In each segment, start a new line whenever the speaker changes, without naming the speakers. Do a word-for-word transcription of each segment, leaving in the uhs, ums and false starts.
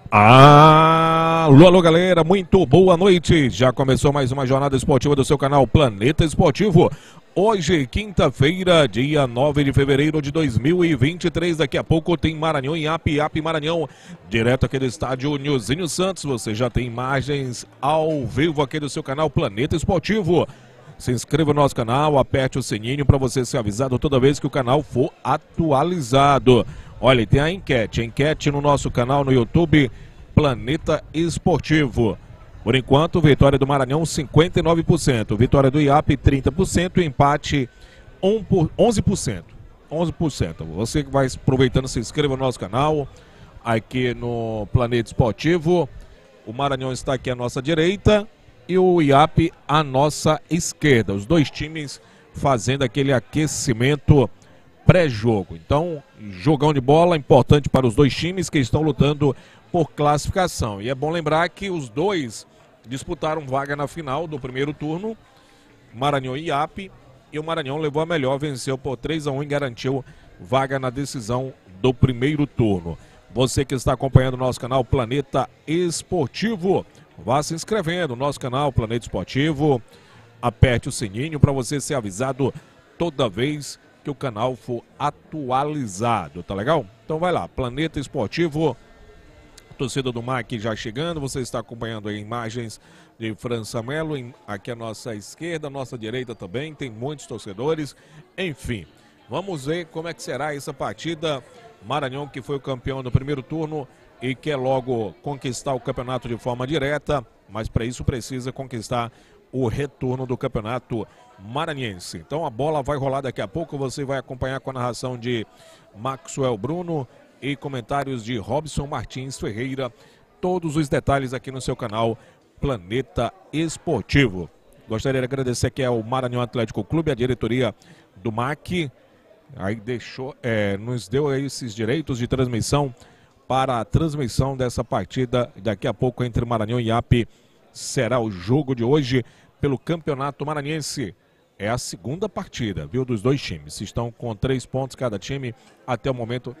Alô, alô galera, muito boa noite. Já começou mais uma jornada esportiva do seu canal Planeta Esportivo. Hoje, quinta-feira, dia nove de fevereiro de dois mil e vinte e três. Daqui a pouco tem Maranhão e Iape, Iape Maranhão, direto aqui do estádio Nilzinho Santos. Você já tem imagens ao vivo aqui do seu canal Planeta Esportivo. Se inscreva no nosso canal, aperte o sininho para você ser avisado toda vez que o canal for atualizado. Olha, tem a enquete, a enquete no nosso canal no YouTube, Planeta Esportivo. Por enquanto, vitória do Maranhão cinquenta e nove por cento, vitória do Iape trinta por cento, empate onze por cento. onze por cento. Você que vai aproveitando, se inscreva no nosso canal, aqui no Planeta Esportivo. O Maranhão está aqui à nossa direita e o Iape à nossa esquerda. Os dois times fazendo aquele aquecimento pré-jogo. Então, jogão de bola importante para os dois times que estão lutando por classificação. E é bom lembrar que os dois disputaram vaga na final do primeiro turno, Maranhão e Iape, e o Maranhão levou a melhor, venceu por três a um e garantiu vaga na decisão do primeiro turno. Você que está acompanhando o nosso canal Planeta Esportivo, vá se inscrevendo no nosso canal Planeta Esportivo, aperte o sininho para você ser avisado toda vez que o canal for atualizado, tá legal? Então vai lá, Planeta Esportivo, torcida do M A C já chegando, você está acompanhando aí imagens de França Melo, aqui à nossa esquerda, à nossa direita também, tem muitos torcedores, enfim, vamos ver como é que será essa partida. Maranhão, que foi o campeão do primeiro turno e quer logo conquistar o campeonato de forma direta, mas para isso precisa conquistar o retorno do campeonato maranhense. Então a bola vai rolar daqui a pouco, você vai acompanhar com a narração de Maxwell Bruno e comentários de Robson Martins Ferreira, todos os detalhes aqui no seu canal Planeta Esportivo. Gostaria de agradecer aqui ao Maranhão Atlético Clube, a diretoria do M A C, aí deixou, é, nos deu aí esses direitos de transmissão para a transmissão dessa partida daqui a pouco entre Maranhão e Iape. Será o jogo de hoje pelo Campeonato Maranhense. É a segunda partida, viu, dos dois times. Estão com três pontos cada time até o momento.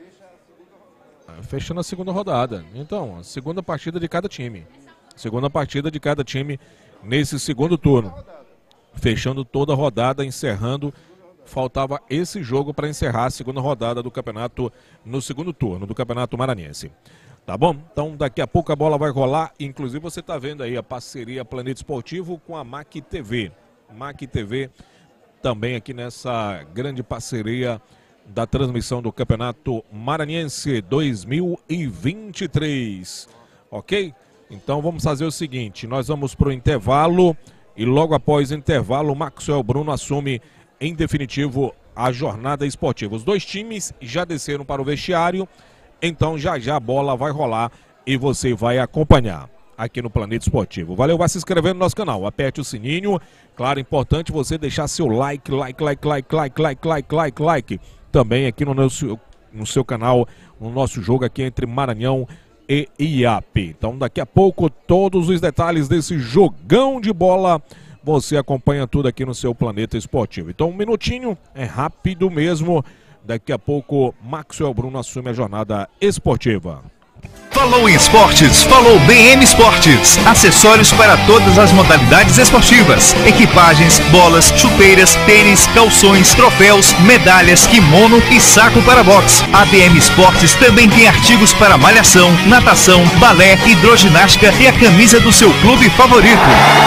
Fechando a segunda rodada. Então, a segunda partida de cada time. Segunda partida de cada time nesse segundo turno. Fechando toda a rodada, encerrando. Faltava esse jogo para encerrar a segunda rodada do campeonato no segundo turno do Campeonato Maranhense. Tá bom? Então daqui a pouco a bola vai rolar. Inclusive você está vendo aí a parceria Planeta Esportivo com a M A C T V. M A C T V também aqui nessa grande parceria da transmissão do Campeonato Maranhense dois mil e vinte e três. Ok? Então vamos fazer o seguinte, nós vamos para o intervalo e logo após o intervalo o Maxwell Bruno assume em definitivo a jornada esportiva. Os dois times já desceram para o vestiário, então já já a bola vai rolar e você vai acompanhar aqui no Planeta Esportivo. Valeu, vai se inscrever no nosso canal, aperte o sininho. Claro, importante você deixar seu like, like, like, like, like, like, like, like, like. Também aqui no, nosso, no seu canal, no nosso jogo aqui entre Maranhão e Iape. Então daqui a pouco todos os detalhes desse jogão de bola você acompanha tudo aqui no seu Planeta Esportivo. Então um minutinho, é rápido mesmo. Daqui a pouco Maxwell Bruno assume a jornada esportiva.
Falou em esportes, falou B M Esportes. Acessórios para todas as modalidades esportivas. Equipagens, bolas, chuteiras, tênis, calções, troféus, medalhas, kimono e saco para boxe. A B M Esportes também tem artigos para malhação, natação, balé, hidroginástica e a camisa do seu clube favorito.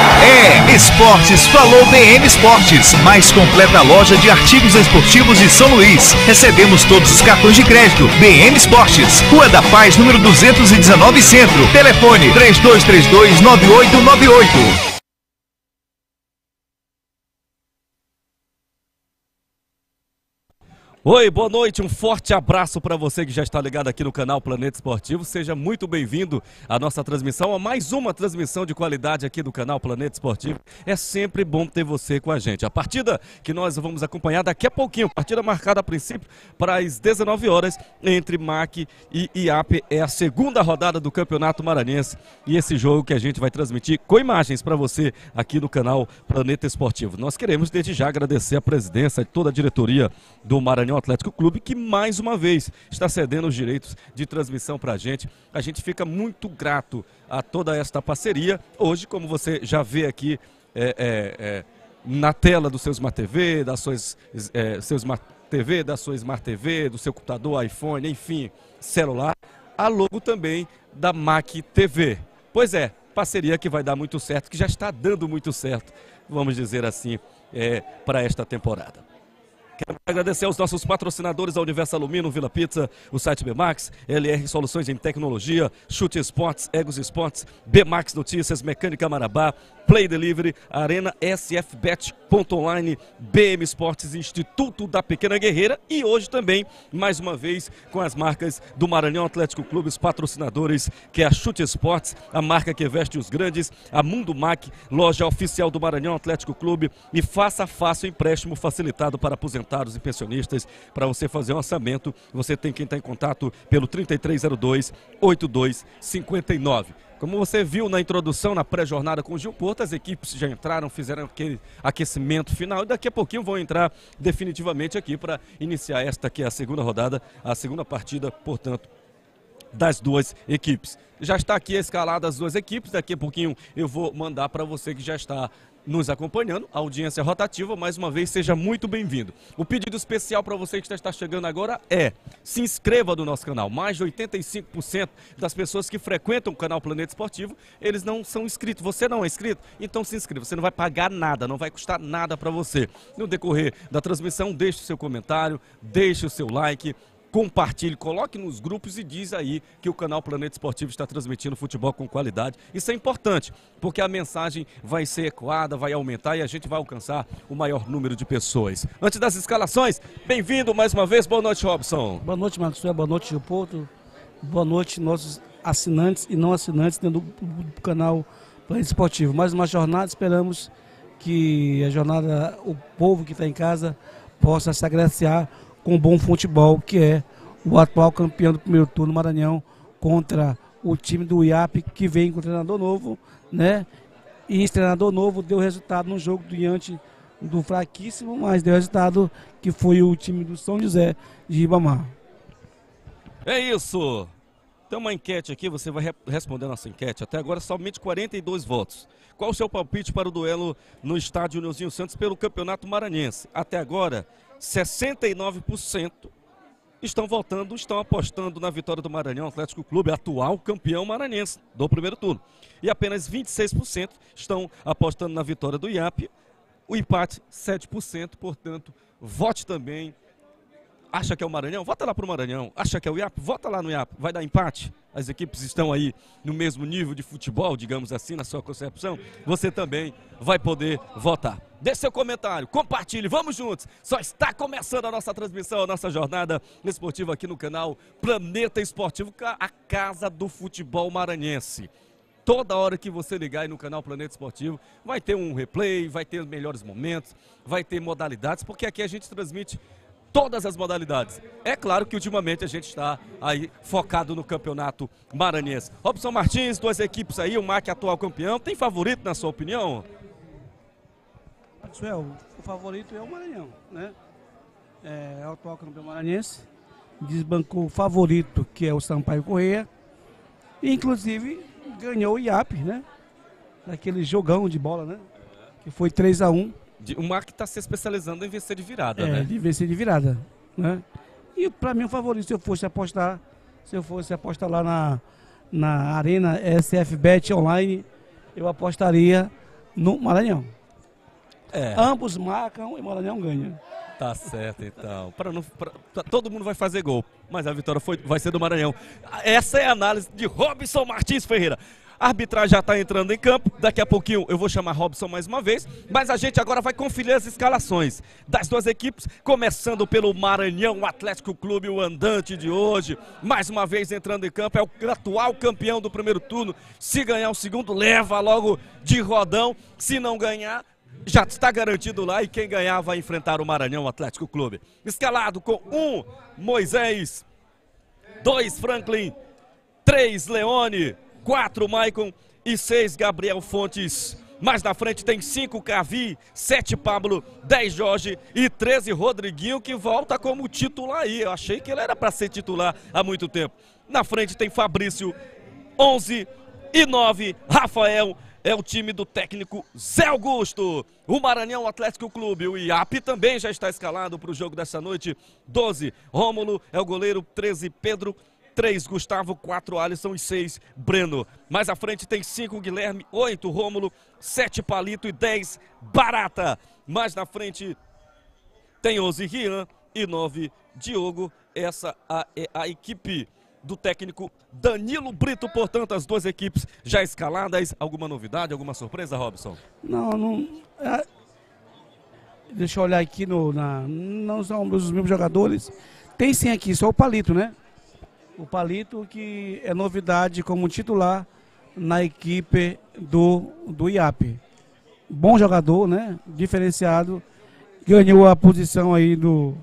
É, Esportes falou B M Esportes. Mais completa loja de artigos esportivos de São Luís. Recebemos todos os cartões de crédito. B M Esportes, Rua da Paz, número duzentos e dezenove Centro. Telefone três dois três dois, nove oito nove oito.
Oi, boa noite, um forte abraço para você que já está ligado aqui no canal Planeta Esportivo. Seja muito bem-vindo à nossa transmissão, a mais uma transmissão de qualidade aqui do canal Planeta Esportivo. É sempre bom ter você com a gente. A partida que nós vamos acompanhar daqui a pouquinho, partida marcada a princípio para as dezenove horas entre M A C e Iape. É a segunda rodada do Campeonato Maranhense e esse jogo que a gente vai transmitir com imagens para você aqui no canal Planeta Esportivo. Nós queremos desde já agradecer a presidência e toda a diretoria do Maranhão Maranhão Atlético Clube, que mais uma vez está cedendo os direitos de transmissão para a gente. A gente fica muito grato a toda esta parceria. Hoje, como você já vê aqui é, é, é, na tela do seu Smart T V, das suas, é, seu Smart T V, da sua Smart T V, do seu computador, iPhone, enfim, celular, a logo também da M A C T V. Pois é, parceria que vai dar muito certo, que já está dando muito certo, vamos dizer assim, é, para esta temporada. Quero agradecer aos nossos patrocinadores, a Universo Alumínio, Vila Pizza, o site B Max, L R Soluções em Tecnologia, Chute Esportes, Egos Esportes, B Max Notícias, Mecânica Marabá, Play Delivery, Arena S F Bet, Ponto Online, B M Esportes, Instituto da Pequena Guerreira e hoje também, mais uma vez, com as marcas do Maranhão Atlético Clube, os patrocinadores, que é a Chute Esportes, a marca que veste os grandes, a Mundo Mac, loja oficial do Maranhão Atlético Clube e Faça Fácil empréstimo facilitado para aposentados e pensionistas. Para você fazer um orçamento, você tem que entrar em contato pelo trinta e três zero dois, oitenta e dois cinquenta e nove. Como você viu na introdução, na pré-jornada com o Gil Porto, as equipes já entraram, fizeram aquele aquecimento final e daqui a pouquinho vão entrar definitivamente aqui para iniciar esta que é a segunda rodada, a segunda partida, portanto, das duas equipes. Já está aqui escalada as duas equipes, daqui a pouquinho eu vou mandar para você que já está nos acompanhando, a audiência rotativa, mais uma vez, seja muito bem-vindo. O pedido especial para você que está chegando agora é, se inscreva no nosso canal. Mais de oitenta e cinco por cento das pessoas que frequentam o canal Planeta Esportivo, eles não são inscritos. Você não é inscrito? Então se inscreva, você não vai pagar nada, não vai custar nada para você. No decorrer da transmissão, deixe o seu comentário, deixe o seu like, compartilhe, coloque nos grupos e diz aí que o canal Planeta Esportivo está transmitindo futebol com qualidade. Isso é importante, porque a mensagem vai ser ecoada, vai aumentar e a gente vai alcançar o maior número de pessoas. Antes das escalações, bem-vindo mais uma vez. Boa noite, Robson.
Boa noite, Marcos. Boa noite, Gil Porto. Boa noite, nossos assinantes e não assinantes dentro do, do canal Planeta Esportivo. Mais uma jornada, esperamos que a jornada, o povo que está em casa, possa se agraciar com um bom futebol, que é o atual campeão do primeiro turno Maranhão contra o time do I A P, que vem com treinador novo, né? E esse treinador novo deu resultado no jogo diante do fraquíssimo, mas deu resultado, que foi o time do São José de Ribamar.
É isso! Tem uma enquete aqui, você vai re responder a nossa enquete. Até agora somente quarenta e dois votos. Qual o seu palpite para o duelo no estádio Nilzinho Santos pelo Campeonato Maranhense? Até agora, sessenta e nove por cento estão votando, estão apostando na vitória do Maranhão Atlético Clube, atual campeão maranhense do primeiro turno. E apenas vinte e seis por cento estão apostando na vitória do I A P. O empate, sete por cento, portanto, vote também. Acha que é o Maranhão? Vota lá para o Maranhão. Acha que é o I A P? Vota lá no I A P. Vai dar empate? As equipes estão aí no mesmo nível de futebol, digamos assim, na sua concepção. Você também vai poder votar. Deixe seu comentário, compartilhe, vamos juntos. Só está começando a nossa transmissão, a nossa jornada esportiva aqui no canal Planeta Esportivo, a casa do futebol maranhense. Toda hora que você ligar aí no canal Planeta Esportivo, vai ter um replay, vai ter melhores momentos, vai ter modalidades, porque aqui a gente transmite todas as modalidades. É claro que ultimamente a gente está aí focado no campeonato maranhense. Robson Martins, duas equipes aí, o M A C atual campeão. Tem favorito na sua opinião?
Maxwell, o favorito é o Maranhão, né? É o atual campeão maranhense. Desbancou o favorito, que é o Sampaio Corrêa. E inclusive ganhou o I A P, né? Naquele jogão de bola, né? Que foi três a um.
O M A C está se especializando em vencer de virada,
é,
né?
de vencer de virada, né? E para mim o favorito, se eu fosse apostar, se eu fosse apostar lá na, na Arena S F Bet Online, eu apostaria no Maranhão.
É.
Ambos marcam e o Maranhão ganha.
Tá certo, então. Pra não, pra, pra, todo mundo vai fazer gol, mas a vitória foi, vai ser do Maranhão. Essa é a análise de Robson Martins Ferreira. A arbitragem já está entrando em campo, daqui a pouquinho eu vou chamar Robson mais uma vez, mas a gente agora vai conferir as escalações das duas equipes, começando pelo Maranhão Atlético Clube, o andante de hoje, mais uma vez entrando em campo, é o atual campeão do primeiro turno. Se ganhar o segundo, leva logo de rodão, se não ganhar, já está garantido lá, e quem ganhar vai enfrentar o Maranhão Atlético Clube. Escalado com um Moisés, dois Franklin, três Leone, quatro Maicon e seis Gabriel Fontes Mais na frente tem cinco Cavi, sete Pablo, dez Jorge e treze Rodriguinho, que volta como titular aí. Eu achei que ele era para ser titular há muito tempo. Na frente tem Fabrício, onze e nove Rafael. É o time do técnico Zé Augusto. O Maranhão Atlético Clube, o I A P também já está escalado para o jogo dessa noite. doze Rômulo é o goleiro, treze Pedro, três Gustavo, quatro Alisson e seis Breno. Mais à frente tem cinco Guilherme, oito Rômulo, sete Palito e dez Barata. Mais na frente tem onze Rian e nove Diogo. Essa é a equipe do técnico Danilo Brito. Portanto, as duas equipes já escaladas. Alguma novidade, alguma surpresa, Robson?
Não, não... É, deixa eu olhar aqui, no, na, não são os mesmos jogadores. Tem sim aqui, só o Palito, né? O Palito que é novidade como titular na equipe do, do I A P. Bom jogador, né? Diferenciado. Ganhou a posição aí do...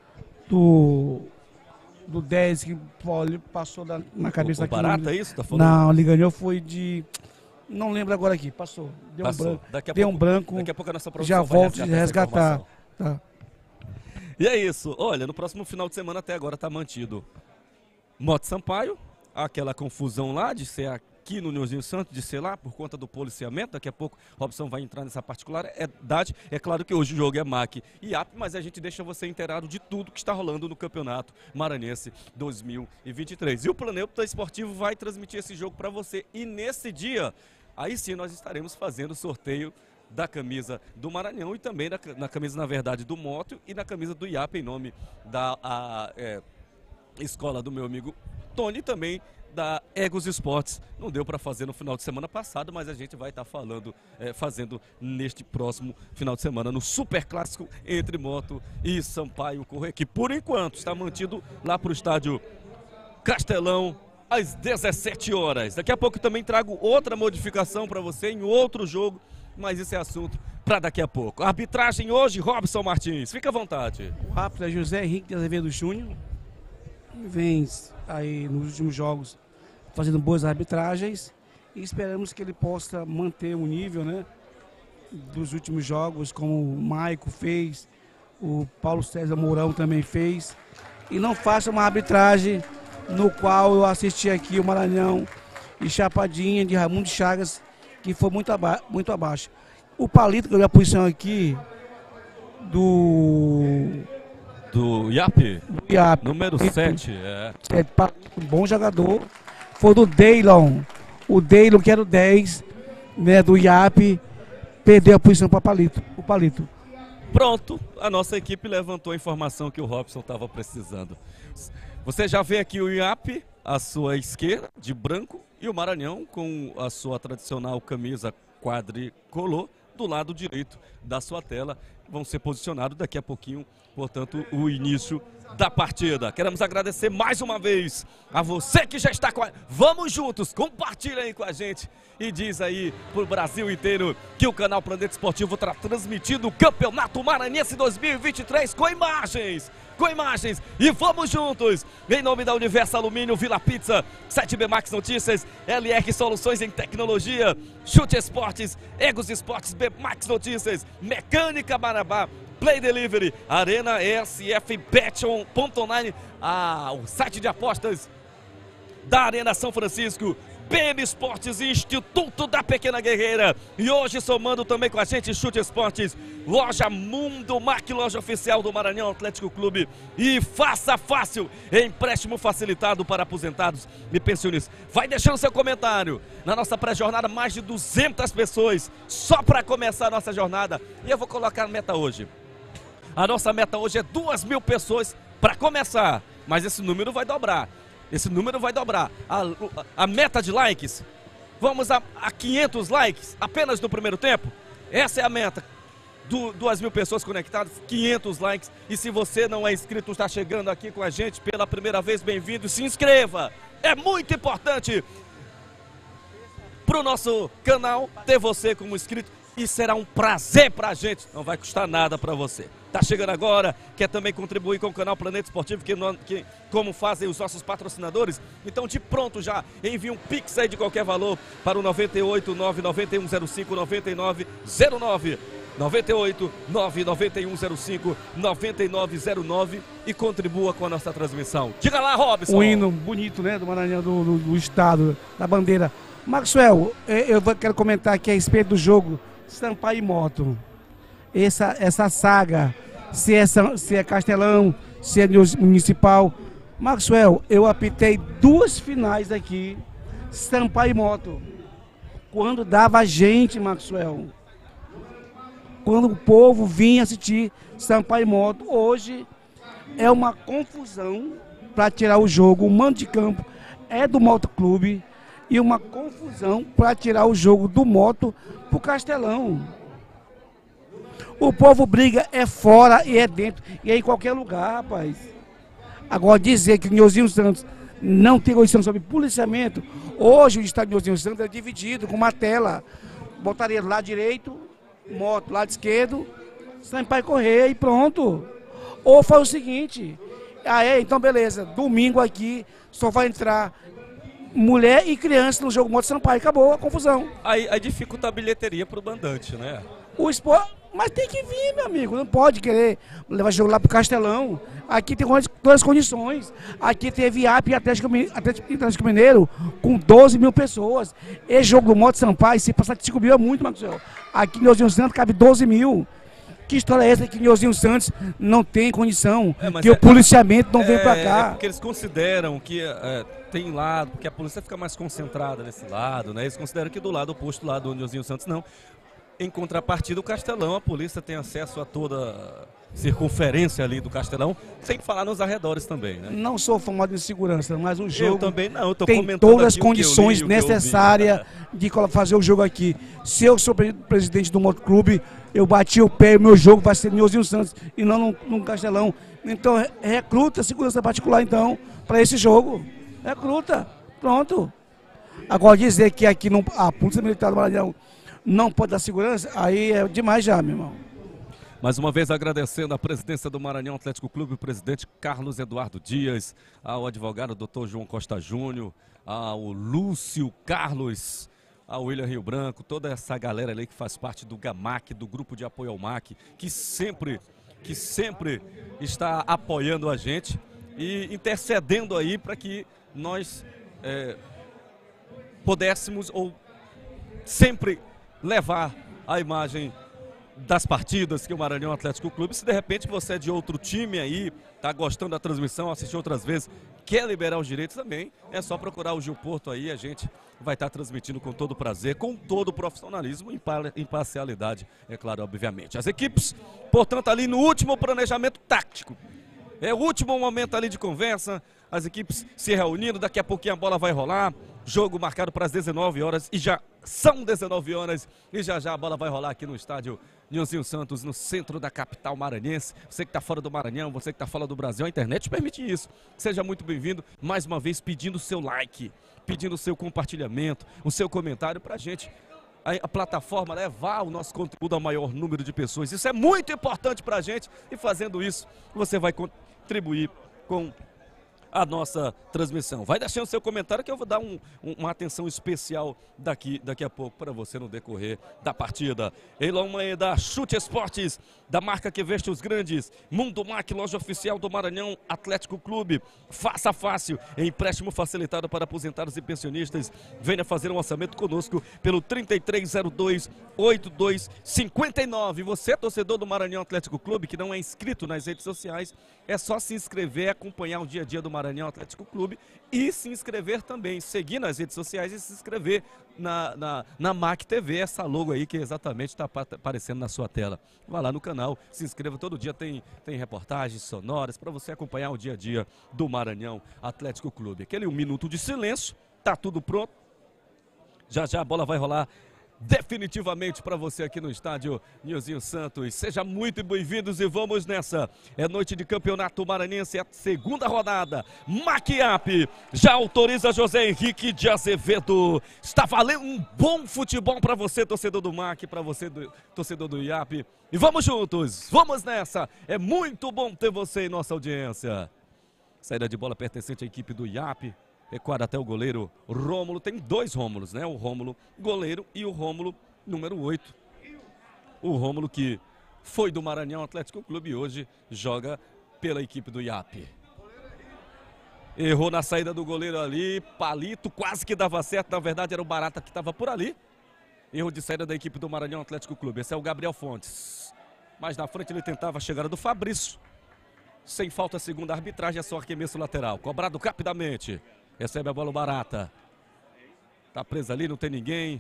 do do dez que passou da, na cabeça
o, o
aqui.
Barata, é isso? Tá falando?
Não, ele ganhou foi de... Não lembro agora aqui, passou. Deu
passou.
um branco.
Daqui a
deu
pouco,
um branco.
Daqui a pouco a nossa produção
já
vai
volto de resgatar. Tá.
E é isso. Olha, no próximo final de semana até agora tá mantido Moto Sampaio, aquela confusão lá de ser aqui no Nilzinho Santos, de ser lá por conta do policiamento. Daqui a pouco Robson vai entrar nessa particularidade. É claro que hoje o jogo é M A C e I A P, mas a gente deixa você inteirado de tudo que está rolando no Campeonato Maranhense dois mil e vinte e três. E o Planeta Esportivo vai transmitir esse jogo para você. E nesse dia, aí sim nós estaremos fazendo o sorteio da camisa do Maranhão e também na, na camisa, na verdade, do Moto e na camisa do I A P, em nome da a, é, escola do meu amigo Tony, também da Egos Esportes. Não deu para fazer no final de semana passado, mas a gente vai estar tá falando, é, fazendo neste próximo final de semana, no Super Clássico entre Moto e Sampaio Correia, que por enquanto está mantido lá para o estádio Castelão, às dezessete horas. Daqui a pouco também trago outra modificação para você em outro jogo, mas esse é assunto para daqui a pouco. A arbitragem hoje, Robson Martins, fica à vontade.
O árbitro é José Henrique de Azevedo Júnior, vem aí nos últimos jogos fazendo boas arbitragens e esperamos que ele possa manter o nível, né, dos últimos jogos, como o Maico fez, o Paulo César Mourão também fez, e não faça uma arbitragem no qual eu assisti aqui o Maranhão e Chapadinha de Raimundo Chagas, que foi muito, aba muito abaixo. O Palito, que é a posição aqui do...
Do I A P?
Do I A P.
Número sete, é.
é. Um bom jogador. Foi do Deilon. O Deilon, que era o dez, né, do I A P, perdeu a posição para Palito, o Palito.
Pronto, a nossa equipe levantou a informação que o Robson estava precisando. Você já vê aqui o I A P à sua esquerda, de branco, e o Maranhão com a sua tradicional camisa quadricolor do lado direito da sua tela. Vão ser posicionados daqui a pouquinho, portanto, o início da partida. Queremos agradecer mais uma vez a você que já está com a... Vamos juntos, compartilha aí com a gente e diz aí pro Brasil inteiro que o canal Planeta Esportivo está transmitindo o Campeonato Maranhense dois mil e vinte e três com imagens, com imagens, e vamos juntos, em nome da Universo Alumínio, Vila Pizza, sete B Max Notícias, L R Soluções em Tecnologia, Chute Esportes, Egos Esportes, B Max Notícias, Mecânica Marabá, Play Delivery, Arena S F Bet ponto online, ah, o site de apostas da Arena São Francisco, B M Esportes e Instituto da Pequena Guerreira. E hoje somando também com a gente Chute Esportes, Loja Mundo Mac, loja oficial do Maranhão Atlético Clube, e Faça Fácil, empréstimo facilitado para aposentados e pensionistas. Vai deixando seu comentário. Na nossa pré-jornada, mais de duzentas pessoas só para começar a nossa jornada. E eu vou colocar a meta hoje. A nossa meta hoje é duas mil pessoas para começar, mas esse número vai dobrar. Esse número vai dobrar. A, a meta de likes, vamos a, a quinhentos likes apenas no primeiro tempo. Essa é a meta. Du, duas mil pessoas conectadas, quinhentos likes. E se você não é inscrito, está chegando aqui com a gente pela primeira vez, bem-vindo. Se inscreva. É muito importante para o nosso canal ter você como inscrito. E será um prazer para a gente. Não vai custar nada para você. tá chegando agora, quer também contribuir com o canal Planeta Esportivo, que, não, que como fazem os nossos patrocinadores, então de pronto já envia um Pix aí de qualquer valor para o nove oito nove nove um zero cinco nove nove zero nove. nove oito nove nove um zero cinco nove nove zero nove e contribua com a nossa transmissão. Diga lá, Robson.
Um hino bonito, né, do Maranhão, do, do, do estado, da bandeira. Maxwell, eu quero comentar aqui a respeito do jogo Sampaio e Moto. Essa, essa saga, se é, se é Castelão, se é Municipal. Maxwell, eu apitei duas finais aqui, Sampaio e Moto. Quando dava gente, Maxwell. Quando o povo vinha assistir Sampaio e Moto. Hoje é uma confusão para tirar o jogo. O mando de campo é do Moto Clube e uma confusão para tirar o jogo do Moto para o Castelão. O povo briga é fora e é dentro e é em qualquer lugar, rapaz. Agora dizer que o Nhozinho Santos não tem condição sobre policiamento, hoje o estádio Nhozinho Santos é dividido com uma tela. Botaria lá direito, Moto lado esquerdo, Sampaio correr e pronto. Ou faz o seguinte, ah é, então beleza, domingo aqui só vai entrar mulher e criança no jogo Moto Sampaio, acabou a confusão.
Aí, aí dificulta a bilheteria pro mandante, né?
O esporte, mas tem que vir, meu amigo, não pode querer levar jogo lá pro Castelão. Aqui tem todas as condições. Aqui teve I A P e Atlético, Atlético Mineiro com doze mil pessoas. Esse jogo do Moto Sampaio, se passar de cinco mil é muito, Maxwell. Aqui no Nhozinho Santos cabe doze mil. Que história é essa que o Nhozinho Santos não tem condição, é, que é, o policiamento não é, vem pra cá?
É porque eles consideram que é, tem lado, porque a polícia fica mais concentrada nesse lado, né? Eles consideram que do lado oposto, lá do Nhozinho Santos, não. Em contrapartida, o Castelão, a polícia tem acesso a toda a circunferência ali do Castelão, sem falar nos arredores também, né?
Não sou formado em segurança, mas o jogo
eu também não, eu tô
tem
comentando
todas as condições
li,
necessárias de fazer o jogo aqui. Se eu sou presidente do Moto Clube, eu bati o pé e o meu jogo vai ser no Nhozinho Santos e não no, no Castelão. Então, recruta a segurança particular, então, para esse jogo. Recruta, pronto. Agora, dizer que aqui não, a Polícia Militar do Maranhão não pode dar segurança, aí é demais já, meu irmão.
Mais uma vez agradecendo a presidência do Maranhão Atlético Clube, o presidente Carlos Eduardo Dias, ao advogado doutor João Costa Júnior, ao Lúcio Carlos, ao William Rio Branco, toda essa galera ali que faz parte do GAMAC, do grupo de apoio ao M A C, que sempre, que sempre está apoiando a gente e intercedendo aí para que nós é, pudéssemos ou sempre levar a imagem das partidas que o Maranhão Atlético Clube. Se de repente você é de outro time aí, tá gostando da transmissão, assistiu outras vezes, quer liberar os direitos também, é só procurar o Gil Porto aí, a gente vai estar transmitindo com todo prazer, com todo o profissionalismo e imparcialidade, é claro, obviamente. As equipes, portanto, ali no último planejamento tático, é o último momento ali de conversa, as equipes se reunindo, daqui a pouquinho a bola vai rolar, jogo marcado para as dezenove horas e já são dezenove horas e já já a bola vai rolar aqui no estádio Nhozinho Santos, no centro da capital maranhense. Você que está fora do Maranhão, você que está fora do Brasil, a internet permite isso. Seja muito bem-vindo, mais uma vez pedindo o seu like, pedindo o seu compartilhamento, o seu comentário para a gente, a, a plataforma levar o nosso conteúdo ao maior número de pessoas. Isso é muito importante para a gente e fazendo isso você vai contribuir com a nossa transmissão. Vai deixando seu comentário que eu vou dar um, um, uma atenção especial daqui, daqui a pouco para você no decorrer da partida. Eilon Maeda, Chute Esportes, da marca que veste os grandes, Mundo M A C, loja oficial do Maranhão Atlético Clube. Faça fácil, empréstimo facilitado para aposentados e pensionistas. Venha fazer um orçamento conosco pelo trinta e três zero dois, oitenta e dois cinquenta e nove. Você, torcedor do Maranhão Atlético Clube, que não é inscrito nas redes sociais, é só se inscrever, acompanhar o dia a dia do Maranhão Atlético Clube e se inscrever também, seguir nas redes sociais e se inscrever na, na, na M A C T V, essa logo aí que exatamente está aparecendo na sua tela. Vá lá no canal, se inscreva, todo dia tem, tem reportagens sonoras para você acompanhar o dia a dia do Maranhão Atlético Clube. Aquele um minuto de silêncio, tá tudo pronto, já já a bola vai rolar definitivamente para você aqui no estádio Nilzinho Santos. Seja muito bem-vindos e vamos nessa. É noite de campeonato maranhense, é a segunda rodada. Maquiap já autoriza José Henrique de Azevedo. Está valendo um bom futebol para você, torcedor do M A C, para você, do, torcedor do I A P. E vamos juntos, vamos nessa. É muito bom ter você em nossa audiência. Saída de bola pertencente à equipe do I A P. Recuada até o goleiro Rômulo. Tem dois Rômulos, né? O Rômulo goleiro e o Rômulo número oito. O Rômulo que foi do Maranhão Atlético Clube e hoje joga pela equipe do I A P. Errou na saída do goleiro ali. Palito quase que dava certo. Na verdade era o Barata que estava por ali. Erro de saída da equipe do Maranhão Atlético Clube. Esse é o Gabriel Fontes. Mais na frente ele tentava a chegada do Fabrício. Sem falta, segundo a arbitragem, é só arremesso lateral. Cobrado rapidamente. Recebe a bola o Barata. Tá preso ali, não tem ninguém.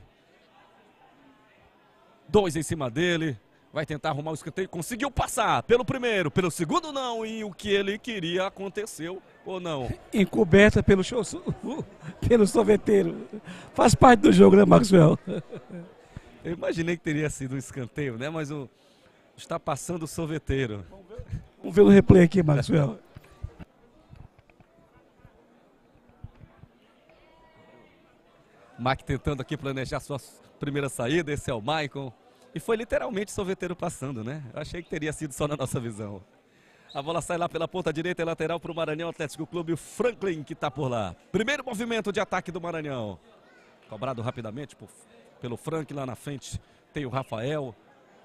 Dois em cima dele. Vai tentar arrumar o escanteio. Conseguiu passar pelo primeiro, pelo segundo não. E o que ele queria aconteceu ou não?
Encoberta pelo, show, pelo sorveteiro. Faz parte do jogo, né, Maxwell?
Eu imaginei que teria sido um escanteio, né? Mas o... está passando o sorveteiro.
Vamos ver no replay aqui, Maxwell.
Mac tentando aqui planejar sua primeira saída, esse é o Maicon. E foi literalmente o sorveteiro passando, né? Eu achei que teria sido só na nossa visão. A bola sai lá pela ponta direita e lateral para o Maranhão Atlético Clube. O Franklin que está por lá. Primeiro movimento de ataque do Maranhão. Cobrado rapidamente por, pelo Franklin lá na frente. Tem o Rafael.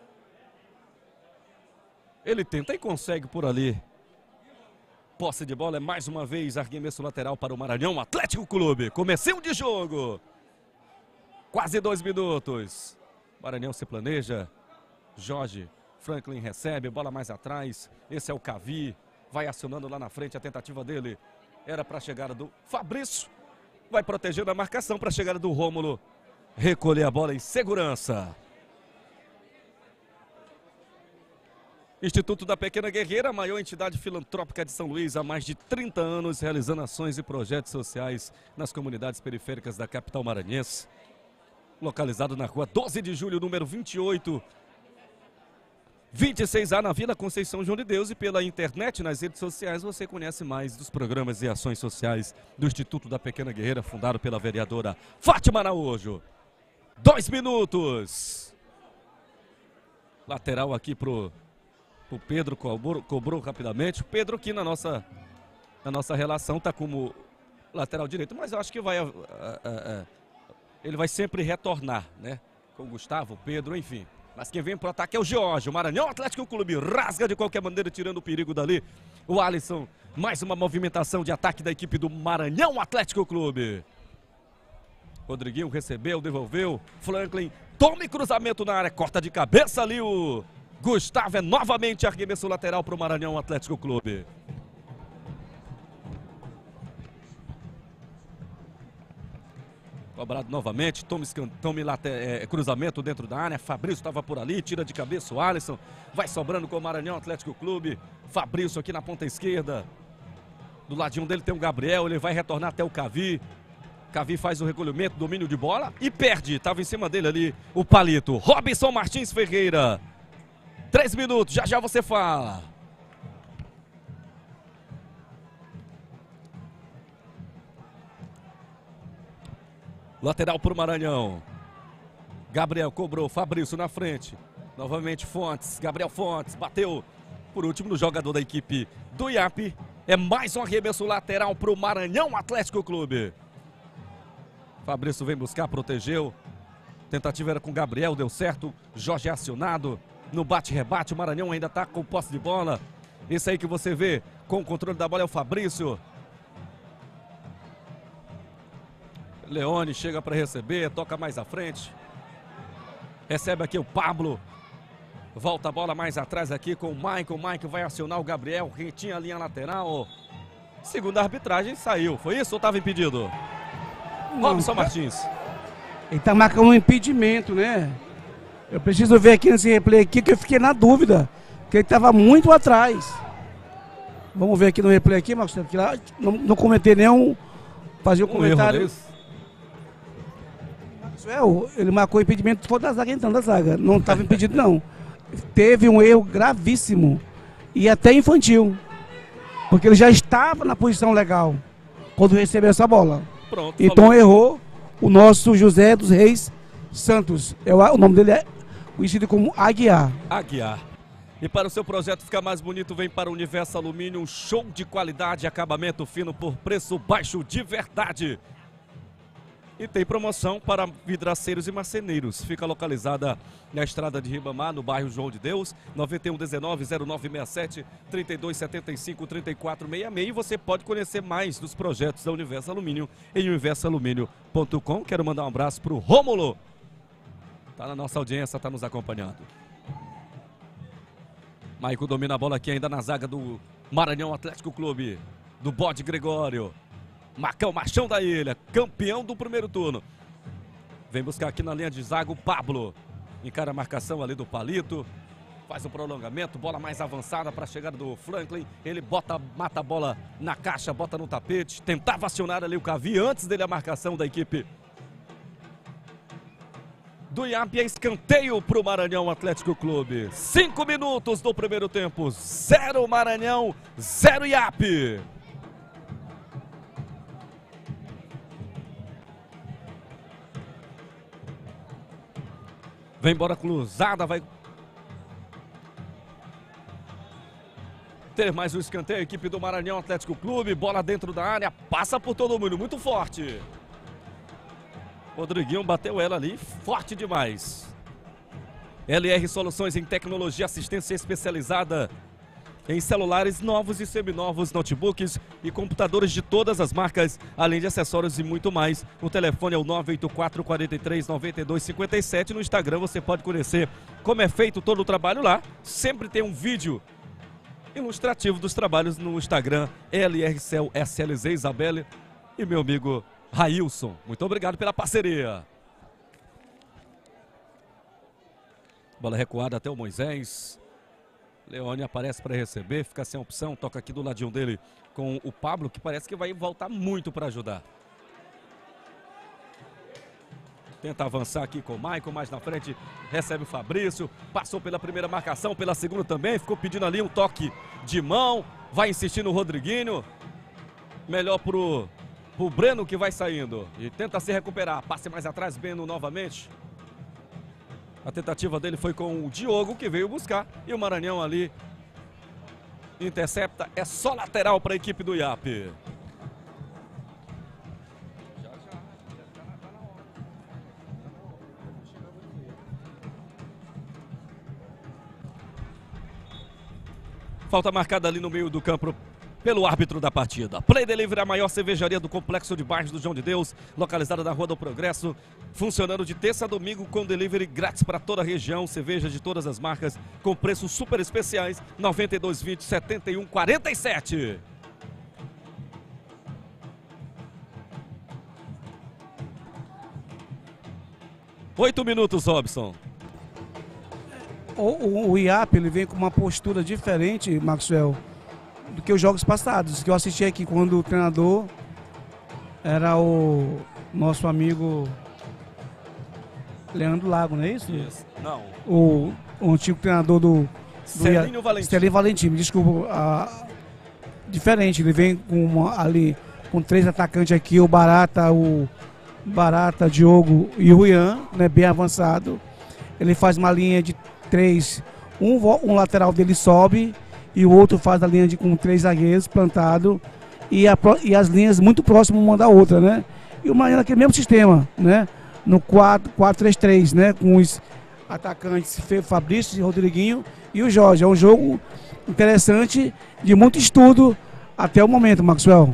Ele tenta e consegue por ali. Posse de bola é mais uma vez arremesso lateral para o Maranhão Atlético Clube. Comecinho de jogo. Quase dois minutos. Maranhão se planeja. Jorge Franklin recebe, bola mais atrás. Esse é o Cavi. Vai acionando lá na frente a tentativa dele. Era para a chegada do Fabrício. Vai protegendo a marcação para a chegada do Rômulo. Recolher a bola em segurança. Instituto da Pequena Guerreira, a maior entidade filantrópica de São Luís há mais de trinta anos, realizando ações e projetos sociais nas comunidades periféricas da capital maranhense. Localizado na rua doze de julho, número vinte e oito, vinte e seis A, na Vila Conceição João de Deus. E pela internet, nas redes sociais, você conhece mais dos programas e ações sociais do Instituto da Pequena Guerreira, fundado pela vereadora Fátima Araújo. Dois minutos. Lateral aqui pro... O Pedro cobrou, cobrou rapidamente. O Pedro aqui na nossa, na nossa relação está como lateral direito, mas eu acho que vai, uh, uh, uh, ele vai sempre retornar, né? Com o Gustavo, o Pedro, enfim. Mas quem vem para o ataque é o Jorge. O Maranhão Atlético Clube rasga de qualquer maneira, tirando o perigo dali. O Alisson, mais uma movimentação de ataque da equipe do Maranhão Atlético Clube. Rodriguinho recebeu, devolveu. Franklin, tome cruzamento na área, corta de cabeça ali o... Gustavo. É novamente arremesso lateral para o Maranhão Atlético Clube. Cobrado novamente, tome, tome late, é, cruzamento dentro da área. Fabrício estava por ali, tira de cabeça o Alisson. Vai sobrando com o Maranhão Atlético Clube. Fabrício aqui na ponta esquerda. Do ladinho dele tem o Gabriel, ele vai retornar até o Cavi. Cavi faz o recolhimento, domínio de bola e perde. Estava em cima dele ali o Palito. Robson Martins Ferreira. Três minutos, já já você fala. Lateral para o Maranhão. Gabriel cobrou, Fabrício na frente. Novamente Fontes, Gabriel Fontes, bateu. Por último no jogador da equipe do I A P. É mais um arremesso lateral para o Maranhão Atlético Clube. Fabrício vem buscar, protegeu. Tentativa era com Gabriel, deu certo. Jorge acionado. No bate-rebate, o Maranhão ainda está com posse de bola. Esse aí que você vê com o controle da bola é o Fabrício. Leone chega para receber, toca mais à frente. Recebe aqui o Pablo. Volta a bola mais atrás aqui com o Michael. O Michael vai acionar o Gabriel. Retinha a linha lateral. Segundo a arbitragem, saiu. Foi isso ou estava impedido? Robson Martins.
Ele está marcando um impedimento, né? Eu preciso ver aqui nesse replay aqui que eu fiquei na dúvida. Porque ele estava muito atrás. Vamos ver aqui no replay aqui, Marcos. Lá não, não comentei nenhum. Fazer um, um comentário. Maxwell, ele marcou impedimento fora da zaga, então, da zaga. Não estava impedido, não. Teve um erro gravíssimo e até infantil. Porque ele já estava na posição legal quando recebeu essa bola.
Pronto,
então
falou.
Errou o nosso José dos Reis Santos. É, o nome dele é conhecido como Aguiar.
Aguiar. E para o seu projeto ficar mais bonito, vem para o Universo Alumínio, um show de qualidade, acabamento fino por preço baixo de verdade. E tem promoção para vidraceiros e marceneiros. Fica localizada na estrada de Ribamar, no bairro João de Deus, nove um um nove zero nove seis sete, três dois sete cinco, três quatro seis seis. E você pode conhecer mais dos projetos da Universo Alumínio em universo alumínio ponto com. Quero mandar um abraço para o Rômulo. Está na nossa audiência, está nos acompanhando. Maico domina a bola aqui ainda na zaga do Maranhão Atlético Clube, do Bode Gregório. Macão, machão da ilha, campeão do primeiro turno. Vem buscar aqui na linha de zaga o Pablo. Encara a marcação ali do Palito. Faz o prolongamento, bola mais avançada para a chegada do Franklin. Ele bota, mata a bola na caixa, bota no tapete. Tentava acionar ali o Cavi antes dele a marcação da equipe do I A P. É escanteio para o Maranhão Atlético Clube. Cinco minutos do primeiro tempo. Zero Maranhão, zero I A P. Vem embora cruzada, vai ter mais um escanteio. A equipe do Maranhão Atlético Clube, bola dentro da área, passa por todo mundo, muito forte. Rodriguinho bateu ela ali, forte demais. L R Soluções em Tecnologia, assistência especializada em celulares novos e seminovos, notebooks e computadores de todas as marcas, além de acessórios e muito mais. O telefone é o nove oito quatro, quatro três, nove dois cinco sete. No Instagram você pode conhecer como é feito todo o trabalho lá. Sempre tem um vídeo ilustrativo dos trabalhos no Instagram, L R Cel S L Z, Isabelle e meu amigo Railson. Muito obrigado pela parceria. Bola recuada até o Moisés. Leone aparece para receber, fica sem opção, toca aqui do ladinho dele com o Pablo, que parece que vai voltar muito para ajudar. Tenta avançar aqui com o Maicon, mais na frente recebe o Fabrício, passou pela primeira marcação, pela segunda também, ficou pedindo ali um toque de mão, vai insistir no Rodriguinho, melhor pro, pro Breno que vai saindo e tenta se recuperar, passe mais atrás, Breno novamente. A tentativa dele foi com o Diogo, que veio buscar, e o Maranhão ali intercepta. É só lateral para a equipe do I A P. Falta marcada ali no meio do campo pelo árbitro da partida. Play Delivery, a maior cervejaria do complexo de bairros do João de Deus, localizada na Rua do Progresso, funcionando de terça a domingo com delivery grátis para toda a região, cerveja de todas as marcas, com preços super especiais, nove dois vinte, setenta e um quarenta e sete. Oito minutos, Robson.
O, o, o I A P ele vem com uma postura diferente, Maxwell, do que os jogos passados, que eu assisti aqui quando o treinador era o nosso amigo Leandro Lago, não é isso?
Isso. Não.
O, o antigo treinador do, do
Celinho Valentim.
Celinho Valentim, me desculpa. A, diferente, ele vem com uma, ali com três atacantes aqui, o Barata, o Barata, Diogo e o Ian, né, bem avançado. Ele faz uma linha de três, um, um lateral dele sobe e o outro faz a linha de, com três zagueiros plantado e, a, e as linhas muito próximas uma da outra, né? E o Maranhão naquele mesmo sistema, né? No quatro três três, né? Com os atacantes Fabrício e Rodriguinho e o Jorge. É um jogo interessante, de muito estudo até o momento, Maxwell.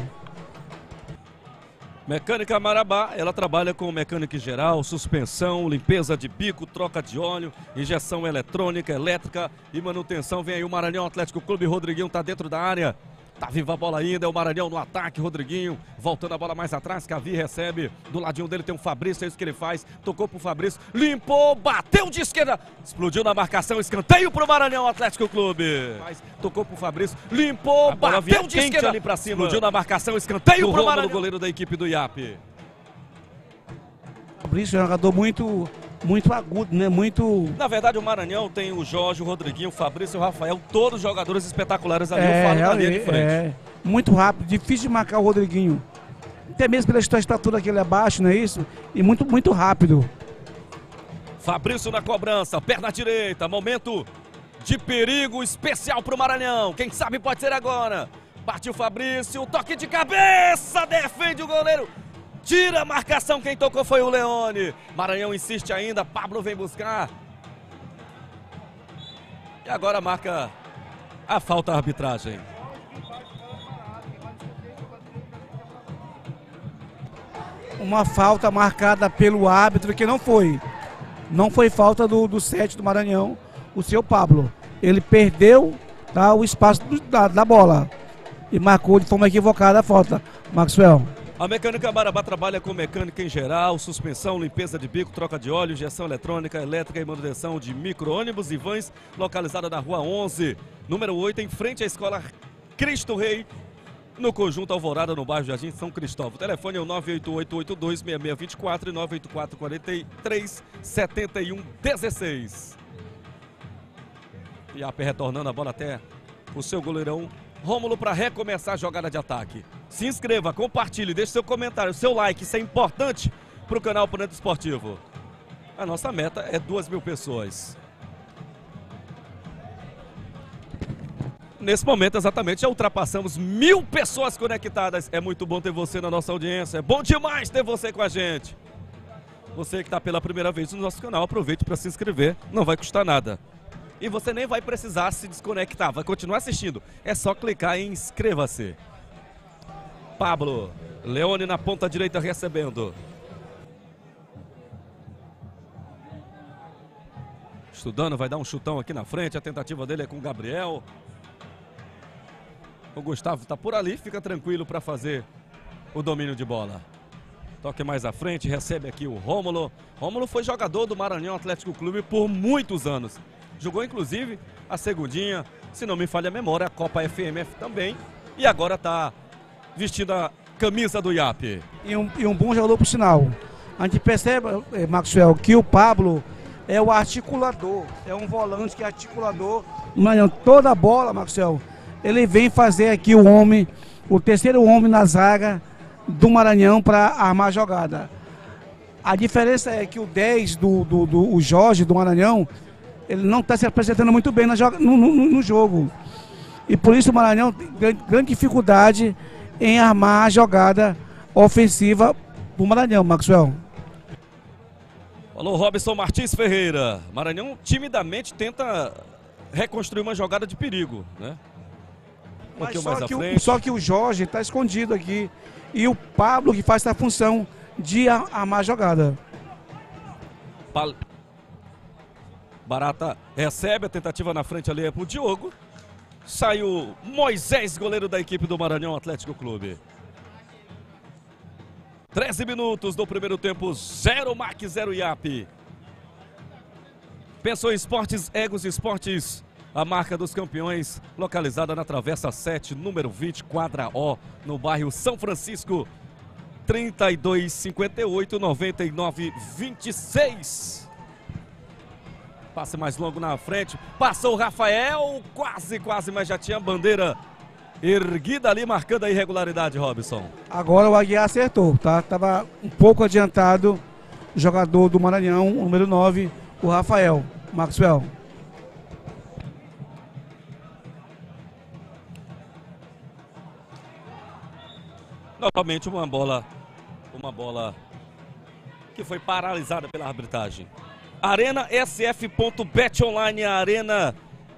Mecânica Marabá, ela trabalha com mecânica geral, suspensão, limpeza de bico, troca de óleo, injeção eletrônica, elétrica e manutenção. Vem aí o Maranhão Atlético Clube, Rodriguinho tá dentro da área, tá viva a bola ainda, é o Maranhão no ataque, Rodriguinho voltando a bola mais atrás, Cavi recebe, do ladinho dele tem um Fabrício, é isso que ele faz, tocou pro Fabrício, limpou, bateu de esquerda, explodiu na marcação, escanteio pro Maranhão Atlético Clube. Mas, tocou pro Fabrício, limpou, bateu de esquerda ali pra cima, explodiu na marcação, escanteio pro Maranhão, o goleiro da equipe do I A P.
Fabrício é um jogador muito, muito agudo, né? Muito...
Na verdade, o Maranhão tem o Jorge, o Rodriguinho, o Fabrício e o Rafael, todos jogadores espetaculares ali,
é,
eu falo na linha
é,
de frente.
É, muito rápido, difícil de marcar o Rodriguinho. Até mesmo pela estatura que ele é baixo, não é isso? E muito, muito rápido.
Fabrício na cobrança, perna direita, momento de perigo especial para o Maranhão. Quem sabe pode ser agora. Partiu Fabrício, toque de cabeça, defende o goleiro. Tira a marcação, quem tocou foi o Leone. Maranhão insiste ainda, Pablo vem buscar. E agora marca a falta à arbitragem.
Uma falta marcada pelo árbitro que não foi. Não foi falta do, do sete do Maranhão, o seu Pablo. Ele perdeu, tá, o espaço do, da, da bola e marcou de forma equivocada a falta. Maxwell.
A Mecânica Marabá trabalha com mecânica em geral, suspensão, limpeza de bico, troca de óleo, injeção eletrônica, elétrica e manutenção de micro-ônibus e vans, localizada na Rua onze, número oito, em frente à Escola Cristo Rei, no Conjunto Alvorada, no bairro Jardim São Cristóvão. O telefone é o nove oito oito oito dois seis seis dois quatro e nove oito quatro quatro três sete um um seis. Iap retornando a bola até o seu goleirão Rômulo para recomeçar a jogada de ataque. Se inscreva, compartilhe, deixe seu comentário, seu like, isso é importante para o canal Planeta Esportivo. A nossa meta é duas mil pessoas. Nesse momento, exatamente, já ultrapassamos mil pessoas conectadas. É muito bom ter você na nossa audiência. É bom demais ter você com a gente. Você que está pela primeira vez no nosso canal, aproveite para se inscrever. Não vai custar nada. E você nem vai precisar se desconectar. Vai continuar assistindo. É só clicar em inscreva-se. Pablo. Leone na ponta direita recebendo. Estudando, vai dar um chutão aqui na frente. A tentativa dele é com o Gabriel. O Gustavo está por ali, fica tranquilo para fazer o domínio de bola. Toque mais à frente, recebe aqui o Rômulo. Rômulo foi jogador do Maranhão Atlético Clube por muitos anos. Jogou inclusive a segundinha, se não me falha a memória, a Copa F M F também. E agora está vestindo a camisa do Iap.
E um, e um bom jogador por sinal. A gente percebe, Maxwell, que o Pablo é o articulador. É um volante que é articulador. Maranhão, toda a bola, Maxwell, ele vem fazer aqui o homem, o terceiro homem na zaga do Maranhão para armar a jogada. A diferença é que o dez do, do, do o Jorge do Maranhão, ele não está se apresentando muito bem na joga, no, no, no jogo. E por isso o Maranhão tem grande, grande dificuldade em armar a jogada ofensiva do Maranhão, Maxwell.
Falou Robson Martins Ferreira. Maranhão timidamente tenta reconstruir uma jogada de perigo, né? Um
Mas
mais
só,
à
que
frente.
o, só que o Jorge está escondido aqui. E o Pablo que faz essa função de armar a jogada.
Pal... Barata recebe a tentativa na frente ali é pro Diogo. Saiu Moisés, goleiro da equipe do Maranhão Atlético Clube. treze minutos do primeiro tempo, zero M A C, zero Iap. Pensou em Esportes, Egos Esportes. A marca dos campeões, localizada na Travessa sete, número vinte, quadra O, no bairro São Francisco, trinta e dois, cinquenta e oito, noventa e nove, vinte e seis. Passe mais longo na frente, passou o Rafael, quase, quase, mas já tinha a bandeira erguida ali, marcando a irregularidade, Robson.
Agora o Aguiar acertou, tá? Tava um pouco adiantado o jogador do Maranhão, o número nove, o Rafael, Maxwell.
Novamente uma bola, uma bola que foi paralisada pela arbitragem. Arena S F ponto bet online, a arena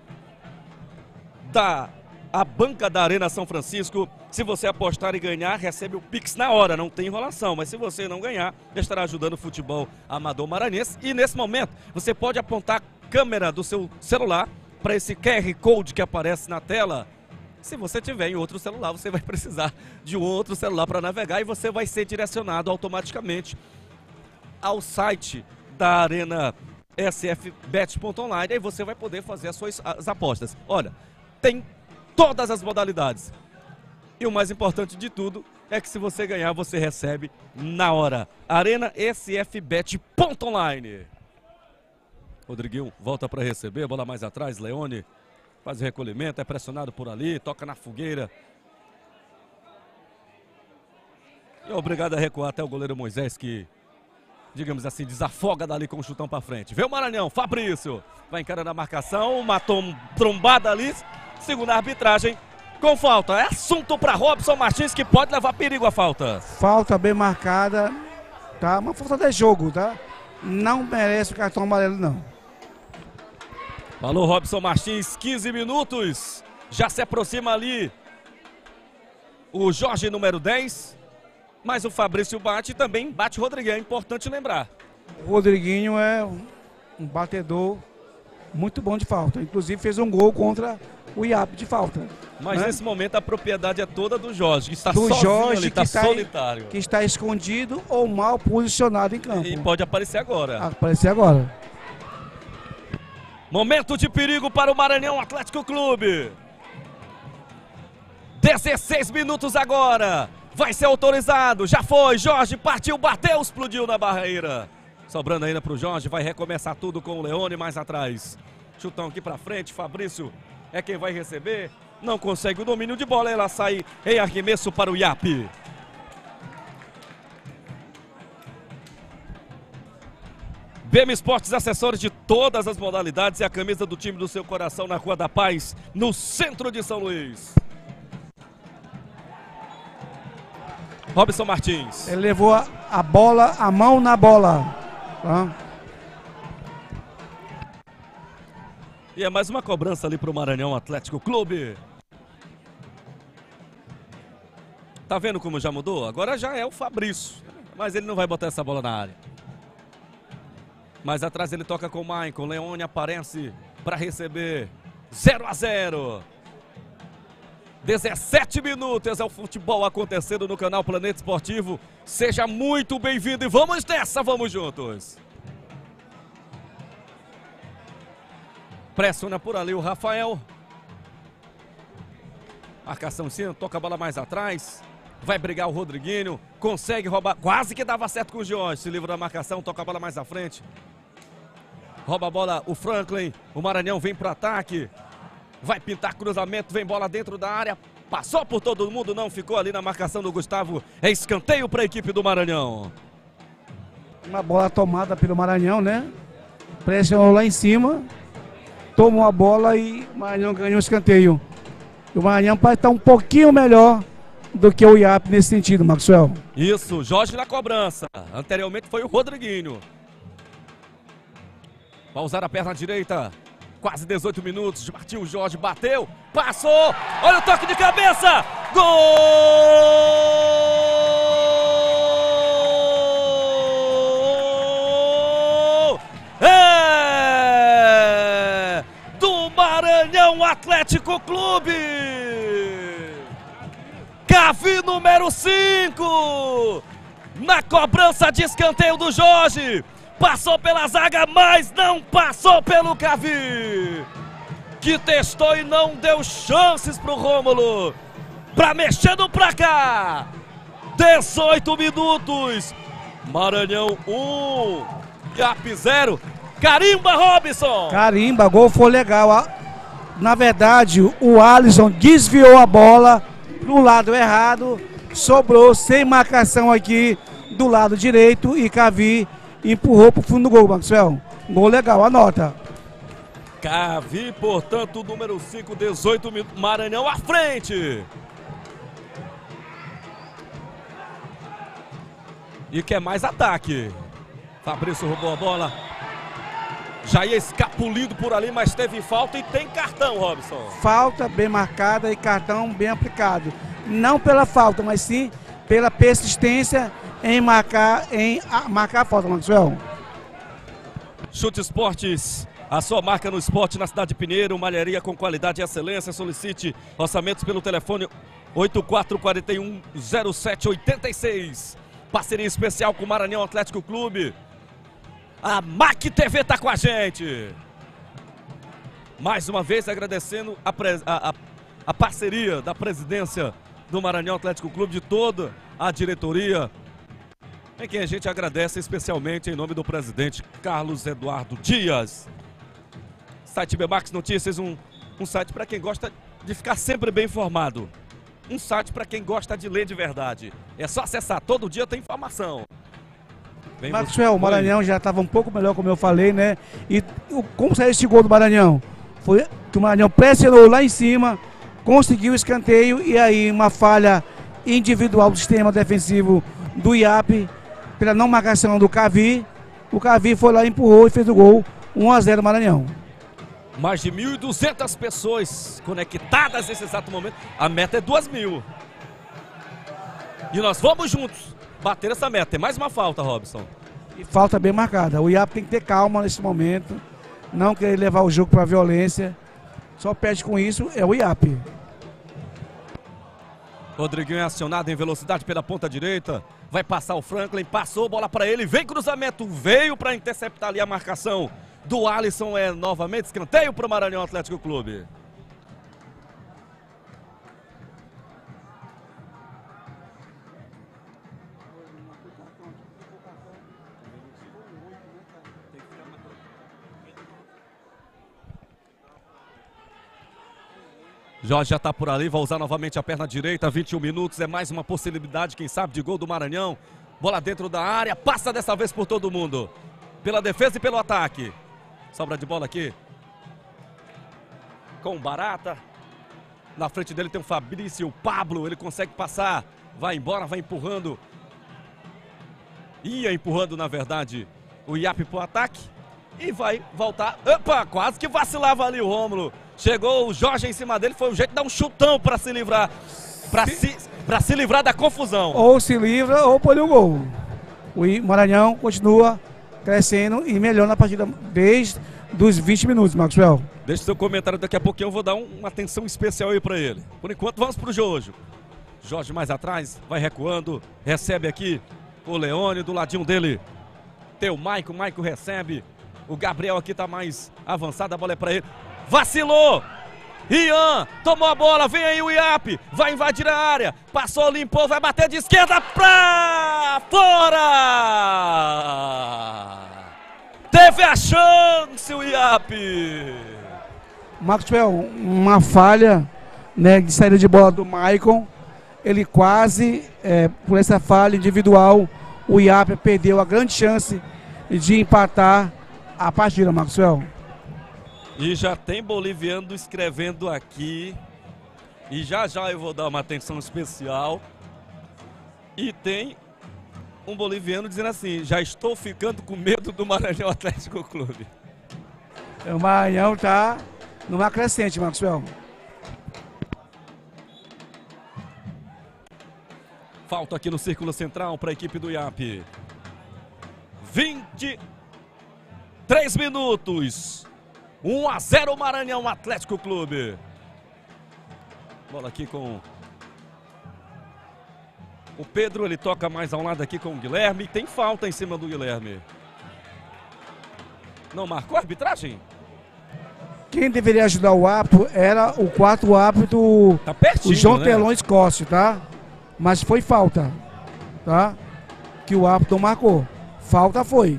da a banca da Arena São Francisco. Se você apostar e ganhar, recebe o Pix na hora, não tem enrolação. Mas se você não ganhar, estará ajudando o futebol amador maranhense. E nesse momento, você pode apontar a câmera do seu celular para esse Q R Code que aparece na tela. Se você tiver em outro celular, você vai precisar de um outro celular para navegar e você vai ser direcionado automaticamente ao site da Arena S F bet ponto online. Aí você vai poder fazer as suas as apostas. Olha, tem todas as modalidades. E o mais importante de tudo é que se você ganhar, você recebe na hora. Arena S F Bet ponto online. Rodriguinho volta para receber, bola mais atrás, Leone faz o recolhimento, é pressionado por ali, toca na fogueira. E é obrigado a recuar até o goleiro Moisés, que, digamos assim, desafoga dali com o chutão para frente. Vê o Maranhão, Fabrício, vai encarando a marcação, matou um trombada ali, segunda arbitragem, com falta. É assunto para Robson Martins, que pode levar perigo a falta.
Falta bem marcada, tá? Uma falta de jogo, tá? Não merece o cartão amarelo, não.
Falou Robson Martins, quinze minutos, já se aproxima ali o Jorge, número dez, mas o Fabrício bate também, bate o Rodriguinho, é importante lembrar.
O Rodriguinho é um batedor muito bom de falta, inclusive fez um gol contra o I A P de falta.
Mas
né?
nesse momento a propriedade é toda do Jorge, que está
do
sozinho
Jorge,
ali,
que
está
tá
solitário.
Em, que está escondido ou mal posicionado em campo.
E pode aparecer agora.
Aparecer agora.
Momento de perigo para o Maranhão Atlético Clube. dezesseis minutos agora. Vai ser autorizado. Já foi. Jorge partiu, bateu, explodiu na barreira. Sobrando ainda para o Jorge. Vai recomeçar tudo com o Leone mais atrás. Chutão aqui para frente. Fabrício é quem vai receber. Não consegue o domínio de bola. Ela sai em arremesso para o I A P. B M Esportes, acessórios de todas as modalidades e a camisa do time do seu coração na Rua da Paz, no centro de São Luís. Robson Martins.
Ele levou a, a bola, a mão na bola. Tá?
E é mais uma cobrança ali para o Maranhão Atlético Clube. Tá vendo como já mudou? Agora já é o Fabrício, mas ele não vai botar essa bola na área. Mais atrás ele toca com o Maicon. Leone aparece para receber. zero a zero. dezessete minutos é o futebol acontecendo no canal Planeta Esportivo. Seja muito bem-vindo e vamos nessa, vamos juntos. Pressiona por ali o Rafael. Marcação em cima, toca a bola mais atrás. Vai brigar o Rodriguinho. Consegue roubar. Quase que dava certo com o Jorge. Se livra da marcação, toca a bola mais à frente. Rouba a bola o Franklin. O Maranhão vem para o ataque. Vai pintar cruzamento. Vem bola dentro da área. Passou por todo mundo. Não ficou ali na marcação do Gustavo. É escanteio para a equipe do Maranhão.
Uma bola tomada pelo Maranhão, né? Pressionou lá em cima. Tomou a bola e o Maranhão ganhou o escanteio. O Maranhão parece estar um pouquinho melhor do que o I A P nesse sentido, Maxwell.
Isso, Jorge na cobrança. Anteriormente foi o Rodriguinho. Vai usar a perna direita. Quase dezoito minutos. Partiu o Jorge, bateu, passou. Olha o toque de cabeça. Gol! É do Maranhão Atlético Clube. Cavi número cinco. Na cobrança de escanteio do Jorge. Passou pela zaga, mas não passou pelo Cavi, que testou e não deu chances para o Rômulo para mexer no placar. dezoito minutos. Maranhão um, I A P zero. Carimba, Robson.
Carimba, gol foi legal. Na verdade, o Alisson desviou a bola no lado errado. Sobrou sem marcação aqui do lado direito e Cavi empurrou para o fundo do gol, Maxwell. Gol legal, anota.
Cavi, portanto, número cinco, dezoito minutos. Maranhão à frente. E quer mais ataque. Fabrício roubou a bola. Já ia escapulido por ali, mas teve falta e tem cartão, Robson.
Falta bem marcada e cartão bem aplicado. Não pela falta, mas sim pela persistência em marcar, em marcar a falta, Maxwell.
Chute Esportes, a sua marca no esporte na cidade de Pinheiro, malharia com qualidade e excelência. Solicite orçamentos pelo telefone oito quatro quatro um zero sete oito seis. Parceria especial com o Maranhão Atlético Clube. A M A C T V está com a gente. Mais uma vez agradecendo a, a, a, a parceria da presidência do Maranhão Atlético Clube, de toda a diretoria, em quem a gente agradece especialmente em nome do presidente Carlos Eduardo Dias. Site Bemax Notícias, um, um site para quem gosta de ficar sempre bem informado. Um site para quem gosta de ler de verdade. É só acessar, todo dia tem informação. Vem
Maxwell, o Maranhão já estava um pouco melhor, como eu falei, né? E o- como saiu esse gol do Maranhão? Foi que o Maranhão pressionou lá em cima, conseguiu o escanteio e aí uma falha individual do sistema defensivo do I A P, pela não marcação do Cavi. O Cavi foi lá, empurrou e fez o gol. um a zero Maranhão.
Mais de mil e duzentas pessoas conectadas nesse exato momento. A meta é duas mil. E nós vamos juntos bater essa meta. Tem mais uma falta, Robson.
E falta bem marcada. O I A P tem que ter calma nesse momento, não querer levar o jogo para a violência. Só perde com isso é o I A P.
Rodriguinho é acionado em velocidade pela ponta direita. Vai passar o Franklin, passou, bola para ele, vem cruzamento, veio para interceptar ali a marcação do Alisson. É novamente escanteio para o Maranhão Atlético Clube. Jorge já está por ali, vai usar novamente a perna direita, vinte e um minutos, é mais uma possibilidade, quem sabe, de gol do Maranhão. Bola dentro da área, passa dessa vez por todo mundo. Pela defesa e pelo ataque. Sobra de bola aqui. Com o Barata. Na frente dele tem o Fabrício, o Pablo, ele consegue passar. Vai embora, vai empurrando. Ia empurrando, na verdade, o I A P pro ataque. E vai voltar. Opa, quase que vacilava ali o Rômulo. Chegou o Jorge em cima dele, foi o jeito de dar um chutão para se livrar, para se, para se livrar da confusão.
Ou se livra ou põe o gol. O I- Maranhão continua crescendo e melhor na partida desde os vinte minutos, Maxwell.
Deixe seu comentário, daqui a pouquinho eu vou dar um- uma atenção especial aí para ele. Por enquanto vamos pro Jorge. Jorge mais atrás, vai recuando, recebe aqui o Leone, do ladinho dele tem o Maico, o Maico recebe. O Gabriel aqui tá mais avançado, a bola é para ele. Vacilou! Ian tomou a bola, vem aí o I A P, vai invadir a área, passou, limpou, vai bater de esquerda pra fora! Teve a chance o I A P!
Maxwell, uma falha, né, de saída de bola do Maicon. Ele quase, é, por essa falha individual, o I A P perdeu a grande chance de empatar a partida, Maxwell.
E já tem boliviano escrevendo aqui. E já já eu vou dar uma atenção especial. E tem um boliviano dizendo assim: já estou ficando com medo do Maranhão Atlético Clube.
O Maranhão está numa crescente, Maxwell.
Falta aqui no círculo central para a equipe do I A P. vinte e três minutos. um a zero Maranhão Atlético Clube. Bola aqui com o Pedro, ele toca mais ao lado aqui com o Guilherme. Tem falta em cima do Guilherme. Não marcou a arbitragem?
Quem deveria ajudar o árbitro era o quarto árbitro,
Tá pertinho,
o João
né?
Telões Costa, tá? Mas foi falta, tá? Que o árbitro não marcou. Falta foi.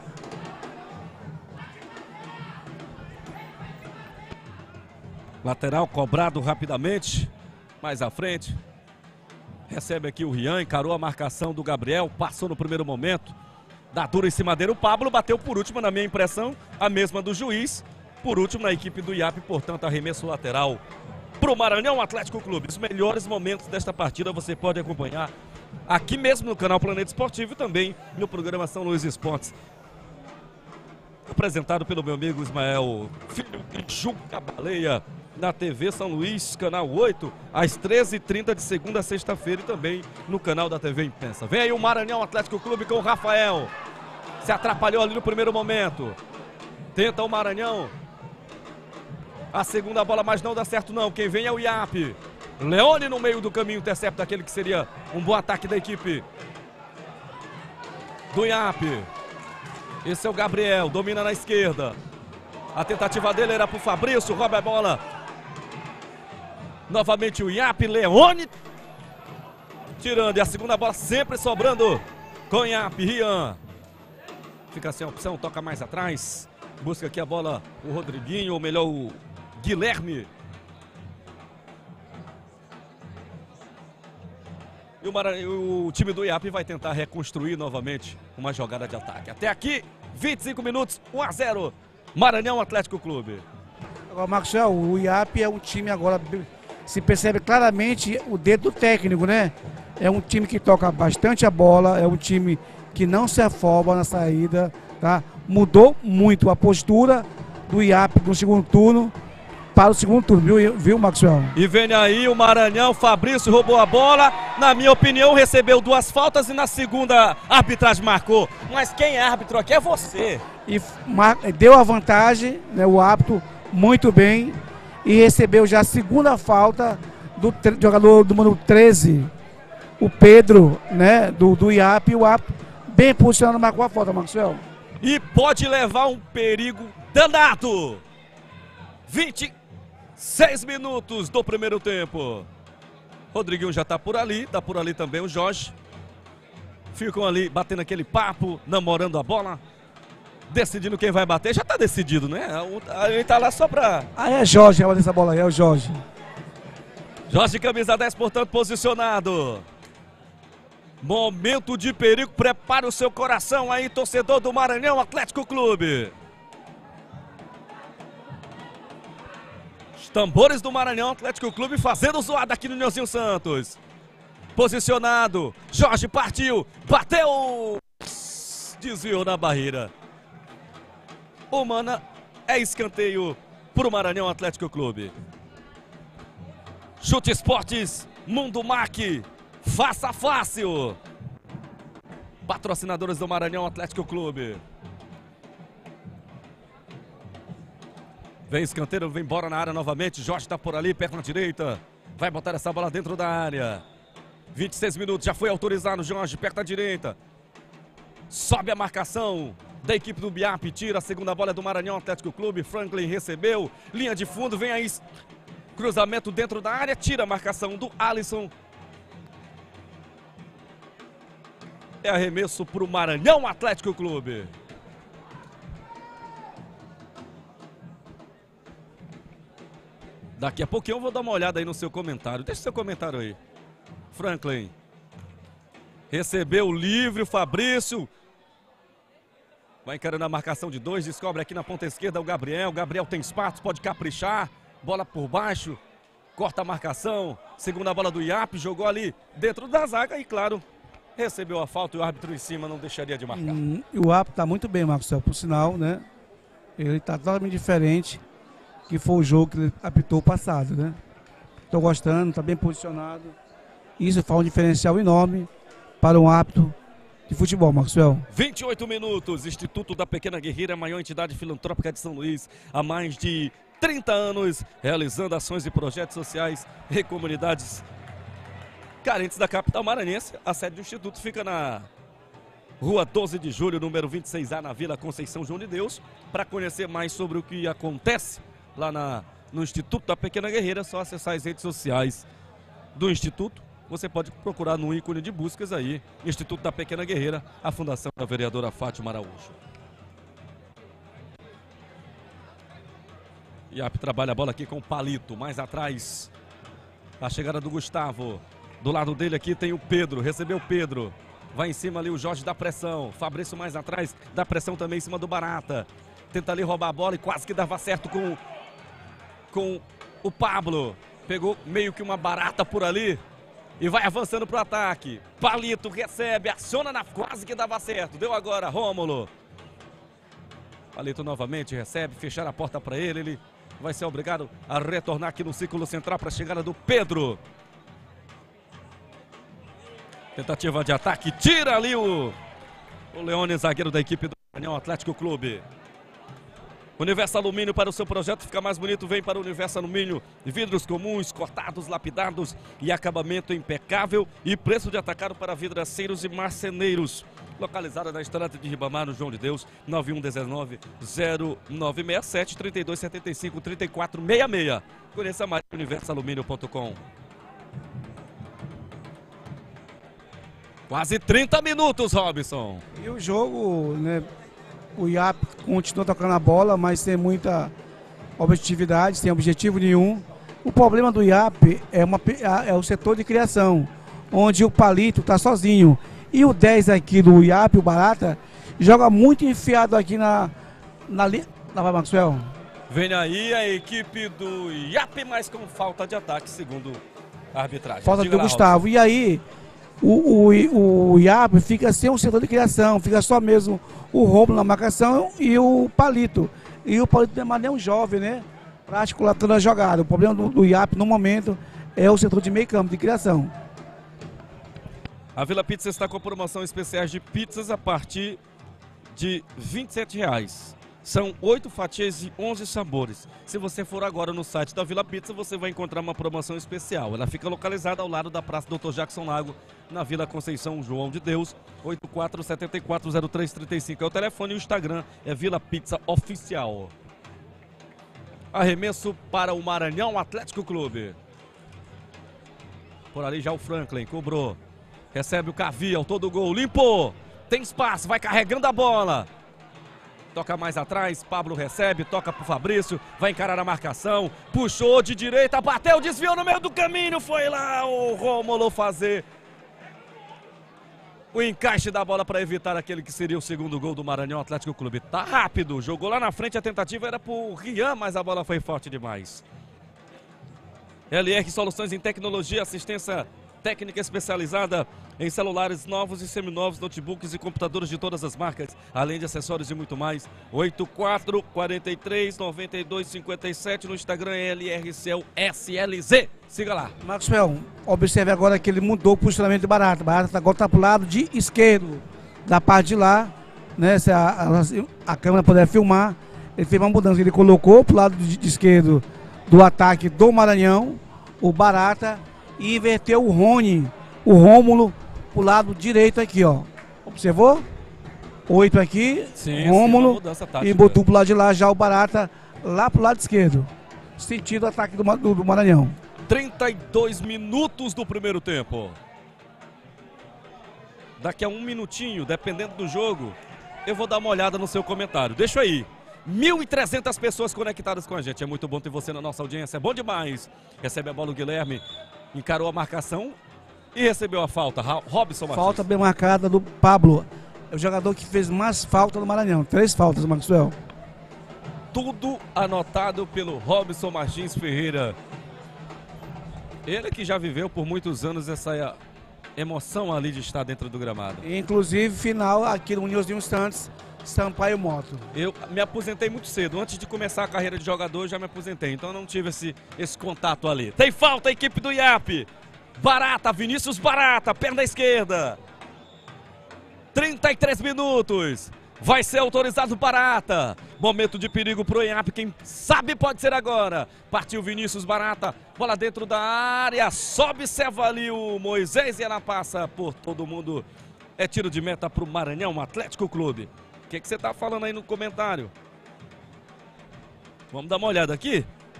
Lateral cobrado rapidamente, mais à frente. Recebe aqui o Rian, encarou a marcação do Gabriel, passou no primeiro momento. Dá duro em cima dele, o Pablo bateu por último, na minha impressão, a mesma do juiz. Por último na equipe do I A P, portanto, arremesso lateral para o Maranhão Atlético Clube. Os melhores momentos desta partida você pode acompanhar aqui mesmo no canal Planeta Esportivo e também no programa São Luís Esportes. Apresentado pelo meu amigo Ismael Filho de Juca Baleia, na T V São Luís, canal oito, às treze e trinta de segunda a sexta-feira e também no canal da T V Imprensa. Vem aí o Maranhão Atlético Clube com o Rafael. Se atrapalhou ali no primeiro momento. Tenta o Maranhão. A segunda bola, mas não dá certo não. Quem vem é o I A P. Leone no meio do caminho, intercepta aquele que seria um bom ataque da equipe do I A P. Esse é o Gabriel, domina na esquerda. A tentativa dele era pro Fabrício, rouba a bola. Novamente o I A P, Leone tirando. E a segunda bola sempre sobrando com Iap, Rian. Fica sem opção, toca mais atrás. Busca aqui a bola o Rodriguinho, ou melhor o Guilherme. E o, Mara... o time do Iap vai tentar reconstruir novamente uma jogada de ataque. Até aqui, vinte e cinco minutos, um a zero. Maranhão Atlético Clube.
Agora, Marcel, o Iap é um time agora, se percebe claramente o dedo do técnico, né? É um time que toca bastante a bola, é um time que não se afoba na saída, tá? Mudou muito a postura do Iap no segundo turno para o segundo turno, viu, viu, Maxwell?
E vem aí o Maranhão, Fabrício roubou a bola, na minha opinião recebeu duas faltas e na segunda a arbitragem marcou. Mas quem é árbitro aqui é você.
E deu a vantagem, né, o árbitro muito bem, e recebeu já a segunda falta do jogador do número treze, o Pedro, né, do, do Iap, e o árbitro bem posicionado marcou a falta, Maxwell.
E pode levar um perigo danado. vinte e seis minutos do primeiro tempo. Rodriguinho já tá por ali, tá por ali também o Jorge. Ficam ali batendo aquele papo, namorando a bola, decidindo quem vai bater. Já tá decidido, né? Ele tá lá só pra...
Ah, é Jorge, é essa bola aí, é o Jorge.
Jorge, camisa dez, portanto, posicionado. Momento de perigo, prepare o seu coração aí, torcedor do Maranhão Atlético Clube. Os tambores do Maranhão Atlético Clube fazendo zoada aqui no Nilzinho Santos. Posicionado, Jorge partiu, bateu, desviou na barreira. O Mana é escanteio para o Maranhão Atlético Clube. Chute Esportes, Mundo Mac, faça fácil. Patrocinadores do Maranhão Atlético Clube. Vem escanteio, vem embora na área novamente. Jorge está por ali, perto na direita. Vai botar essa bola dentro da área. vinte e seis minutos, já foi autorizado Jorge, perto da direita. Sobe a marcação da equipe do Iap, tira a segunda bola do Maranhão Atlético Clube. Franklin recebeu, linha de fundo, vem aí. Cruzamento dentro da área, tira a marcação do Alisson. É arremesso para o Maranhão Atlético Clube. Daqui a pouquinho eu vou dar uma olhada aí no seu comentário. Deixa o seu comentário aí. Franklin. Recebeu livre o Fabrício. Vai encarando a marcação de dois. Descobre aqui na ponta esquerda o Gabriel. Gabriel tem espaço, pode caprichar. Bola por baixo. Corta a marcação. Segunda bola do Iap. Jogou ali dentro da zaga e, claro, recebeu a falta e o árbitro em cima não deixaria de marcar.
Hum, e o Iap tá muito bem, Marcelo, por sinal, né? Ele tá totalmente diferente que foi o jogo que ele apitou passado, né? Tô gostando, tá bem posicionado. Isso faz um diferencial enorme para um árbitro de futebol, Maxwell.
vinte e oito minutos, Instituto da Pequena Guerreira, a maior entidade filantrópica de São Luís, há mais de trinta anos, realizando ações e projetos sociais em comunidades carentes da capital maranhense. A sede do Instituto fica na Rua doze de julho, número vinte e seis A, na Vila Conceição João de Deus. Para conhecer mais sobre o que acontece lá na, no Instituto da Pequena Guerreira, é só acessar as redes sociais do Instituto. Você pode procurar no ícone de buscas aí, Instituto da Pequena Guerreira, a fundação da vereadora Fátima Araújo. Iap trabalha a bola aqui com o Palito, mais atrás. A chegada do Gustavo. Do lado dele aqui tem o Pedro, recebeu o Pedro. Vai em cima ali o Jorge da pressão. Fabrício mais atrás, dá pressão também em cima do Barata. Tenta ali roubar a bola e quase que dava certo com, com o Pablo. Pegou meio que uma barata por ali. E vai avançando para o ataque. Palito recebe, aciona na... Quase que dava certo. Deu agora, Rômulo. Palito novamente recebe, fechar a porta para ele. Ele vai ser obrigado a retornar aqui no círculo central para a chegada do Pedro. Tentativa de ataque, tira ali o, o Leone, zagueiro da equipe do Maranhão Atlético Clube. Universo Alumínio, para o seu projeto ficar mais bonito, vem para o Universo Alumínio. Vidros comuns, cortados, lapidados e acabamento impecável. E preço de atacado para vidraceiros e marceneiros. Localizada na estrada de Ribamar, no João de Deus, nove um um nove, zero nove seis sete, trinta e dois setenta e cinco, trinta e quatro sessenta e seis. Conheça mais universo alumínio ponto com. Quase trinta minutos, Robson.
E o jogo, né, o I A P continua tocando a bola, mas sem muita objetividade, sem objetivo nenhum. O problema do I A P é, uma, é o setor de criação, onde o Palito está sozinho. E o dez aqui do I A P, o Barata, joga muito enfiado aqui na, na linha. Lá vai, Maxwell.
Vem aí a equipe do I A P, mas com falta de ataque, segundo a arbitragem.
Falta
Diga
do
lá,
Gustavo.
Robson.
E aí, o, o, o I A P fica sem o setor de criação, fica só mesmo o Romulo na marcação e o Palito. E o Palito não é nem um jovem, né? Para articular toda a jogada. O problema do, do I A P no momento é o setor de meio campo, de criação.
A Vila Pizza está com promoção especiais de pizzas a partir de vinte e sete reais. São oito fatias e onze sabores. Se você for agora no site da Vila Pizza, você vai encontrar uma promoção especial. Ela fica localizada ao lado da Praça doutor Jackson Lago, na Vila Conceição João de Deus, oito quatro sete quatro zero três três cinco. É o telefone e o Instagram é Vila Pizza Oficial. Arremesso para o Maranhão Atlético Clube. Por ali já o Franklin cobrou. Recebe o Cavial, todo gol, limpou. Tem espaço, vai carregando a bola. Toca mais atrás, Pablo recebe, toca pro Fabrício, vai encarar a marcação, puxou de direita, bateu, desviou no meio do caminho, foi lá o Rômulo fazer o encaixe da bola para evitar aquele que seria o segundo gol do Maranhão Atlético Clube. Tá rápido, jogou lá na frente, a tentativa era pro Rian, mas a bola foi forte demais. L R Soluções em Tecnologia, assistência técnica especializada em celulares novos e seminovos, notebooks e computadores de todas as marcas, além de acessórios e muito mais. oito quatro quatro três nove dois cinco sete no Instagram é L R C S L Z. Siga lá.
Maxwell, observe agora que ele mudou o posicionamento de Barata. Barata agora está para o lado de esquerdo, da parte de lá, né? Se a, a, a câmera puder filmar, ele fez uma mudança. Ele colocou para o lado de, de esquerdo do ataque do Maranhão, o Barata, e inverteu o Rony, o Rômulo, pro lado direito aqui, ó. Observou? Oito aqui,
sim,
Rômulo,
sim,
e botou pro lado de lá já o Barata, lá pro lado esquerdo. Sentido ataque do, do, do Maranhão.
trinta e dois minutos do primeiro tempo. Daqui a um minutinho, dependendo do jogo, eu vou dar uma olhada no seu comentário. Deixa aí. mil e trezentas pessoas conectadas com a gente. É muito bom ter você na nossa audiência. É bom demais. Recebe a bola o Guilherme. Encarou a marcação e recebeu a falta. Robson Martins.
Falta bem marcada do Pablo. É o jogador que fez mais falta no Maranhão. Três faltas, Maxwell.
Tudo anotado pelo Robson Martins Ferreira. Ele que já viveu por muitos anos essa emoção ali de estar dentro do gramado.
Inclusive, final aqui no Nilzinho Santos, Sampaio Moto.
Eu me aposentei muito cedo. Antes de começar a carreira de jogador, eu já me aposentei. Então eu não tive esse, esse contato ali. Tem falta a equipe do I A P. Barata, Vinícius Barata, perna esquerda. trinta e três minutos. Vai ser autorizado Barata. Momento de perigo pro I A P. Quem sabe pode ser agora. Partiu Vinícius Barata. Bola dentro da área. Só observa ali o Moisés e ela passa por todo mundo. É tiro de meta pro Maranhão Atlético Clube. O que, que você tá falando aí no comentário? Vamos dar uma olhada aqui?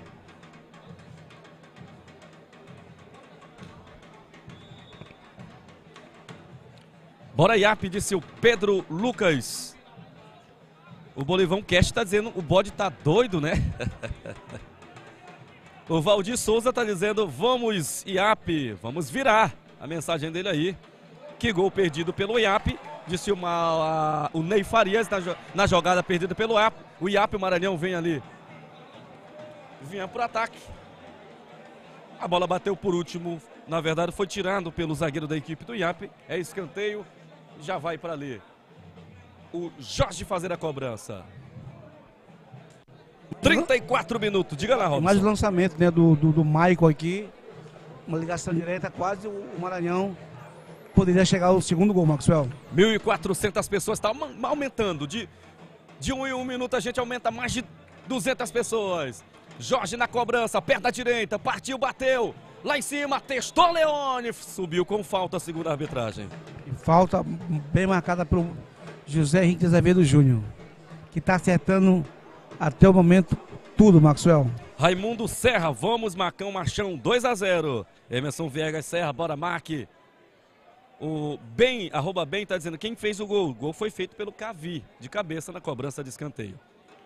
Bora I A P, disse o Pedro Lucas. O Bolivão Cast tá dizendo, o bode tá doido, né? O Valdir Souza tá dizendo, vamos I A P, vamos virar. A mensagem dele aí. Que gol perdido pelo I A P. Disse uma, a, o Ney Farias na, na jogada perdida pelo I A P. O I A P, o Maranhão vem ali. Vinha pro ataque. A bola bateu por último. Na verdade foi tirado pelo zagueiro da equipe do I A P. É escanteio. Já vai para ali. O Jorge fazer a cobrança. trinta e quatro minutos. Diga lá, Robson.
Mais o lançamento, né, do, do, do Michael aqui. Uma ligação direta. Quase o, o Maranhão poderia chegar ao segundo gol, Maxwell.
mil e quatrocentas pessoas, está aumentando. De, de um em um minuto a gente aumenta mais de duzentas pessoas. Jorge na cobrança, perna direita, partiu, bateu. Lá em cima, testou Leone. Subiu com falta, segundo a arbitragem.
E falta bem marcada pelo José Henrique Azevedo Júnior, que está acertando até o momento tudo, Maxwell.
Raimundo Serra, vamos Macão Machão, dois a zero. Emerson Viegas Serra, bora Mac. O Bem, arroba Bem, tá dizendo quem fez o gol. O gol foi feito pelo Cavi, de cabeça na cobrança de escanteio.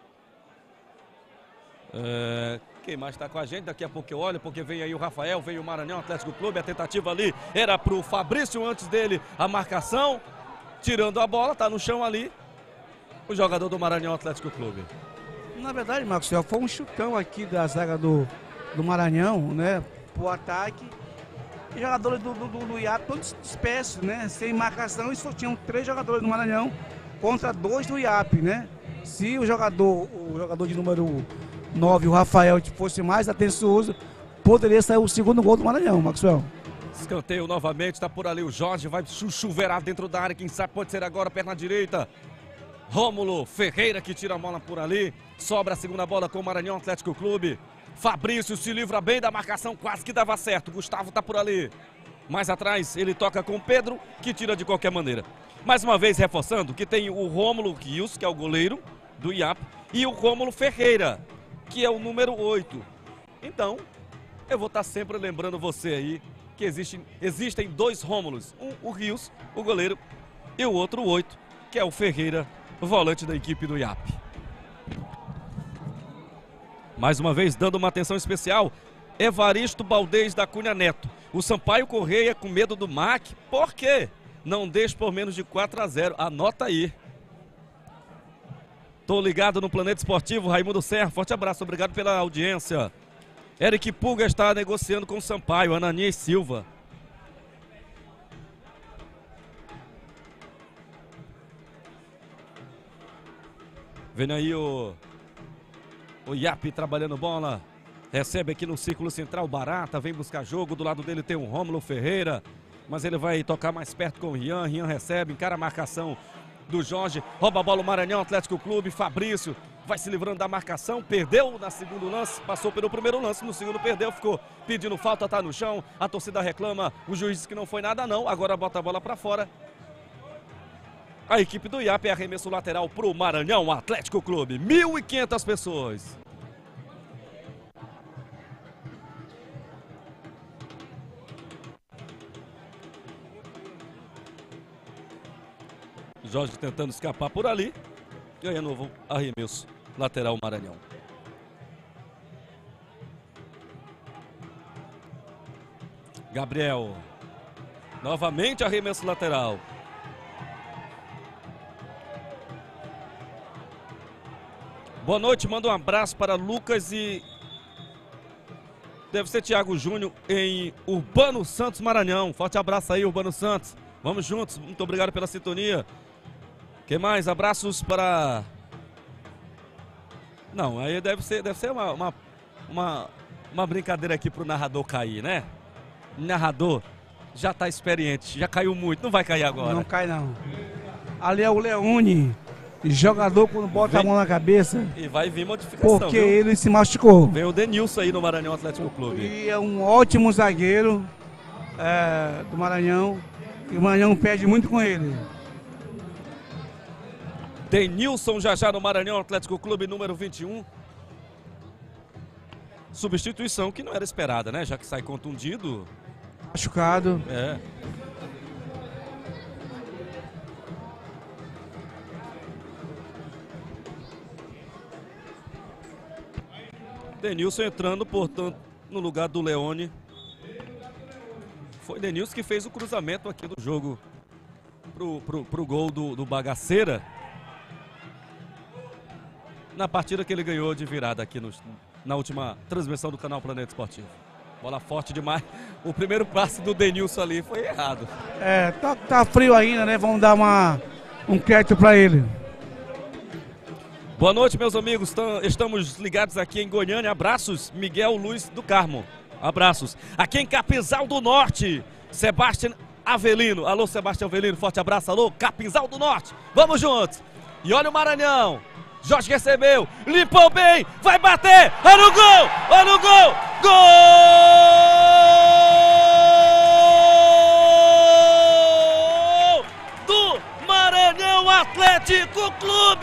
É, quem mais está com a gente? Daqui a pouco eu olho, porque vem aí o Rafael, vem o Maranhão Atlético Clube. A tentativa ali era para o Fabrício, antes dele a marcação. Tirando a bola, tá no chão ali o jogador do Maranhão Atlético Clube.
Na verdade, Marcos, foi um chutão aqui da zaga do, do Maranhão, né? Pro ataque. E jogadores do, do, do, do I A P todos dispersos, né? Sem marcação, e só tinham três jogadores do Maranhão contra dois do I A P, né? Se o jogador, o jogador de número nove, o Rafael, fosse mais atencioso, poderia sair o segundo gol do Maranhão, Maxwell.
Escanteio novamente, está por ali o Jorge, vai chuveirar dentro da área, quem sabe pode ser agora, perna direita. Rômulo Ferreira que tira a bola por ali, sobra a segunda bola com o Maranhão Atlético Clube. Fabrício se livra bem da marcação, quase que dava certo, Gustavo está por ali. Mais atrás ele toca com o Pedro, que tira de qualquer maneira. Mais uma vez reforçando que tem o Rômulo Rios, que é o goleiro do I A P, e o Rômulo Ferreira, que é o número oito. Então, eu vou estar sempre lembrando você aí que existem, existem dois Rômulos. Um, o Rios, o goleiro, e o outro, o oito, que é o Ferreira, o volante da equipe do I A P. Mais uma vez, dando uma atenção especial, Evaristo Baldez da Cunha Neto. O Sampaio Correia com medo do M A C, por quê? Não deixe por menos de quatro a zero, anota aí. Tô ligado no Planeta Esportivo, Raimundo Serra, forte abraço, obrigado pela audiência. Eric Pulga está negociando com o Sampaio, Ananias Silva. Vem aí o, o I A P trabalhando bola. Recebe aqui no círculo central Barata, vem buscar jogo. Do lado dele tem o Rômulo Ferreira, mas ele vai tocar mais perto com o Rian. Rian recebe, encara a marcação do Jorge. Rouba a bola o Maranhão Atlético Clube. Fabrício vai se livrando da marcação. Perdeu na segundo lance, passou pelo primeiro lance. No segundo perdeu, ficou pedindo falta, tá no chão. A torcida reclama, o juiz disse que não foi nada não. Agora bota a bola para fora. A equipe do I A P é arremesso lateral para o Maranhão Atlético Clube. mil e quinhentas pessoas. Jorge tentando escapar por ali. E aí, novo arremesso lateral Maranhão. Gabriel. Novamente arremesso lateral. Boa noite, manda um abraço para Lucas e... deve ser Thiago Júnior em Urbano Santos, Maranhão. Forte abraço aí, Urbano Santos. Vamos juntos, muito obrigado pela sintonia. Que mais? Abraços para... Não, aí deve ser, deve ser uma, uma, uma, uma brincadeira aqui pro narrador cair, né? O narrador já tá experiente, já caiu muito, não vai cair agora.
Não cai não. Ali é o Leone, jogador quando bota Vem, a mão na cabeça.
E vai vir modificação,
porque
viu?
ele se machucou.
Vem o Denilson aí no Maranhão Atlético Clube.
E é um ótimo zagueiro é, do Maranhão. E o Maranhão perde muito com ele.
Denilson já já no Maranhão Atlético Clube, número vinte e um. Substituição que não era esperada, né? Já que sai contundido.
Machucado.
É. Denilson entrando, portanto, no lugar do Leone. Foi Denilson que fez o cruzamento aqui do jogo pro, pro, pro gol do, do Bagaceira. Na partida que ele ganhou de virada aqui no, na última transmissão do canal Planeta Esportivo. Bola forte demais. O primeiro passe do Denilson ali foi errado.
É, tá, tá frio ainda, né? Vamos dar uma, um crédito para ele.
Boa noite, meus amigos. Estamos ligados aqui em Goiânia. Abraços, Miguel Luiz do Carmo. Abraços. Aqui em Capinzal do Norte, Sebastião Avelino. Alô, Sebastião Avelino, forte abraço. Alô, Capinzal do Norte. Vamos juntos. E olha o Maranhão. Jorge recebeu, limpou bem, vai bater, olha o gol, olha o gol, gol do Maranhão Atlético Clube.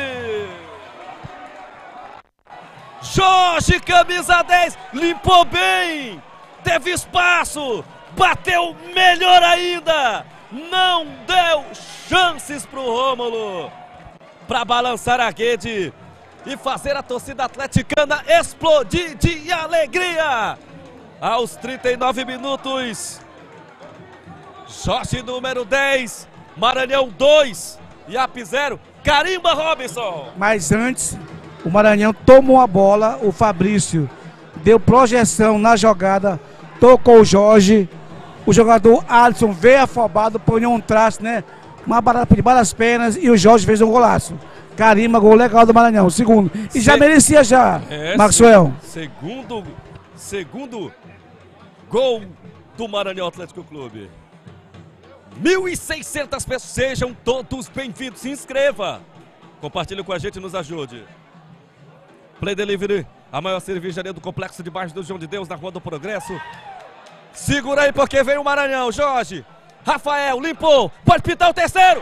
Jorge, camisa dez, limpou bem, teve espaço, bateu melhor ainda, não deu chances para o Rômulo para balançar a rede e fazer a torcida atleticana explodir de alegria. Aos trinta e nove minutos, Jorge número dez, Maranhão dois, I A P zero, carimba Robson.
Mas antes, o Maranhão tomou a bola, o Fabrício deu projeção na jogada, tocou o Jorge, o jogador Alisson veio afobado, põe um traço, né? Uma barata de balas penas e o Jorge fez um golaço. Carimba, gol legal do Maranhão, segundo. E já Se... merecia já, é, Maxwell.
Segundo, segundo gol do Maranhão Atlético Clube. mil e seiscentas pessoas, sejam todos bem-vindos, se inscreva. Compartilhe com a gente, nos ajude. Play Delivery, a maior cervejaria do complexo de baixo do João de Deus, na Rua do Progresso. Segura aí porque veio o Maranhão, Jorge. Rafael, limpou, pode pintar o terceiro.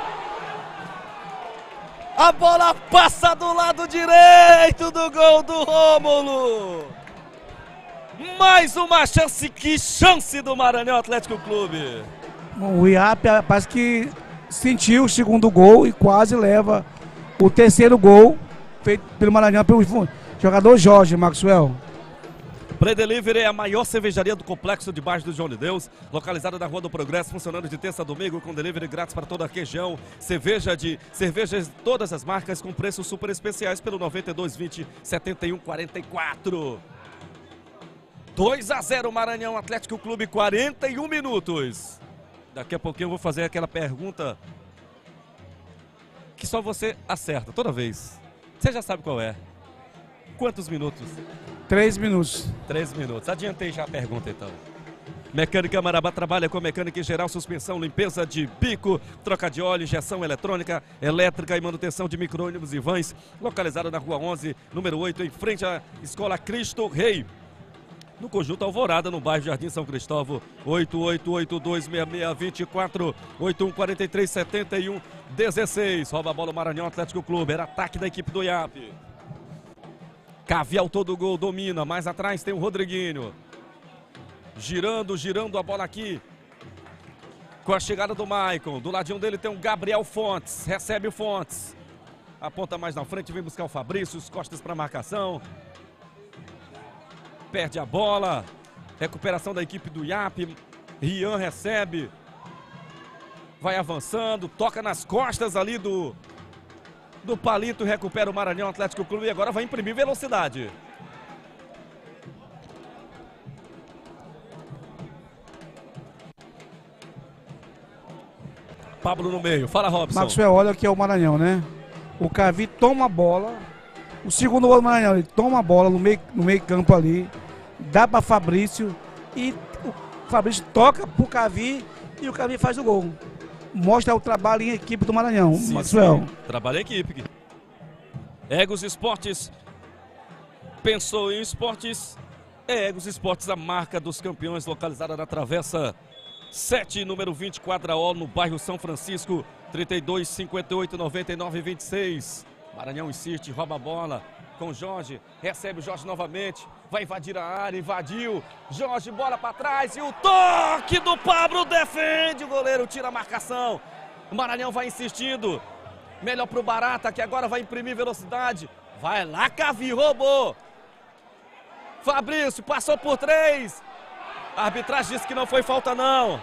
A bola passa do lado direito do gol do Rômulo. Mais uma chance, que chance do Maranhão Atlético Clube.
O I A P parece que sentiu o segundo gol e quase leva o terceiro gol feito pelo Maranhão, pelo jogador Jorge, Maxwell.
Play Delivery é a maior cervejaria do complexo de baixo do João de Deus, localizada na Rua do Progresso, funcionando de terça a domingo, com delivery grátis para toda a região. Cerveja de cervejas de todas as marcas com preços super especiais pelo noventa e dois, vinte, setenta e um, quarenta e quatro. dois a zero Maranhão Atlético Clube, quarenta e um minutos. Daqui a pouquinho eu vou fazer aquela pergunta que só você acerta toda vez. Você já sabe qual é. Quantos minutos?
Três minutos.
Três minutos. Adiantei já a pergunta, então. Mecânica Marabá trabalha com mecânica em geral, suspensão, limpeza de bico, troca de óleo, injeção eletrônica, elétrica e manutenção de micro-ônibus e vans. Localizada na Rua onze, número oito, em frente à Escola Cristo Rei. No Conjunto Alvorada, no bairro Jardim São Cristóvão. Oito oito oito dois seis seis dois quatro, oito um quatro três sete um um seis. Rouba a bola o Maranhão Atlético Clube. Era ataque da equipe do I A P. Cavial todo gol, domina. Mais atrás tem o Rodriguinho. Girando, girando a bola aqui. Com a chegada do Maicon. Do ladinho dele tem o Gabriel Fontes. Recebe o Fontes. Aponta mais na frente, vem buscar o Fabrício. Os costas para marcação. Perde a bola. Recuperação da equipe do I A P. Rian recebe. Vai avançando. Toca nas costas ali do... do Palito, recupera o Maranhão Atlético Clube e agora vai imprimir velocidade. Pablo no meio, fala Robson.
Maxwell, olha que é o Maranhão, né? O Cavi toma a bola, o segundo gol do Maranhão, ele toma a bola no meio, no meio campo ali, dá para Fabrício e o Fabrício toca pro Cavi e o Cavi faz o gol. Mostra o trabalho em equipe do Maranhão, sim, Maxwell.
Sim. Trabalho em equipe. Egos Esportes. Pensou em esportes? É Egos Esportes, a marca dos campeões, localizada na Travessa sete, número vinte, Quadraol, no bairro São Francisco. trinta e dois, cinquenta e oito, noventa e nove, vinte e seis. Maranhão insiste, rouba a bola com Jorge. Recebe o Jorge novamente. Vai invadir a área, invadiu. Jorge, bola para trás e o toque do Pablo defende. O goleiro tira a marcação. O Maranhão vai insistindo. Melhor para o Barata, que agora vai imprimir velocidade. Vai lá, Cavi, roubou. Fabrício, passou por três. A arbitragem disse que não foi falta, não.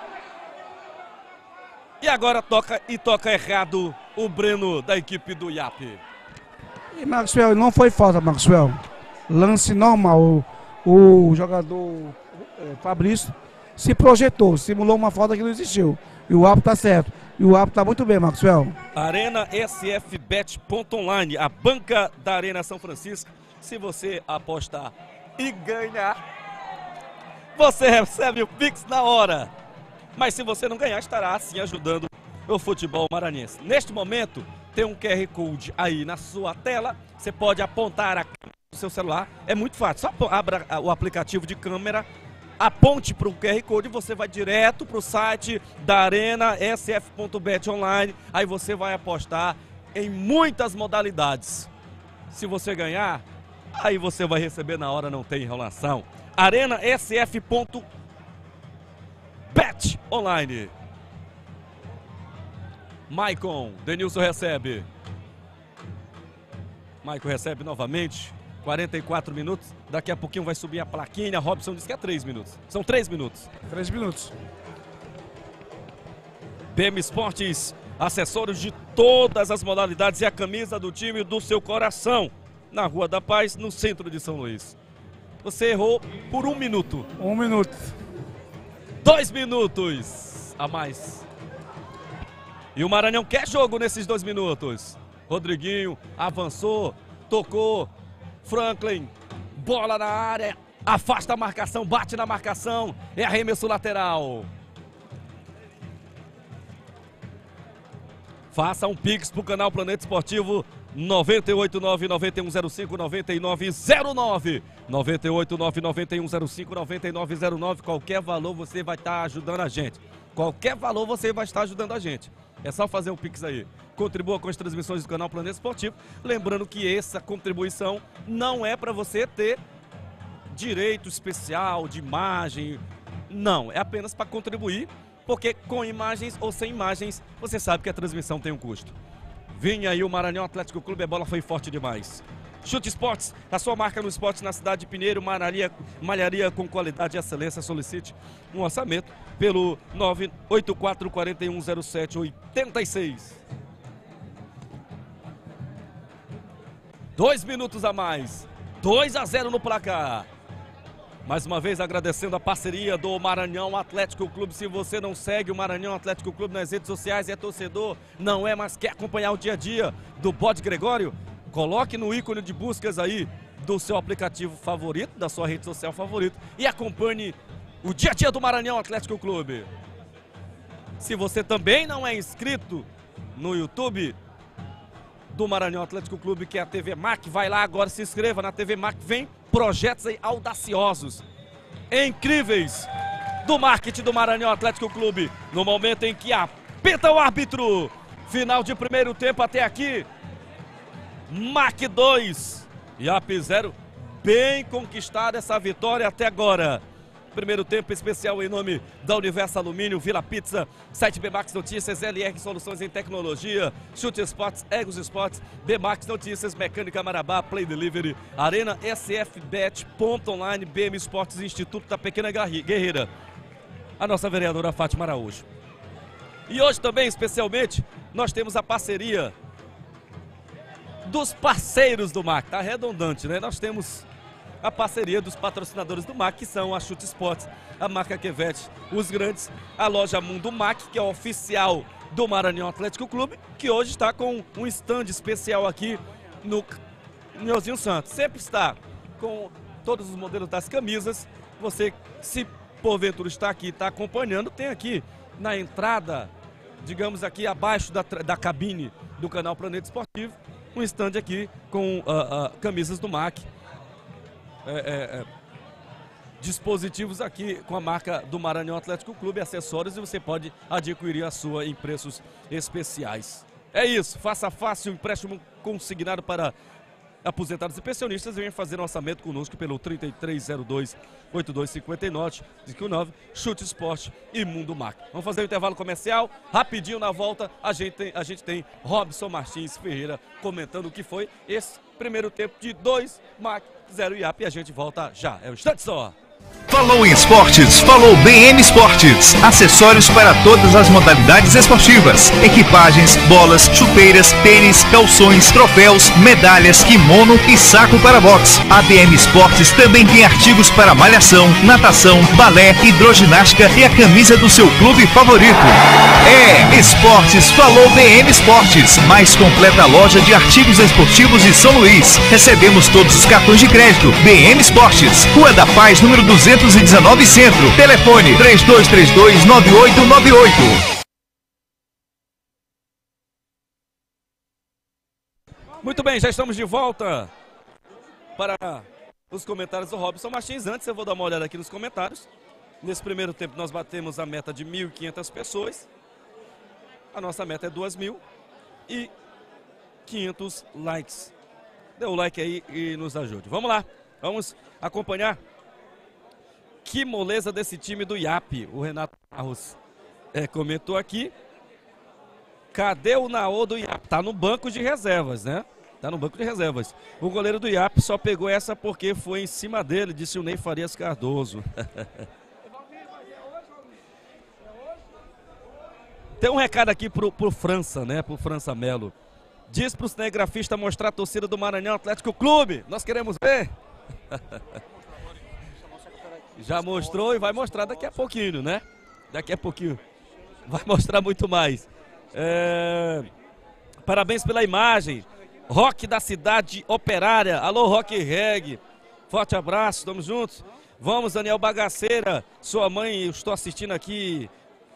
E agora toca e toca errado o Breno da equipe do I A P.
E Maxwell, não foi falta, Maxwell. Lance normal. O, o jogador é, Fabrício se projetou, simulou uma falta que não existiu. E o árbitro tá certo. E o árbitro tá muito bem, Maxwell.
Arena S F Bet ponto online, a banca da Arena São Francisco. Se você apostar e ganhar, você recebe o Pix na hora. Mas se você não ganhar, estará assim ajudando o futebol maranhense. Neste momento, tem um Q R Code aí na sua tela. Você pode apontar a câmera do seu celular. É muito fácil. Só abra o aplicativo de câmera, aponte para o Q R Code e você vai direto para o site da Arena S F ponto bet online. Aí você vai apostar em muitas modalidades. Se você ganhar, aí você vai receber na hora, não tem enrolação. Arena S F ponto bet online. Maicon, Denilson recebe. Maicon recebe novamente. quarenta e quatro minutos. Daqui a pouquinho vai subir a plaquinha. Robson disse que é três minutos. São três minutos.
três minutos.
B M Esportes, acessórios de todas as modalidades e a camisa do time do seu coração. Na Rua da Paz, no centro de São Luís. Você errou por um minuto.
Um minuto.
Dois minutos a mais. E o Maranhão quer jogo nesses dois minutos. Rodriguinho avançou, tocou. Franklin, bola na área, afasta a marcação, bate na marcação, é arremesso lateral. Faça um pix pro canal Planeta Esportivo nove oito nove, nove um zero cinco, nove nove zero nove. nove oito nove, nove um zero cinco, nove nove zero nove. Qualquer valor você vai estar ajudando a gente. Qualquer valor você vai estar ajudando a gente. É só fazer um pix aí. Contribua com as transmissões do canal Planeta Esportivo. Lembrando que essa contribuição não é para você ter direito especial de imagem. Não, é apenas para contribuir, porque com imagens ou sem imagens, você sabe que a transmissão tem um custo. Vinha aí o Maranhão Atlético Clube, a bola foi forte demais. Chute Esportes, a sua marca no esporte na cidade de Pinheiro, malharia, malharia com qualidade e excelência. Solicite um orçamento pelo nove oito quatro, quatro um zero sete, oito seis. Dois minutos a mais, dois a zero no placar. Mais uma vez agradecendo a parceria do Maranhão Atlético Clube. Se você não segue o Maranhão Atlético Clube nas redes sociais, é torcedor, não é, mas quer acompanhar o dia a dia do Bode Gregório, coloque no ícone de buscas aí do seu aplicativo favorito, da sua rede social favorita, e acompanhe o dia a dia do Maranhão Atlético Clube. Se você também não é inscrito no YouTube do Maranhão Atlético Clube, que é a T V M A C, vai lá agora, se inscreva na T V M A C. Vem projetos aí audaciosos, incríveis, do marketing do Maranhão Atlético Clube. No momento em que apita o árbitro, final de primeiro tempo até aqui, M A C dois, I A P zero. Bem conquistada essa vitória até agora. Primeiro tempo especial em nome da Universo Alumínio, Vila Pizza, site B Max Notícias, L R Soluções em Tecnologia, Chute Esportes, Egos Esportes, B Max Notícias, Mecânica Marabá, Play Delivery, Arena S F Bet, Ponto Online, B M Esportes, Instituto da Pequena Guerreira. A nossa vereadora Fátima Araújo. E hoje também, especialmente, nós temos a parceria dos parceiros do M A C. Tá redundante, né? Nós temos a parceria dos patrocinadores do M A C, que são a Chute Esportes, a marca Quevette, os grandes, a loja Mundo M A C, que é oficial do Maranhão Atlético Clube, que hoje está com um stand especial aqui no Nhozinho Santos. Sempre está com todos os modelos das camisas. Você, se porventura está aqui, está acompanhando, tem aqui na entrada, digamos aqui abaixo da, da cabine do canal Planeta Esportivo, um stand aqui com uh, uh, camisas do M A C. É, é, é, dispositivos aqui com a marca do Maranhão Atlético Clube, acessórios, e você pode adquirir a sua em preços especiais. É isso, faça fácil, empréstimo consignado para aposentados e pensionistas, e venha fazer um orçamento conosco pelo trinta e três zero dois, oitenta e dois cinquenta e nove, Chute Esporte e Mundo M A C. Vamos fazer um intervalo comercial, rapidinho. Na volta a gente tem, a gente tem Robson Martins Ferreira comentando o que foi esse primeiro tempo de dois M A C, zero I A P, e a gente volta já. É um instante só.
Falou em esportes, falou B M Esportes. Acessórios para todas as modalidades esportivas. Equipagens, bolas, chuteiras, tênis, calções, troféus, medalhas, kimono e saco para boxe. A B M Esportes também tem artigos para malhação, natação, balé, hidroginástica e a camisa do seu clube favorito. É, Esportes falou B M Esportes. Mais completa loja de artigos esportivos de São Luís. Recebemos todos os cartões de crédito. B M Esportes, Rua da Paz, número duzentos e dezenove, Centro. Telefone três dois três dois, nove oito nove oito.
Muito bem, já estamos de volta para os comentários do Robson Martins. Antes eu vou dar uma olhada aqui nos comentários. Nesse primeiro tempo nós batemos a meta de mil e quinhentas pessoas. A nossa meta é duas mil e quinhentos likes. Dê o like aí e nos ajude. Vamos lá, vamos acompanhar. Que moleza desse time do I A P, o Renato Barros é, comentou aqui. Cadê o Naô do I A P? Tá no banco de reservas, né? Tá no banco de reservas. O goleiro do I A P só pegou essa porque foi em cima dele, disse o Ney Farias Cardoso. Tem um recado aqui pro, pro França, né? Pro França Melo. Diz pro cinegrafista mostrar a torcida do Maranhão Atlético Clube. Nós queremos ver. Já mostrou e vai mostrar daqui a pouquinho, né? Daqui a pouquinho. Vai mostrar muito mais. É... Parabéns pela imagem. Rock da Cidade Operária. Alô, Rock Reg. Forte abraço, estamos juntos. Vamos, Daniel Bagaceira. Sua mãe, eu estou assistindo aqui.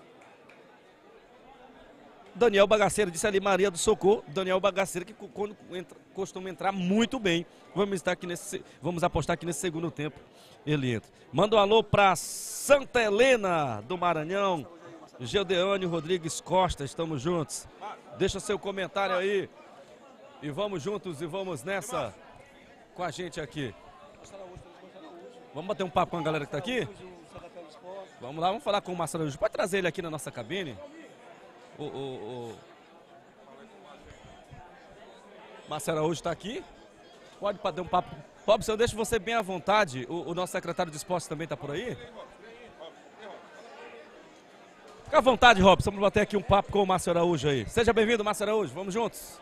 Daniel Bagaceira, disse ali Maria do Socorro. Daniel Bagaceira, que quando entra, costuma entrar muito bem. Vamos, estar aqui nesse, vamos apostar aqui nesse segundo tempo. Ele entra. Manda um alô para Santa Helena do Maranhão. Gedeone Rodrigues Costa, estamos juntos. Deixa seu comentário aí. E vamos juntos e vamos nessa com a gente aqui. Vamos bater um papo com a galera que tá aqui? Vamos lá, vamos falar com o Marcelo Araújo. Pode trazer ele aqui na nossa cabine? O, o, o... Marcelo Araújo está aqui. Pode bater um papo. Robson, deixa você bem à vontade. O, o nosso secretário de esportes também está por aí. Fica à vontade, Robson. Vamos bater aqui um papo com o Márcio Araújo aí. Seja bem-vindo, Márcio Araújo. Vamos juntos.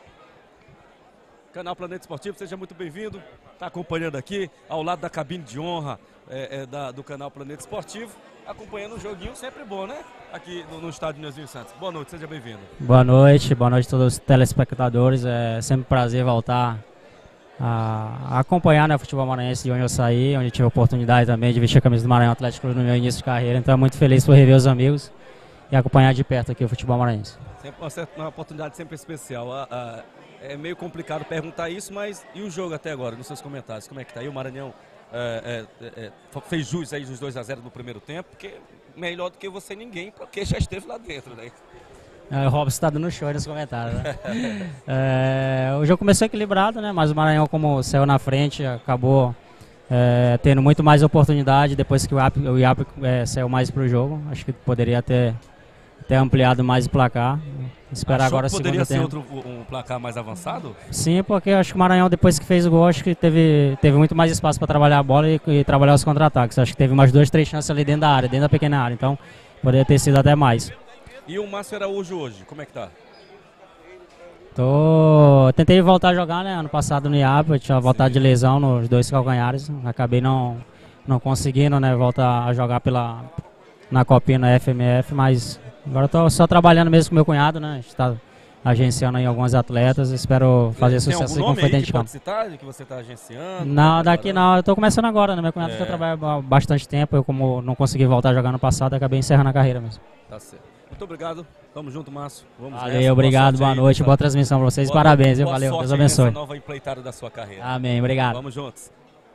Canal Planeta Esportivo, seja muito bem-vindo. Está acompanhando aqui, ao lado da cabine de honra é, é, da, do canal Planeta Esportivo. Acompanhando um joguinho sempre bom, né? Aqui no, no estádio Neuzinho Santos. Boa noite, seja bem-vindo.
Boa noite, boa noite a todos os telespectadores. É sempre um prazer voltar a, a acompanhar, né, o futebol maranhense de onde eu saí, onde eu tive a oportunidade também de vestir a camisa do Maranhão Atlético no meu início de carreira. Então, muito feliz por rever os amigos e acompanhar de perto aqui o futebol maranhense. Sempre
uma, uma oportunidade sempre especial. A, a, é meio complicado perguntar isso, mas e o jogo até agora, nos seus comentários? Como é que tá aí? O Maranhão é, é, é, fez jus aí dos dois a zero no primeiro tempo, porque melhor do que você ninguém, porque já esteve lá dentro, né?
É, o Robson está dando show aí nos comentários, né? é, o jogo começou equilibrado, né? Mas o Maranhão, como saiu na frente, acabou é, tendo muito mais oportunidade depois que o I A P, o I A P é, saiu mais para o jogo. Acho que poderia ter, ter ampliado mais o placar. Esperar
Achou
agora o segundo tempo.
Poderia ser outro, um placar mais avançado?
Sim, porque eu acho que o Maranhão, depois que fez o gol, acho que teve, teve muito mais espaço para trabalhar a bola e, e trabalhar os contra-ataques. Acho que teve umas duas, três chances ali dentro da área, dentro da pequena área. Então, poderia ter sido até mais.
E o Márcio Araújo hoje, como é que tá?
Tô... Tentei voltar a jogar, né? Ano passado no I A P, eu tinha voltado de lesão nos dois calcanhares. Acabei não, não conseguindo, né? Voltar a jogar pela... na Copinha, na F M F, mas agora tô só trabalhando mesmo com meu cunhado, né? A gente tá agenciando aí alguns atletas, espero fazer
Tem
sucesso
algum
como foi dentro de campo.
Citar, que você tá agenciando?
Não, daqui não, eu tô começando agora, né? Meu cunhado
É.
já trabalha há bastante tempo, eu como não consegui voltar a jogar no passado, acabei encerrando a carreira mesmo.
Tá certo. Muito obrigado, tamo junto, Márcio. Vamos
Valeu,
nessa.
obrigado, boa,
boa
noite,
aí,
boa transmissão pra vocês,
boa,
parabéns,
boa
valeu,
sorte
Deus
aí
abençoe.
nessa nova empreitada da sua carreira.
Amém, obrigado.
Vamos juntos.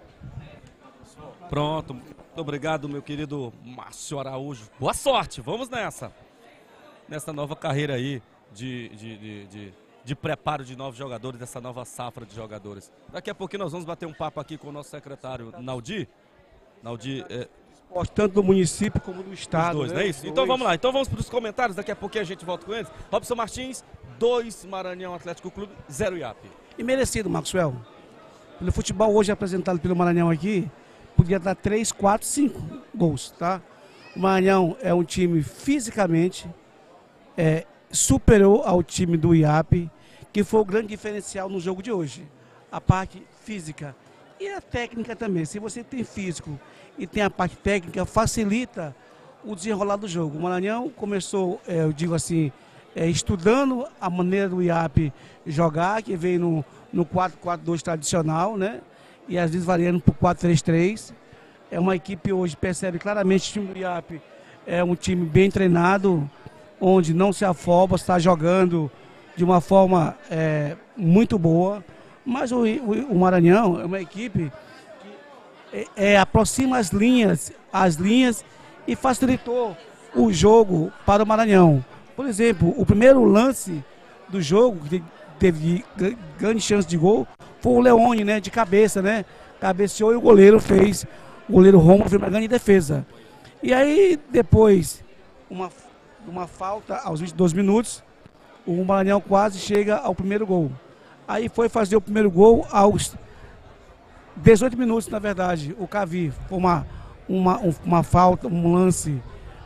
Pronto, muito obrigado, meu querido Márcio Araújo. Boa sorte, vamos nessa. Nessa nova carreira aí de, de, de, de, de preparo de novos jogadores, dessa nova safra de jogadores. Daqui a pouquinho nós vamos bater um papo aqui com o nosso secretário Naldi. Naldi, é,
Tanto do município como do estado.
os dois,
né?
não é isso?
Os
Então
dois.
vamos lá, então vamos para os comentários, daqui a pouquinho a gente volta com eles. Robson Martins, dois Maranhão Atlético Clube, zero I A P.
E merecido, Maxwell. Pelo futebol hoje apresentado pelo Maranhão aqui, podia dar três, quatro, cinco gols, tá? O Maranhão é um time fisicamente, é, superou ao time do I A P, que foi o grande diferencial no jogo de hoje. A parte física e a técnica também. Se você tem físico e tem a parte técnica, facilita o desenrolar do jogo. O Maranhão começou, é, eu digo assim, é, estudando a maneira do I A P jogar, que veio no, no quatro quatro dois tradicional, né? E às vezes variando para o quatro três três. É uma equipe hoje, percebe claramente que o time do I A P é um time bem treinado, onde não se afoba, está jogando de uma forma é, muito boa. Mas o, o, o Maranhão é uma equipe que é, é, aproxima as linhas, as linhas e facilitou o jogo para o Maranhão. Por exemplo, o primeiro lance do jogo, que teve grande chance de gol, foi o Leone, né, de cabeça, né? Cabeceou e o goleiro fez, o goleiro Romulo fez uma grande defesa. E aí, depois, uma, uma falta aos vinte e dois minutos, o Maranhão quase chega ao primeiro gol. Aí foi fazer o primeiro gol aos dezoito minutos, na verdade. O Cavi, foi uma, uma, uma falta, um lance.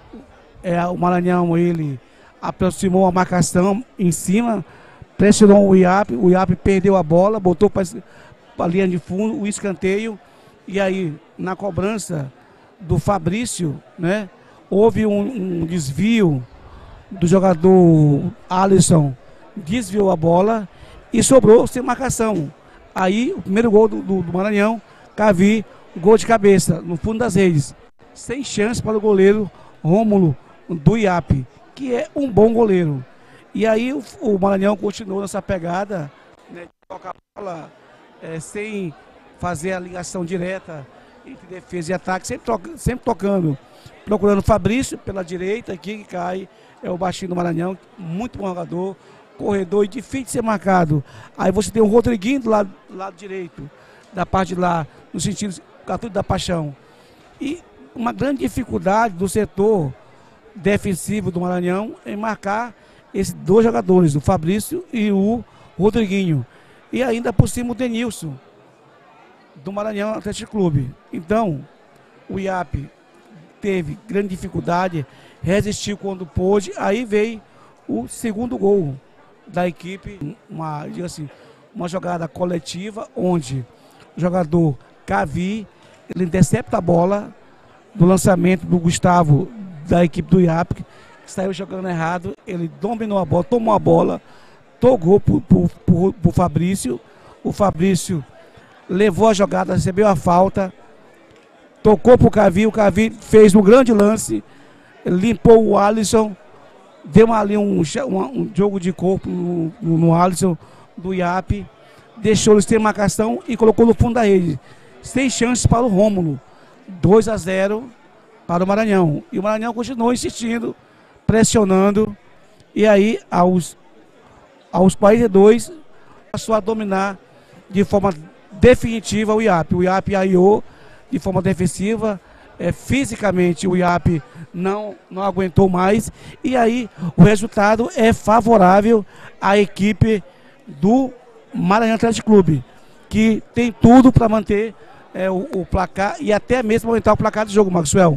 É, o Maranhão, ele aproximou a marcação em cima, pressionou o I A P, o I A P perdeu a bola, botou para a linha de fundo, o escanteio, e aí, na cobrança do Fabrício, né, houve um, um desvio do jogador Alisson, desviou a bola e sobrou sem marcação. Aí, o primeiro gol do, do, do Maranhão, Cavi, gol de cabeça, no fundo das redes. Sem chance para o goleiro Rômulo do I A P, que é um bom goleiro. E aí, o, o Maranhão continuou nessa pegada, né, de tocar a bola é, sem fazer a ligação direta entre defesa e ataque, sempre, troca, sempre tocando, procurando o Fabrício pela direita, aqui que cai, é o baixinho do Maranhão, muito bom jogador, corredor e difícil de ser marcado. Aí você tem o Rodriguinho do lado, do lado direito, da parte de lá, no sentido Catudo da Paixão. E uma grande dificuldade do setor defensivo do Maranhão em marcar esses dois jogadores, o Fabrício e o Rodriguinho. E ainda por cima o Denilson, do Maranhão Atlético Clube. Então, o I A P teve grande dificuldade, resistiu quando pôde, aí veio o segundo gol da equipe, uma, assim, uma jogada coletiva, onde o jogador Cavi, ele intercepta a bola do lançamento do Gustavo, da equipe do I A P, que saiu jogando errado, ele dominou a bola, tomou a bola, tocou para o Fabrício, o Fabrício levou a jogada, recebeu a falta, tocou para o Cavi, o Cavi fez um grande lance, limpou o Alisson, deu ali um, um, um jogo de corpo no, no, no Alisson do I A P, deixou ele sem marcação e colocou no fundo da rede. Sem chances para o Rômulo. dois a zero para o Maranhão. E o Maranhão continuou insistindo, pressionando, e aí aos, aos quarenta e dois passou a dominar de forma definitiva o I A P. O I A P aiou de forma defensiva, é, fisicamente o I A P não, não aguentou mais, e aí o resultado é favorável à equipe do Maranhão Atlético Clube, que tem tudo para manter é, o, o placar e até mesmo aumentar o placar do jogo, Maxwell.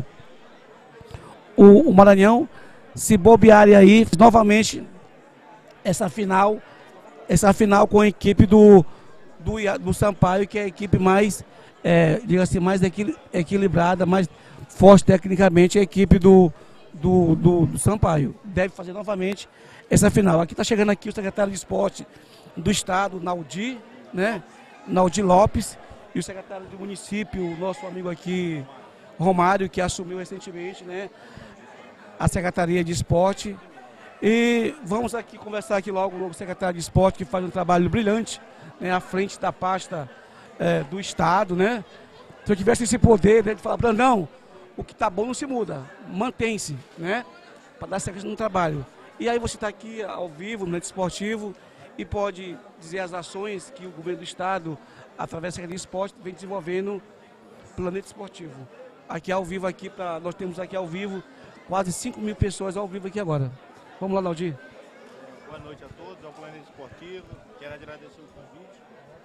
O, o Maranhão, se bobear aí, novamente essa final, essa final com a equipe do Do, do Sampaio, que é a equipe mais, é, diga assim, mais equilibrada, mais forte tecnicamente, a equipe do, do, do, do Sampaio. Deve fazer novamente essa final. Aqui está chegando aqui o secretário de esporte do estado, Naldi, né? Naldi Lopes, e o secretário do município, o nosso amigo aqui, Romário, que assumiu recentemente, né, a Secretaria de Esporte. E vamos aqui conversar aqui logo com o secretário de esporte, que faz um trabalho brilhante, né, à frente da pasta é, do Estado, né? Se eu tivesse esse poder, né, de falar, Brandão, o que tá bom não se muda, mantém-se, né? Para dar sequência no trabalho. E aí você está aqui ao vivo, no Planeta Esportivo, e pode dizer as ações que o governo do Estado, através da Secretaria de Esporte, vem desenvolvendo no Planeta Esportivo. Aqui ao vivo, aqui pra, nós temos aqui ao vivo quase cinco mil pessoas ao vivo aqui agora. Vamos lá, Naldi.
Boa noite a todos, ao Planeta Esportivo. Quero agradecer o convite.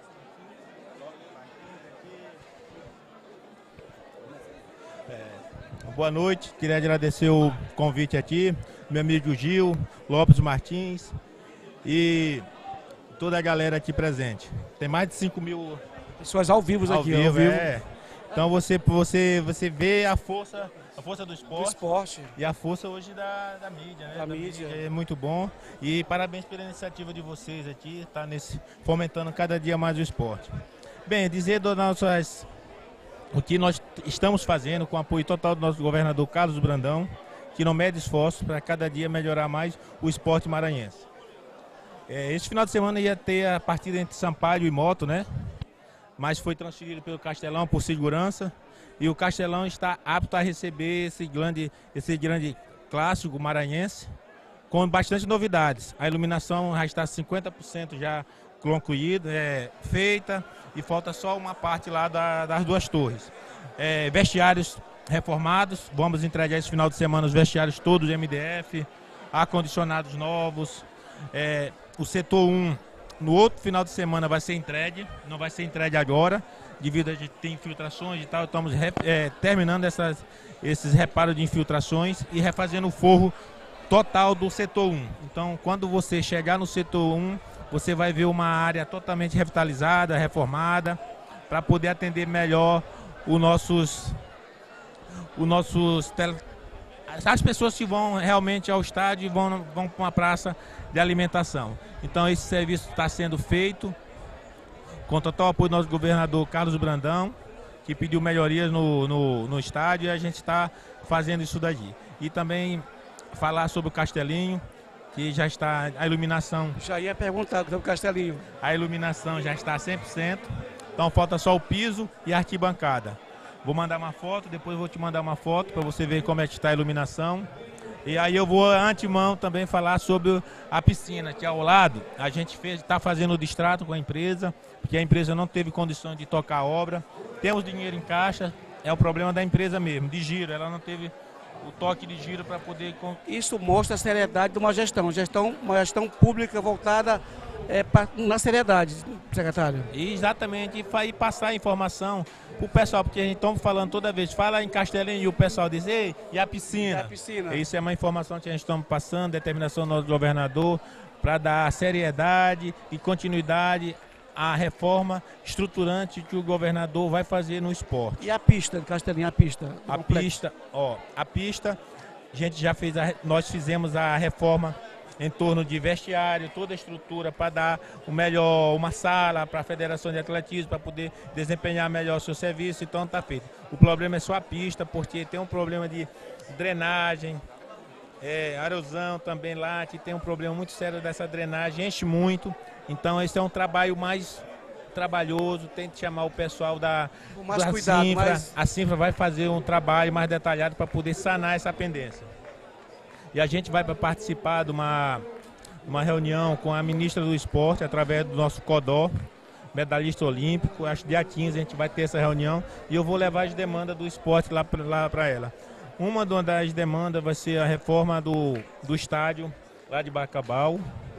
É, boa noite, queria agradecer o convite aqui, meu amigo Gil, Lopes Martins e toda a galera aqui presente. Tem mais de cinco mil
pessoas ao vivo
ao
aqui.
Vivo,
ao vivo.
É. Então você, você, você vê a força, a força do esporte,
do esporte
e a força hoje da, da mídia, né?
Da, da mídia.
mídia. É muito bom. E parabéns pela iniciativa de vocês aqui, tá nesse, fomentando cada dia mais o esporte. Bem, dizer das nossas, o que nós estamos fazendo com o apoio total do nosso governador Carlos Brandão, que não mede esforços para cada dia melhorar mais o esporte maranhense. É, este final de semana ia ter a partida entre Sampaio e Moto, né? Mas foi transferido pelo Castelão por segurança, e o Castelão está apto a receber esse grande, esse grande clássico maranhense, com bastante novidades. A iluminação já está cinquenta por cento já concluída, é, feita, e falta só uma parte lá da, das duas torres. É, vestiários reformados, vamos entregar esse final de semana os vestiários todos de M D F, ar-condicionados novos, É, o setor um, no outro final de semana, vai ser entregue, não vai ser entregue agora, devido a gente ter infiltrações e tal. Estamos é, terminando essas, esses reparos de infiltrações e refazendo o forro total do setor um. Então, quando você chegar no setor um, você vai ver uma área totalmente revitalizada, reformada, para poder atender melhor os nossos, os nossos tele... as pessoas que vão realmente ao estádio e vão, vão para uma praça de alimentação. Então, esse serviço está sendo feito com total apoio do nosso governador Carlos Brandão, que pediu melhorias no, no, no estádio, e a gente está fazendo isso daí. E também falar sobre o Castelinho, que já está, a iluminação...
Já ia perguntar sobre o Castelinho.
A iluminação já está cem por cento, então falta só o piso e a arquibancada. Vou mandar uma foto, depois vou te mandar uma foto para você ver como é que está a iluminação. E aí eu vou, antemão, também falar sobre a piscina, que ao lado a gente está fazendo o distrato com a empresa, porque a empresa não teve condição de tocar a obra. Temos dinheiro em caixa, é o problema da empresa mesmo, de giro, ela não teve o toque de giro para poder...
Isso mostra a seriedade de uma gestão, gestão uma gestão pública voltada é, pra, na seriedade, secretário.
Exatamente, e passar a informação para o pessoal, porque a gente está falando toda vez, fala em Castelinho e o pessoal diz, ei, e a piscina?
E a piscina?
Isso é uma informação que a gente está passando, determinação do nosso governador, para dar seriedade e continuidade à reforma estruturante que o governador vai fazer no esporte.
E a pista de Castelinho, a pista?
A pista, ó, a pista, a gente já fez, a, nós fizemos a reforma em torno de vestiário, toda a estrutura para dar o melhor, uma sala para a Federação de Atletismo, para poder desempenhar melhor o seu serviço, então está feito. O problema é só a pista, porque tem um problema de drenagem, é, erosão também lá, que tem um problema muito sério dessa drenagem, enche muito, então esse é um trabalho mais trabalhoso, tem que chamar o pessoal da,
mais
da
cuidado,
Cinfra,
mais...
a Cinfra vai fazer um trabalho mais detalhado para poder sanar essa pendência. E a gente vai para participar de uma, uma reunião com a ministra do Esporte, através do nosso CODó, medalhista olímpico. Acho que dia quinze a gente vai ter essa reunião e eu vou levar as demandas do esporte lá para ela. Uma das demandas vai ser a reforma do, do estádio lá de Bacabal.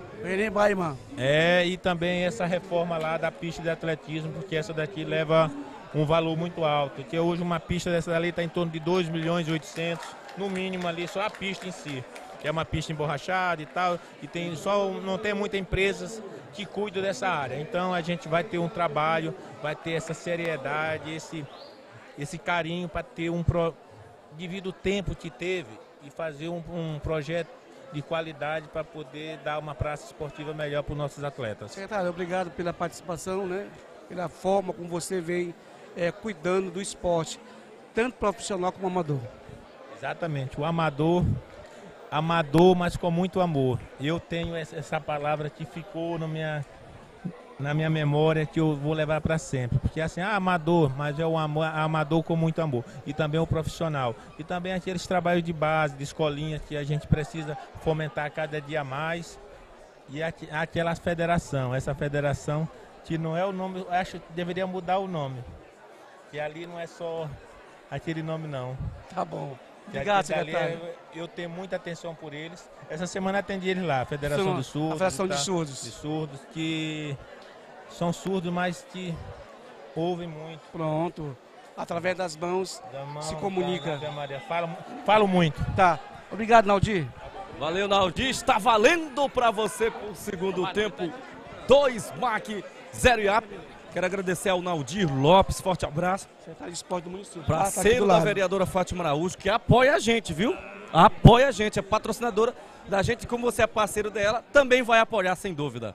É, e também essa reforma lá da pista de atletismo, porque essa daqui leva um valor muito alto. Porque hoje uma pista dessa dali está em torno de dois milhões e oitocentos, no mínimo ali, só a pista em si. Que é uma pista emborrachada e tal, e tem só, não tem muitas empresas que cuidam dessa área. Então a gente vai ter um trabalho, vai ter essa seriedade, esse, esse carinho para ter um, pro, devido ao tempo que teve, e fazer um, um projeto de qualidade para poder dar uma praça esportiva melhor para os nossos atletas.
Secretário, obrigado pela participação, né? Pela forma como você vem é, cuidando do esporte, tanto profissional como amador.
Exatamente, o amador, amador, mas com muito amor. Eu tenho essa palavra que ficou na minha, na minha memória, que eu vou levar para sempre. Porque assim, ah, amador, mas é o amor, amador com muito amor. E também o profissional. E também aqueles trabalhos de base, de escolinha, que a gente precisa fomentar cada dia mais. E aqu aquela federação, essa federação que não é o nome, acho que deveria mudar o nome. Que ali não é só aquele nome não.
Tá bom. Obrigado, secretário.
Eu tenho muita atenção por eles. Essa semana atendi eles lá, a Federação de Surdos.
A Federação
tá,
de Surdos.
De surdos, que são surdos, mas que ouvem muito.
Pronto. Através das mãos, da mão, se comunica.
Tá, Maria. Falo, falo muito.
Tá. Obrigado, Naldir.
Valeu, Naldir. Está valendo para você por segundo tempo. dois M A C, zero I A P. Quero agradecer ao Naldir Lopes, forte abraço.
Secretário de Esporte do município.
Parceiro da vereadora Fátima Araújo, que apoia a gente, viu? Apoia a gente, é patrocinadora da gente, como você é parceiro dela, também vai apoiar, sem dúvida.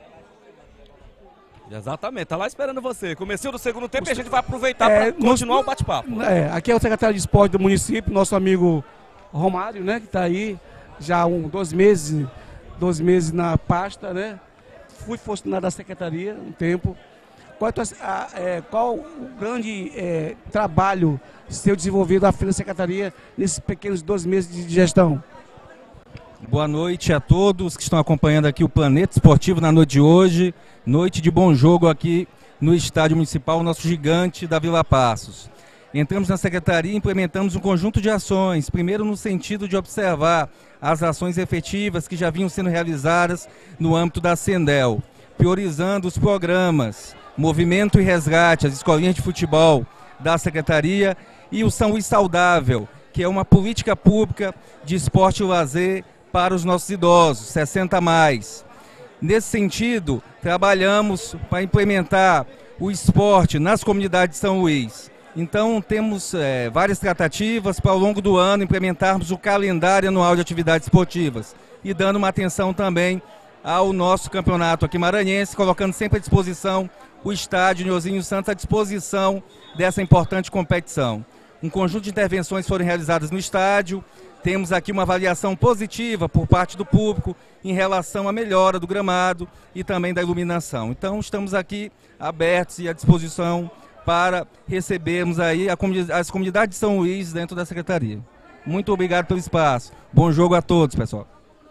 Exatamente, tá lá esperando você. Começou do segundo tempo e a gente vai aproveitar é, para continuar nós, o bate-papo.
É, aqui é o secretário de Esporte do município, nosso amigo Romário, né? Que está aí já há um, dois meses, dois meses na pasta, né? Fui funcionário da secretaria um tempo. Qual, a, é, qual o grande é, trabalho seu desenvolvido à frente da secretaria nesses pequenos dois meses de gestão?
Boa noite a todos que estão acompanhando aqui o Planeta Esportivo na noite de hoje. Noite de bom jogo aqui no Estádio Municipal, nosso gigante da Vila Passos. entramos na secretaria e implementamos um conjunto de ações, primeiro no sentido de observar as ações efetivas que já vinham sendo realizadas no âmbito da Sendel, priorizando os programas Movimento e Resgate, as escolinhas de futebol da secretaria, e o Saúde Saudável, que é uma política pública de esporte e lazer para os nossos idosos, sessenta a mais. Nesse sentido, trabalhamos para implementar o esporte nas comunidades de São Luís. Então, temos é, várias tratativas para, ao longo do ano, implementarmos o calendário anual de atividades esportivas e dando uma atenção também ao nosso campeonato aqui maranhense, colocando sempre à disposição o estádio Nhozinho Santos à disposição dessa importante competição. Um conjunto de intervenções foram realizadas no estádio, temos aqui uma avaliação positiva por parte do público em relação à melhora do gramado e também da iluminação. Então, estamos aqui abertos e à disposição para recebermos aí a comunidade, as comunidades de São Luís dentro da secretaria. Muito obrigado pelo espaço. Bom jogo a todos, pessoal.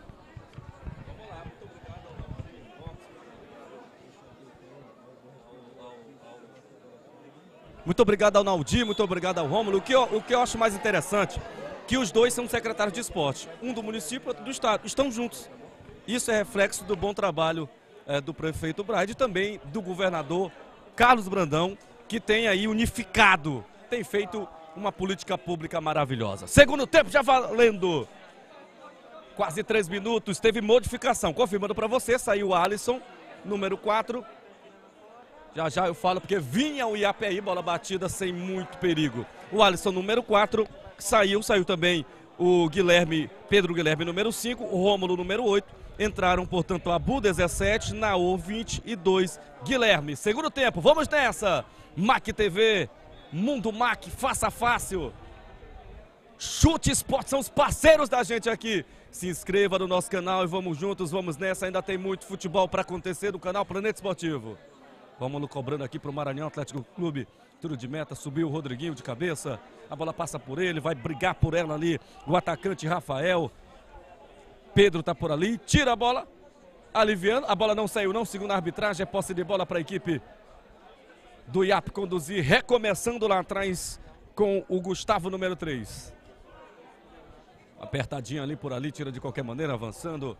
Muito obrigado ao Naldir, muito obrigado ao Rômulo. O que, eu, o que eu acho mais interessante, que os dois são secretários de esporte, um do município e outro do estado, estão juntos. Isso é reflexo do bom trabalho é, do prefeito Braide e também do governador Carlos Brandão, que tem aí unificado, tem feito uma política pública maravilhosa. Segundo tempo já valendo. Quase três minutos, teve modificação. Confirmando para você, saiu o Alisson, número quatro. Já já eu falo porque vinha o Iapeí, bola batida sem muito perigo. O Alisson, número quatro, saiu, saiu também o Guilherme, Pedro Guilherme, número cinco, o Rômulo, número oito. Entraram, portanto, Abu, dezessete, Naô, vinte e dois, Guilherme. Segundo tempo, vamos nessa! Mac T V, Mundo Mac, faça fácil. Chute Esporte são os parceiros da gente aqui. Se inscreva no nosso canal e vamos juntos, vamos nessa. Ainda tem muito futebol para acontecer no canal Planeta Esportivo. Vamos cobrando aqui para o Maranhão Atlético Clube. Tiro de meta, subiu o Rodriguinho de cabeça. A bola passa por ele, vai brigar por ela ali o atacante Rafael. Pedro tá por ali, tira a bola, aliviando. A bola não saiu não, segundo a arbitragem, é posse de bola para a equipe do I A P conduzir, recomeçando lá atrás com o Gustavo, número três. Apertadinha ali por ali, tira de qualquer maneira, avançando.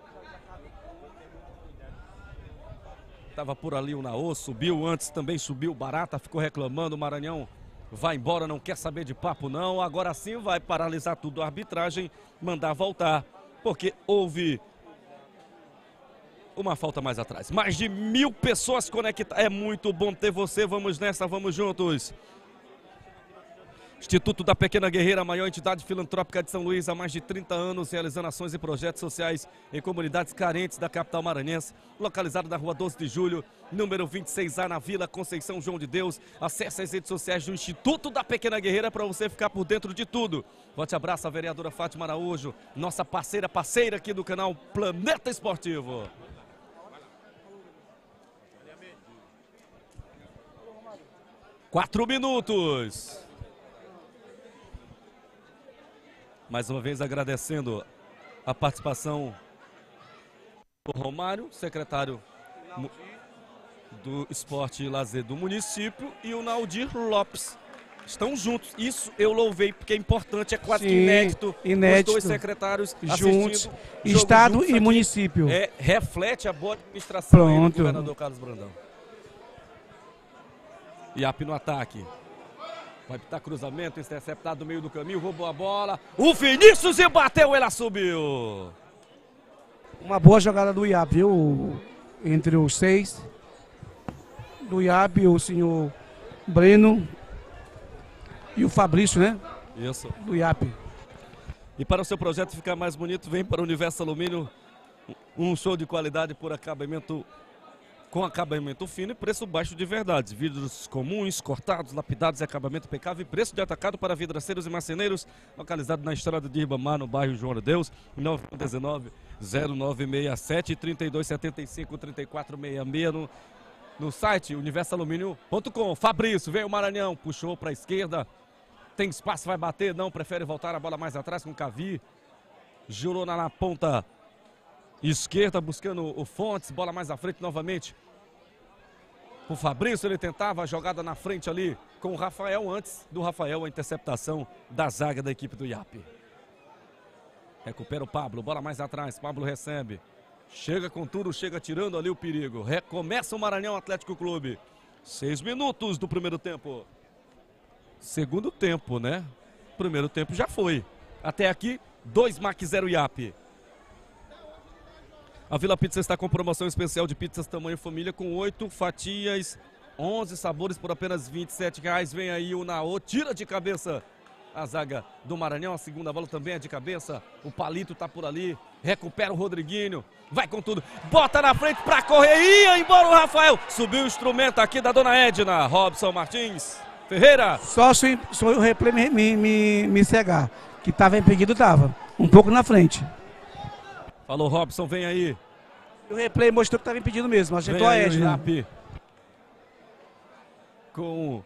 Tava por ali o Naô, subiu antes, também subiu, Barata ficou reclamando, o Maranhão vai embora, não quer saber de papo não. Agora sim vai paralisar tudo a arbitragem, mandar voltar, porque houve uma falta mais atrás. Mais de mil pessoas conectadas, é muito bom ter você, vamos nessa, vamos juntos. Instituto da Pequena Guerreira, a maior entidade filantrópica de São Luís há mais de trinta anos, realizando ações e projetos sociais em comunidades carentes da capital maranhense, localizado na rua doze de julho, número vinte e seis A, na Vila Conceição João de Deus. Acesse as redes sociais do Instituto da Pequena Guerreira para você ficar por dentro de tudo. Forte abraço à vereadora Fátima Araújo, nossa parceira, parceira aqui do canal Planeta Esportivo. Quatro minutos. Mais uma vez agradecendo a participação do Romário, secretário do Esporte e Lazer do município, e o Naldir Lopes. Estão juntos. Isso eu louvei porque é importante, é quase que inédito.
inédito.
Os dois secretários
juntos, Estado
juntos
e
aqui.
município.
É, reflete a boa administração aí do governador Carlos Brandão. I A P no ataque. Vai pitar cruzamento, interceptado no meio do caminho, roubou a bola. O Vinícius e bateu, ela subiu.
Uma boa jogada do I A P, viu? Entre os seis. Do I A P, o senhor Breno e o Fabrício, né?
Isso.
Do I A P.
E para o seu projeto ficar mais bonito, vem para o Universo Alumínio. Um show de qualidade por acabamento, com acabamento fino e preço baixo de verdade. Vidros comuns, cortados, lapidados e acabamento impecável. E preço de atacado para vidraceiros e marceneiros. Localizado na estrada de Ribamar, no bairro João de Deus. nove um nove, zero nove seis sete, trinta e dois setenta e cinco, trinta e quatro sessenta e seis. No, no site universo alumínio ponto com. Fabrício, veio o Maranhão, puxou para a esquerda. Tem espaço, vai bater? Não, prefere voltar a bola mais atrás com o Cavi. Jurou na, na ponta esquerda, buscando o Fontes, bola mais à frente novamente O Fabrício, ele tentava a jogada na frente ali com o Rafael, antes do Rafael, a interceptação da zaga da equipe do I A P. Recupera o Pablo, bola mais atrás, Pablo recebe. Chega com tudo, chega tirando ali o perigo. Recomeça o Maranhão Atlético Clube. Seis minutos do primeiro tempo. Segundo tempo, né? Primeiro tempo já foi. Até aqui, dois M A C zero I A P. A Vila Pizza está com promoção especial de pizzas tamanho família com oito fatias, onze sabores por apenas vinte e sete reais. Vem aí o Naô, tira de cabeça a zaga do Maranhão. A segunda bola também é de cabeça. O Palito tá por ali, recupera o Rodriguinho, vai com tudo, bota na frente pra correr, ia embora o Rafael. Subiu o instrumento aqui da dona Edna. Robson Martins Ferreira.
Só se, se o replay me, me, me, me cegar, que tava impedido, tava um pouco na frente.
Falou, Robson, vem aí.
O replay mostrou que estava impedido mesmo, acertou
Vem
a
aí
Edna.
o I A P. Com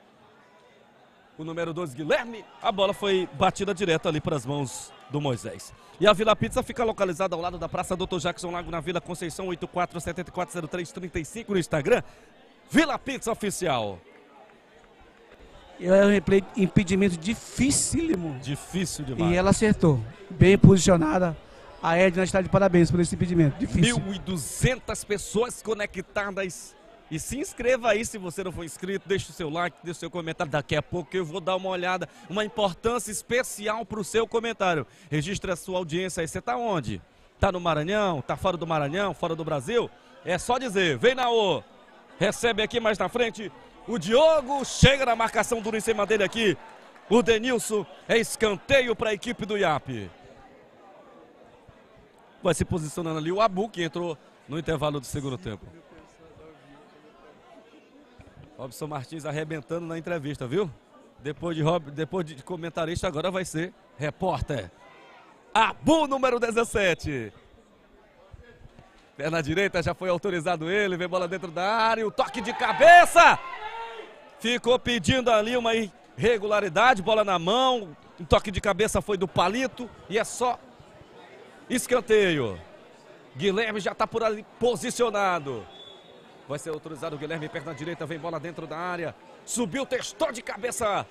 o número doze, Guilherme. A bola foi batida direto ali para as mãos do Moisés. E a Vila Pizza fica localizada ao lado da Praça doutor Jackson Lago, na Vila Conceição, oito quatro sete quatro zero três três cinco no Instagram. Vila Pizza Oficial.
É um replay, impedimento dificílimo.
Difícil demais.
E ela acertou. Bem posicionada. A Edna está de parabéns por esse impedimento. Difícil.
mil e duzentas pessoas conectadas. E se inscreva aí se você não for inscrito. Deixe o seu like, deixe o seu comentário. Daqui a pouco eu vou dar uma olhada. Uma importância especial para o seu comentário. Registre a sua audiência aí. Você está onde? Está no Maranhão? Está fora do Maranhão? Fora do Brasil? É só dizer. Vem na O. Recebe aqui mais na frente. O Diogo chega na marcação dura em cima dele aqui. O Denilson, é escanteio para a equipe do I A P. Vai se posicionando ali o Abu, que entrou no intervalo do segundo tempo. Robson Martins arrebentando na entrevista, viu? Depois de, Rob, depois de comentarista, agora vai ser repórter. Abu, número dezessete. Perna direita, já foi autorizado ele, vem bola dentro da área, o toque de cabeça. Ficou pedindo ali uma irregularidade, bola na mão, o toque de cabeça foi do Palito e é só escanteio. Guilherme já está por ali posicionado. Vai ser autorizado o Guilherme, perna direita, vem bola dentro da área. Subiu, testou de cabeça.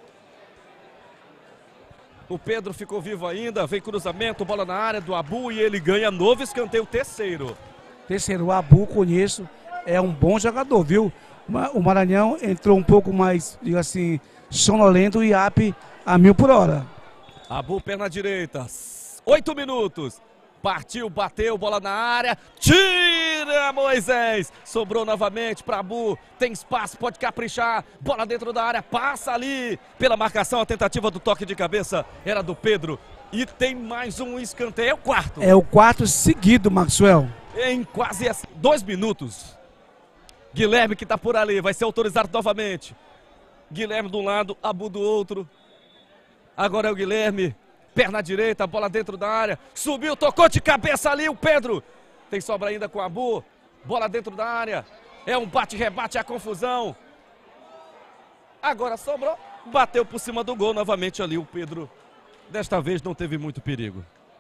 O Pedro ficou vivo ainda, vem cruzamento, bola na área do Abu e ele ganha novo escanteio, terceiro.
Terceiro, o Abu, conheço, é um bom jogador, viu? O Maranhão entrou um pouco mais, digo assim, sonolento, e I A P a mil por hora.
Abu, perna direita, oito minutos. Partiu, bateu, bola na área, tira Moisés, sobrou novamente para Abu, tem espaço, pode caprichar, bola dentro da área, passa ali pela marcação, a tentativa do toque de cabeça era do Pedro e tem mais um escanteio, é o quarto.
É o quarto seguido, Maxwell.
Em quase dois minutos. Guilherme que está por ali, vai ser autorizado novamente. Guilherme de um lado, Abu do outro, agora é o Guilherme. Perna direita, bola dentro da área. Subiu, tocou de cabeça ali o Pedro. Tem sobra ainda com o Abu. Bola dentro da área. É um bate-rebate, a confusão. Agora sobrou. Bateu por cima do gol novamente ali o Pedro. Desta vez não teve muito perigo.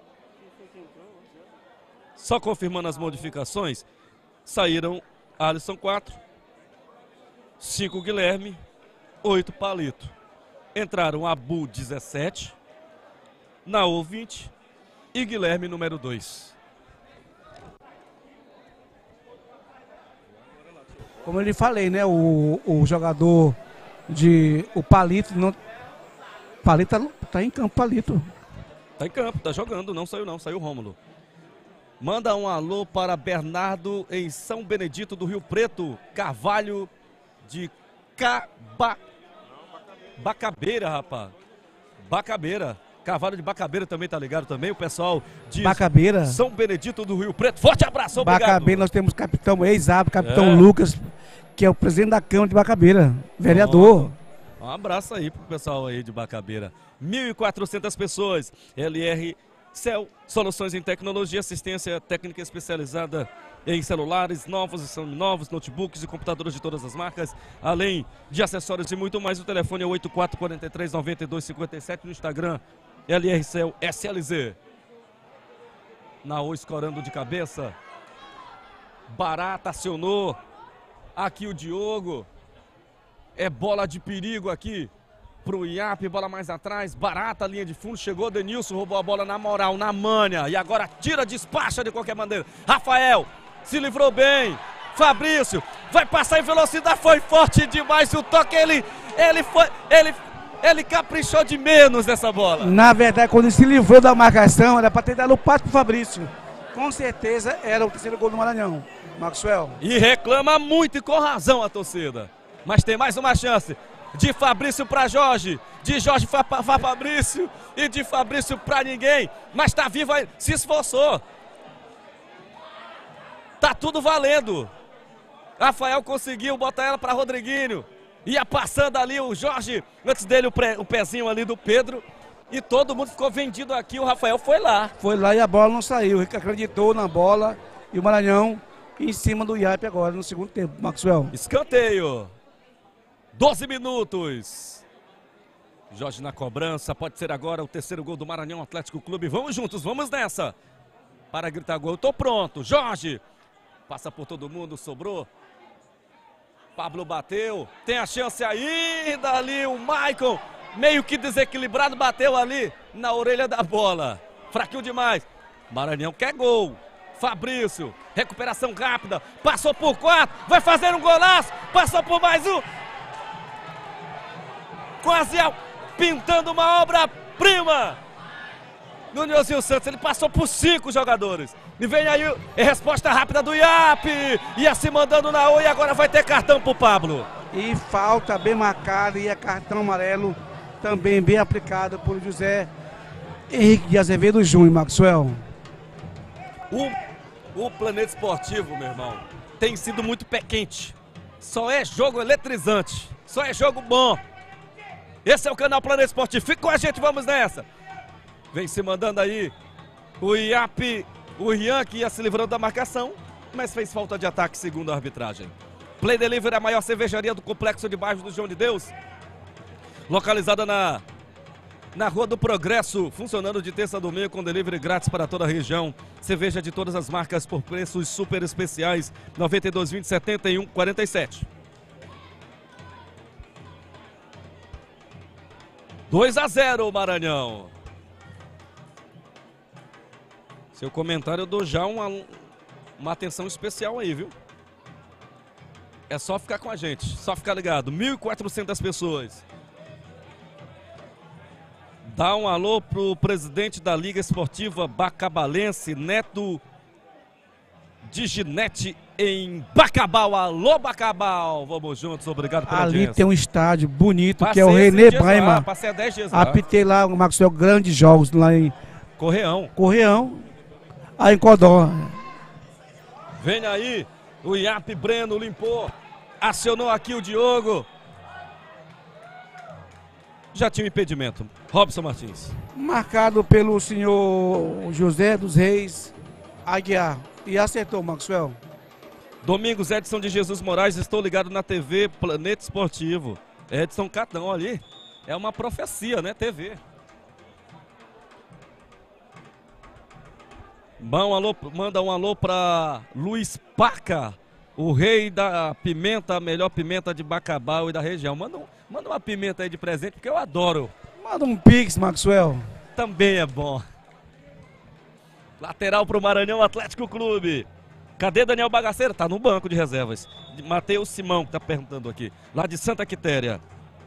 Só confirmando as modificações. Saíram Alisson quatro. cinco Guilherme. oito Palito. Entraram Abu dezessete. Naô vinte e Guilherme número dois.
Como eu lhe falei, né? O, o jogador de. O Palito não. Palito tá, tá em campo, Palito.
Tá em campo, tá jogando, não saiu não, saiu o Rômulo. Manda um alô para Bernardo em São Benedito do Rio Preto. Carvalho de Caba... Bacabeira, rapaz. Bacabeira. Carvalho de Bacabeira também tá ligado também, o pessoal de
Bacabeira.
São Benedito do Rio Preto. Forte abraço, obrigado.
Bacabeira, nós temos capitão ex-abo, capitão
É.
Lucas, que é o presidente da Câmara de Bacabeira, vereador.
Um abraço aí pro pessoal aí de Bacabeira. mil e quatrocentas pessoas. L R Cell, soluções em tecnologia, assistência técnica especializada em celulares novos e seminovos, notebooks e computadores de todas as marcas, além de acessórios e muito mais. O telefone é oito quatro quatro três nove dois cinco sete, no Instagram L R Cell S L Z. Naô escorando de cabeça. Barata acionou. Aqui o Diogo. É bola de perigo aqui pro I A P, bola mais atrás, barata, linha de fundo, chegou Denilson, roubou a bola na moral, na manha, e agora tira, despacha de qualquer maneira. Rafael se livrou bem, Fabrício vai passar em velocidade, foi forte demais o toque, ele, ele foi, ele, ele caprichou de menos nessa bola.
Na verdade, quando ele se livrou da marcação, era para ter dado o passe pro Fabrício. Com certeza era o terceiro gol do Maranhão, Maxwell.
E reclama muito e com razão a torcida, mas tem mais uma chance. De Fabrício para Jorge, de Jorge para Fabrício e de Fabrício para ninguém, mas tá vivo aí, se esforçou. Tá tudo valendo. Rafael conseguiu botar ela para Rodriguinho. Ia passando ali o Jorge, antes dele o, pré, o pezinho ali do Pedro. E todo mundo ficou vendido aqui, o Rafael foi lá.
Foi lá e a bola não saiu, ele acreditou na bola e o Maranhão em cima do I A P agora no segundo tempo, Maxwell.
Escanteio. doze minutos. Jorge na cobrança, pode ser agora o terceiro gol do Maranhão Atlético Clube. Vamos juntos, vamos nessa. Para gritar gol, eu tô pronto. Jorge, passa por todo mundo, sobrou. Pablo bateu, tem a chance ainda ali, o Maicon, meio que desequilibrado, bateu ali na orelha da bola. Fraquinho demais. Maranhão quer gol. Fabrício, recuperação rápida, passou por quatro, vai fazer um golaço, passou por mais um. Quase pintando uma obra-prima no Nilzinho Santos. Ele passou por cinco jogadores. E vem aí a resposta rápida do I A P. Ia se mandando na O e agora vai ter cartão pro Pablo.
E falta bem marcada e é cartão amarelo também bem aplicado por José Henrique de Azevedo Júnior, Maxwell.
O, o Planeta Esportivo, meu irmão, tem sido muito pé quente. Só é jogo eletrizante. Só é jogo bom. Esse é o canal Planeta Esportivo. Fica com a gente, vamos nessa. Vem se mandando aí o I A P, o Rian, que ia se livrando da marcação, mas fez falta de ataque segundo a arbitragem. Play Delivery, a maior cervejaria do complexo de bairros do João de Deus. Localizada na, na Rua do Progresso, funcionando de terça a domingo com delivery grátis para toda a região. Cerveja de todas as marcas por preços super especiais. noventa e dois, vinte, setenta e um, quarenta e sete. dois a zero, Maranhão. Seu comentário eu dou já uma, uma atenção especial aí, viu? É só ficar com a gente, só ficar ligado. mil e quatrocentas pessoas. Dá um alô pro presidente da Liga Esportiva Bacabalense, Neto de Ginete, em Bacabal. Alô, Bacabal. Vamos juntos, obrigado pela
Ali
audiência.
tem um estádio bonito,
Passei
que é o
esses
René
dias lá,
Baima.
Passei há dez dias lá.
Apitei lá, o Maxwell, grandes jogos lá em
Correão.
Correão, aí em Codó.
Vem aí, o I A P Breno limpou, acionou aqui o Diogo. Já tinha um impedimento. Robson Martins.
Marcado pelo senhor José dos Reis Aguiar. E acertou, Maxwell.
Domingos, Edson de Jesus Moraes, estou ligado na T V Planeta Esportivo. Edson Catão ali. É uma profecia, né? T V. Bom, alô, manda um alô para Luiz Paca, o rei da pimenta, a melhor pimenta de Bacabal e da região. Manda, um, manda uma pimenta aí de presente, porque eu adoro.
Manda um pix, Maxwell.
Também é bom. Lateral para o Maranhão Atlético Clube. Cadê Daniel Bagaceiro? Tá no banco de reservas. Matheus Simão que tá perguntando aqui. Lá de Santa Quitéria.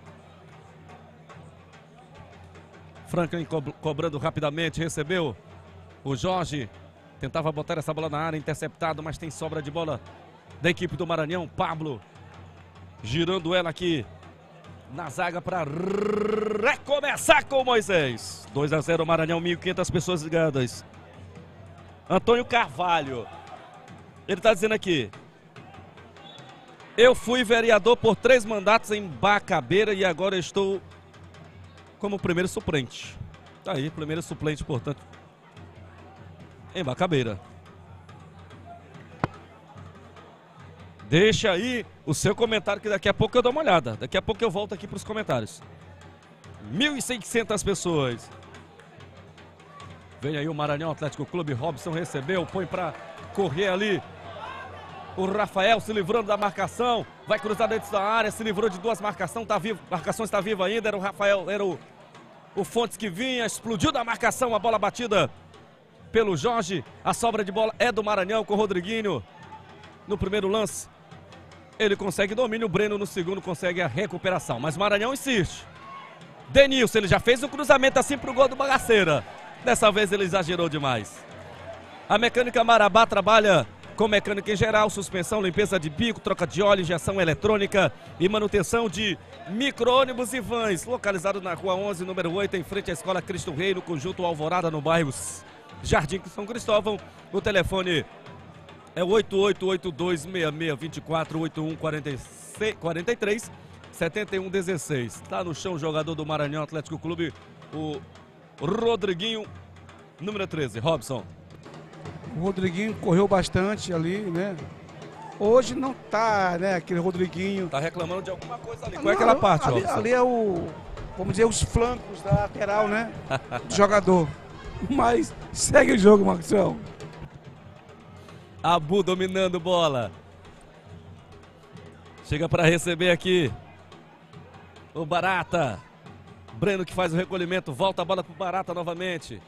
Franklin co cobrando rapidamente. Recebeu o Jorge. Tentava botar essa bola na área. Interceptado, mas tem sobra de bola da equipe do Maranhão. Pablo girando ela aqui na zaga para recomeçar com o Moisés. dois a zero Maranhão, mil e quinhentas pessoas ligadas. Antônio Carvalho. Ele está dizendo aqui: eu fui vereador por três mandatos em Bacabeira e agora estou como primeiro suplente. Tá aí, primeiro suplente, portanto, em Bacabeira. Deixa aí o seu comentário que daqui a pouco eu dou uma olhada. Daqui a pouco eu volto aqui para os comentários. mil e seiscentas pessoas. Vem aí o Maranhão Atlético Clube. Robson recebeu, põe para correr ali O Rafael se livrando da marcação, vai cruzar dentro da área, se livrou de duas marcações, tá vivo, marcações está viva ainda, era o Rafael, era o, o Fontes que vinha, explodiu da marcação, a bola batida pelo Jorge, a sobra de bola é do Maranhão com o Rodriguinho no primeiro lance. Ele consegue domínio, o Breno no segundo consegue a recuperação, mas o Maranhão insiste. Denilson, ele já fez um cruzamento assim pro gol do Bagaceira, dessa vez ele exagerou demais. A Mecânica Marabá trabalha com mecânica em geral, suspensão, limpeza de bico, troca de óleo, injeção eletrônica e manutenção de micro-ônibus e vans. Localizado na rua onze, número oito, em frente à Escola Cristo Rei, no conjunto Alvorada, no bairro Jardim São Cristóvão. O telefone é oito oito oito dois, seis seis dois quatro, oito um quatro três, sete um um seis. Está no chão o jogador do Maranhão Atlético Clube, o Rodriguinho, número treze, Robson.
O Rodriguinho correu bastante ali, né? Hoje não tá, né, aquele Rodriguinho.
Tá reclamando de alguma coisa ali. Qual
Não,
é aquela parte,
ali,
Robson?
ali é o, vamos dizer, os flancos da lateral, né? Do jogador. Mas segue o jogo, Maxwell.
Abu dominando bola. Chega para receber aqui o Barata. Breno que faz o recolhimento, volta a bola pro Barata novamente.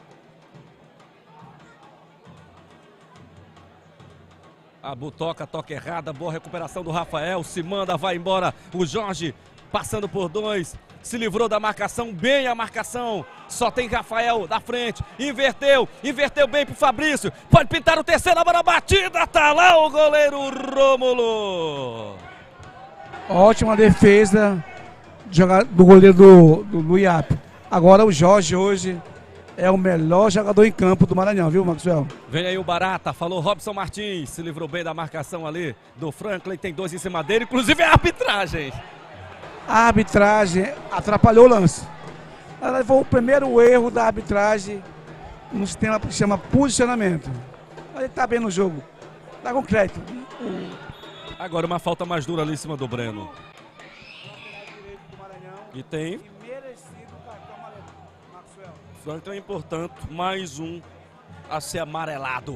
Abu toca, toca errada, boa recuperação do Rafael, se manda, vai embora. O Jorge passando por dois, se livrou da marcação, bem a marcação. Só tem Rafael da frente, inverteu, inverteu bem pro Fabrício. Pode pintar o terceiro, a bola batida, tá lá o goleiro Rômulo.
Ótima defesa do goleiro do, do, do I A P. Agora o Jorge hoje é o melhor jogador em campo do Maranhão, viu, Maxwell?
Vem aí o Barata, falou Robson Martins, se livrou bem da marcação ali do Franklin, tem dois em cima dele, inclusive a arbitragem.
A arbitragem atrapalhou o lance. Ela foi o primeiro erro da arbitragem no sistema que chama posicionamento. Ele tá bem no jogo, tá com crédito.
Agora uma falta mais dura ali em cima do Breno. E tem... Então é importante, mais um a ser amarelado.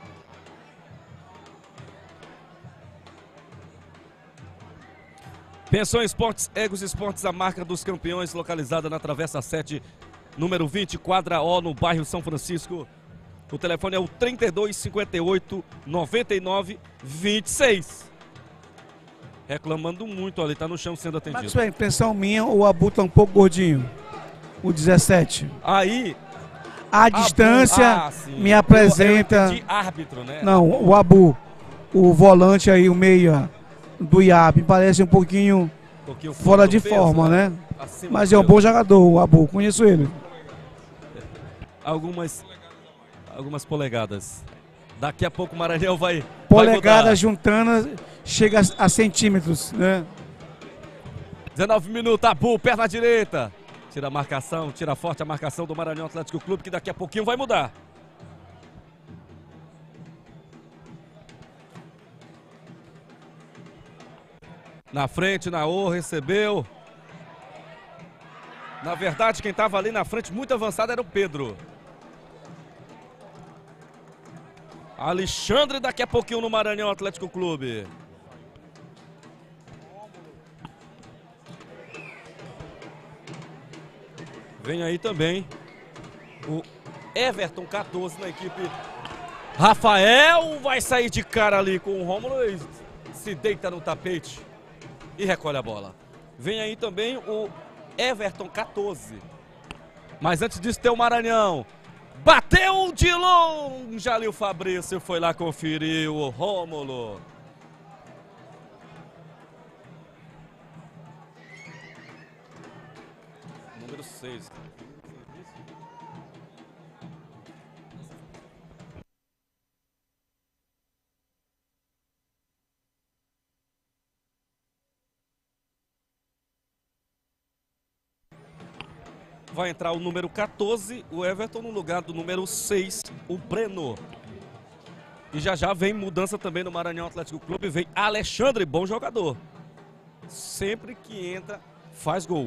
Pensão Esportes, Egos Esportes, a marca dos campeões, localizada na Travessa sete, número vinte, quadra O, no bairro São Francisco. O telefone é o trinta e dois, cinquenta e oito, noventa e nove, vinte e seis. Reclamando muito ali, tá no chão sendo atendido.
Maxwell, impressão minha, o Abu tá um pouco gordinho. O dezessete.
Aí...
A distância
ah,
me apresenta...
De árbitro, né?
Não, o Abu, o volante aí, o meia do I A P, parece um pouquinho, um pouquinho fora de peso, forma, né? né? Mas é um bom jogador, o Abu, conheço ele.
Algumas, algumas polegadas. Daqui a pouco o Maranhão vai...
Polegadas juntando, chega a, a centímetros, né?
dezenove minutos, Abu, perna direita. Tira a marcação, tira forte a marcação do Maranhão Atlético Clube, que daqui a pouquinho vai mudar. Na frente, Naô, recebeu. Na verdade, quem estava ali na frente, muito avançado, era o Pedro. Alexandre, daqui a pouquinho no Maranhão Atlético Clube. Vem aí também o Everton, quatorze, na equipe. Rafael vai sair de cara ali com o Rômulo e se deita no tapete e recolhe a bola. Vem aí também o Everton, quatorze. Mas antes disso tem o Maranhão. Bateu de longe ali o Fabrício, foi lá conferir o Rômulo. Número seis. Vai entrar o número quatorze, o Everton, no lugar do número seis, o Breno. E já já vem mudança também no Maranhão Atlético Clube, vem Alexandre, bom jogador. Sempre que entra, faz gol.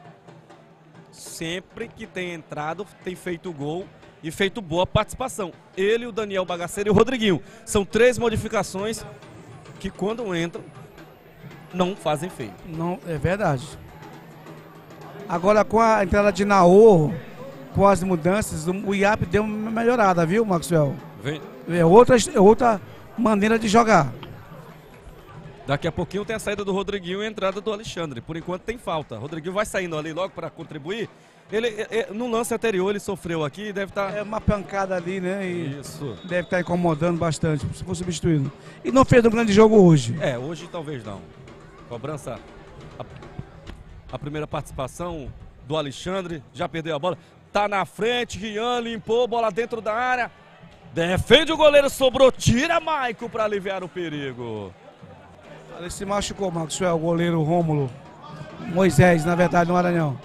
Sempre que tem entrado, tem feito gol e feito boa participação. Ele, o Daniel Bagaceira e o Rodriguinho. São três modificações que quando entram, não fazem feio.
Não, é verdade. Agora com a entrada de Naor, com as mudanças, o I A P deu uma melhorada, viu, Maxwell?
Vem.
É outra, é outra maneira de jogar.
Daqui a pouquinho tem a saída do Rodriguinho e a entrada do Alexandre. Por enquanto tem falta. Rodriguinho vai saindo ali logo para contribuir. Ele, é, no lance anterior, ele sofreu aqui, deve estar...
Tá... É uma pancada ali, né? E
isso.
Deve estar tá incomodando bastante, se for substituído. E não fez um grande jogo hoje.
É, hoje talvez não. Cobrança, a, a primeira participação do Alexandre, já perdeu a bola. Tá na frente, Rian limpou, bola dentro da área. Defende o goleiro, sobrou, tira Maico para aliviar o perigo.
Ele se machucou, Maxwell, o goleiro Rômulo. Moisés, na verdade, no Maranhão.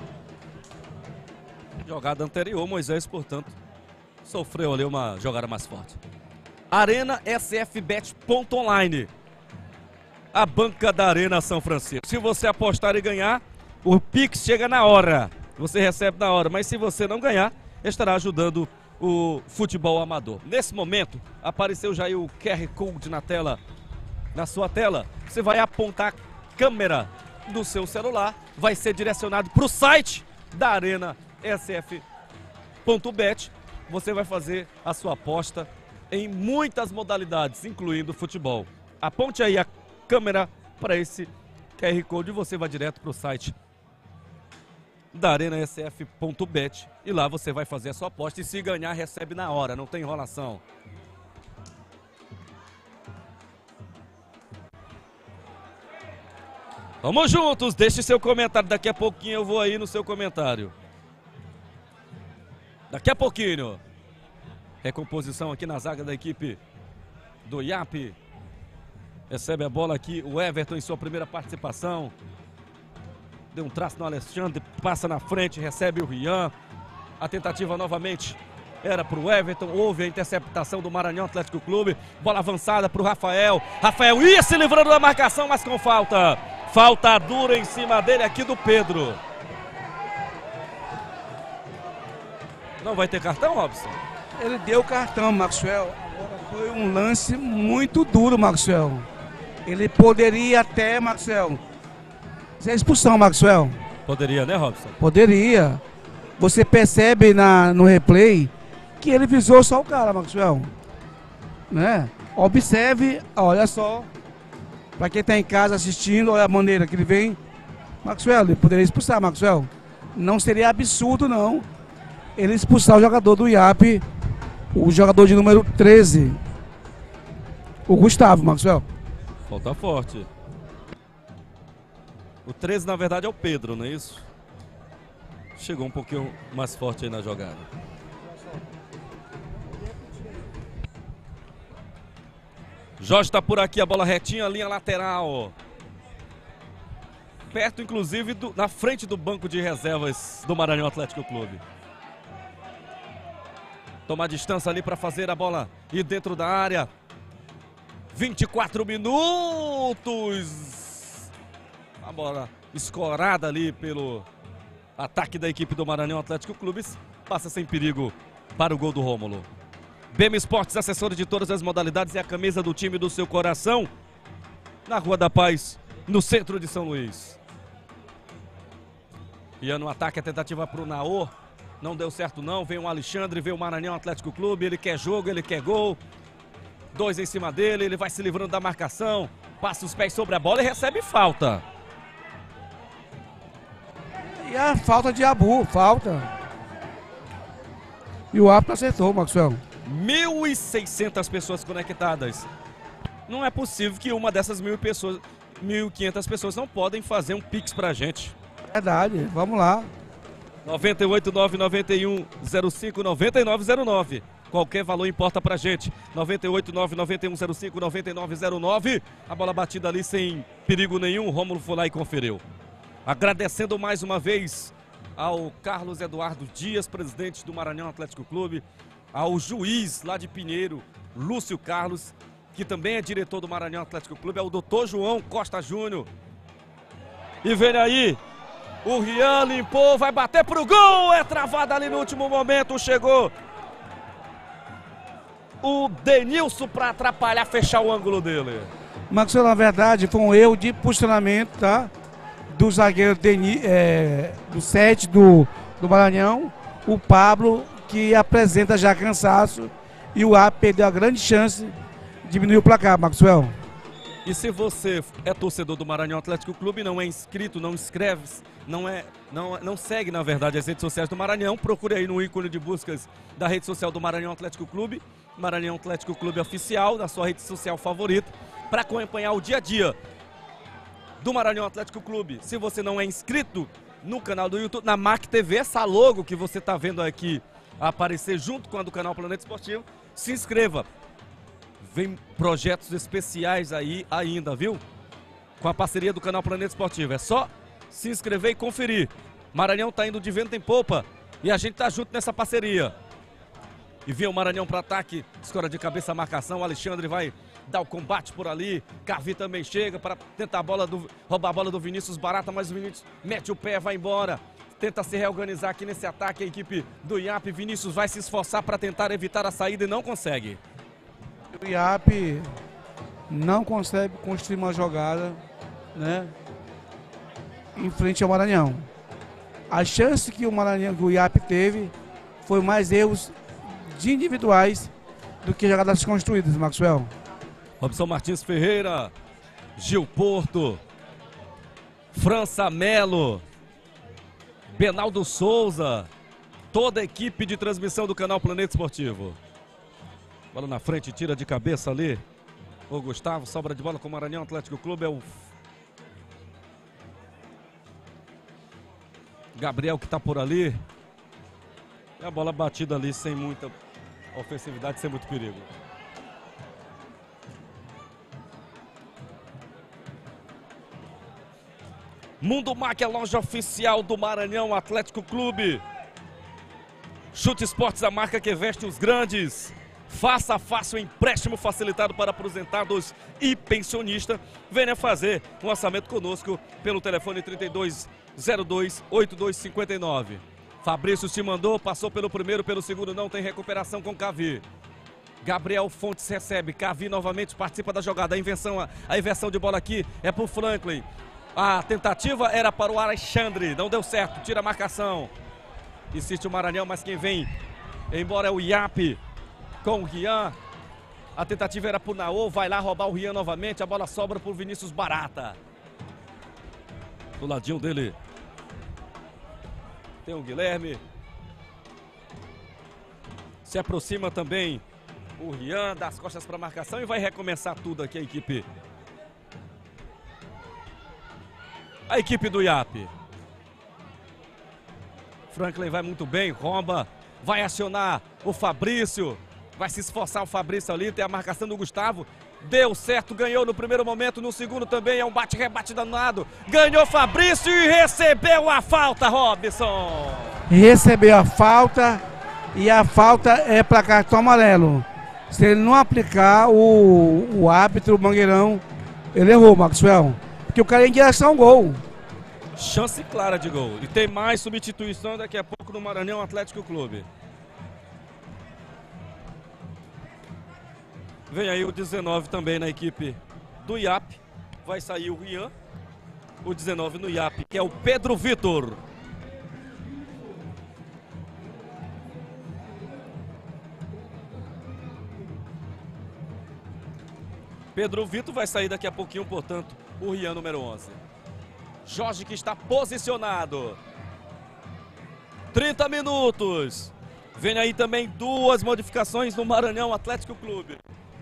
Jogada anterior, Moisés, portanto, sofreu ali uma jogada mais forte. Arena S F Bet ponto online. A banca da Arena São Francisco. Se você apostar e ganhar, o Pix chega na hora. Você recebe na hora, mas se você não ganhar, estará ajudando o futebol amador. Nesse momento, apareceu já aí o Q R Code na tela, na sua tela. Você vai apontar a câmera do seu celular, vai ser direcionado para o site da Arena S F ponto bet. Você vai fazer a sua aposta em muitas modalidades, incluindo futebol. Aponte aí a câmera para esse Q R Code e você vai direto para o site da Arena S F ponto bet e lá você vai fazer a sua aposta e se ganhar recebe na hora, não tem enrolação. Vamos juntos, deixe seu comentário, daqui a pouquinho eu vou aí no seu comentário. Daqui a pouquinho. Recomposição aqui na zaga da equipe do I A P. Recebe a bola aqui o Everton em sua primeira participação. Deu um traço no Alexandre, passa na frente, recebe o Rian. A tentativa novamente era para o Everton. Houve a interceptação do Maranhão Atlético Clube. Bola avançada para o Rafael. Rafael ia se livrando da marcação, mas com falta. Falta dura em cima dele aqui do Pedro. Não vai ter cartão, Robson?
Ele deu cartão, Maxwell. Agora foi um lance muito duro, Maxwell. Ele poderia até, Maxwell, ser expulsão, Maxwell.
Poderia, né, Robson?
Poderia. Você percebe na, no replay que ele visou só o cara, Maxwell. Né? Observe, olha só. Para quem está em casa assistindo, olha a maneira que ele vem. Maxwell, ele poderia expulsar, Maxwell. Não seria absurdo, não, ele expulsar o jogador do I A P, o jogador de número treze, o Gustavo, Maxwell.
Falta forte. O treze, na verdade, é o Pedro, não é isso? Chegou um pouquinho mais forte aí na jogada. Jorge está por aqui, a bola retinha, linha lateral. Perto, inclusive, do, na frente do banco de reservas do Maranhão Atlético Clube. Toma a distância ali para fazer a bola ir dentro da área. vinte e quatro minutos. A bola escorada ali pelo ataque da equipe do Maranhão Atlético Clube. Passa sem perigo para o gol do Rômulo. B M Esportes, assessor de todas as modalidades, e a camisa do time do seu coração. Na Rua da Paz, no centro de São Luís. E no ataque, a tentativa para o Naor. Não deu certo não, vem o Alexandre, vem o Maranhão Atlético Clube, ele quer jogo, ele quer gol. Dois em cima dele, ele vai se livrando da marcação, passa os pés sobre a bola e recebe falta.
E a falta de Abu, falta. E o árbitro acertou, Maxwell.
mil e seiscentas pessoas conectadas. Não é possível que uma dessas mil pessoas, mil e quinhentas pessoas não podem fazer um pix pra gente.
Verdade, vamos lá.
nove oito nove nove um zero cinco nove nove zero nove. Qualquer valor importa pra gente. nove oito nove nove um zero cinco nove nove zero nove. A bola batida ali sem perigo nenhum. O Rômulo foi lá e conferiu. Agradecendo mais uma vez ao Carlos Eduardo Dias, presidente do Maranhão Atlético Clube, ao juiz lá de Pinheiro, Lúcio Carlos, que também é diretor do Maranhão Atlético Clube, ao doutor João Costa Júnior. E vem aí, o Rian limpou, vai bater pro gol, é travado ali no último momento, chegou o Denilson para atrapalhar, fechar o ângulo dele.
Maxwell, na verdade, foi um erro de posicionamento, tá? Do zagueiro Deni, é, do sete do, do Maranhão, o Pablo, que apresenta já cansaço, e o A P perdeu a grande chance de diminuir o placar, Maxwell.
E se você é torcedor do Maranhão Atlético Clube, não é inscrito, não inscreve, não, é, não, não segue, na verdade, as redes sociais do Maranhão, procure aí no ícone de buscas da rede social do Maranhão Atlético Clube, Maranhão Atlético Clube Oficial, na sua rede social favorita, para acompanhar o dia a dia do Maranhão Atlético Clube. Se você não é inscrito no canal do YouTube, na M A C T V, essa logo que você está vendo aqui aparecer junto com a do canal Planeta Esportivo, se inscreva. Vem projetos especiais aí ainda, viu? Com a parceria do canal Planeta Esportivo. É só se inscrever e conferir. Maranhão tá indo de vento em popa e a gente tá junto nessa parceria. E vem o Maranhão para ataque, escora de cabeça a marcação, o Alexandre vai dar o combate por ali, Cavi também chega para tentar a bola do, roubar a bola do Vinícius Barata, mas o Vinícius mete o pé, vai embora. Tenta se reorganizar aqui nesse ataque a equipe do I A P. Vinícius vai se esforçar para tentar evitar a saída e não consegue.
O I A P não consegue construir uma jogada, né, em frente ao Maranhão. A chance que o Maranhão, que o I A P teve, foi mais erros de individuais do que jogadas construídas, Maxwell.
Robson Martins Ferreira, Gil Porto, França Melo, Benaldo Souza, toda a equipe de transmissão do canal Planeta Esportivo. Bola na frente, tira de cabeça ali o Gustavo, sobra de bola com o Maranhão Atlético Clube, é o Gabriel que está por ali. E a bola batida ali sem muita ofensividade, sem muito perigo. Mundo Mac é loja oficial do Maranhão Atlético Clube. Chute Esportes, a marca que veste os grandes. Faça fácil empréstimo facilitado para aposentados e pensionistas. Venha fazer um orçamento conosco pelo telefone trinta e dois zero dois, oitenta e dois cinquenta e nove. Fabrício te mandou, passou pelo primeiro, pelo segundo não tem recuperação com Cavi. Gabriel Fontes recebe, Cavi novamente participa da jogada. A invenção, a, a inversão de bola aqui é para o Franklin. A tentativa era para o Alexandre, não deu certo, tira a marcação. Insiste o Maranhão, mas quem vem embora é o I A P com o Rian. A tentativa era para o Naô, vai lá roubar o Rian novamente, a bola sobra para o Vinícius Barata. Do ladinho dele tem o Guilherme. Se aproxima também o Rian, das costas para a marcação e vai recomeçar tudo aqui a equipe. A equipe do I A P. Franklin vai muito bem, rouba, vai acionar o Fabrício, vai se esforçar o Fabrício ali, tem a marcação do Gustavo. Deu certo, ganhou no primeiro momento, no segundo também é um bate-rebate danado. Ganhou Fabrício e recebeu a falta, Robson.
Recebeu a falta e a falta é para cartão amarelo. Se ele não aplicar, o, o árbitro, o Mangueirão, ele errou, Maxwell. Porque o cara é em direção ao gol.
Chance clara de gol. E tem mais substituição daqui a pouco no Maranhão Atlético Clube. Vem aí o dezenove também na equipe do I A P. Vai sair o Rian. O dezenove no I A P, que é o Pedro Vitor. Pedro Vitor vai sair daqui a pouquinho, portanto, o Rian número onze. Jorge que está posicionado. trinta minutos. Vem aí também duas modificações no Maranhão Atlético Clube.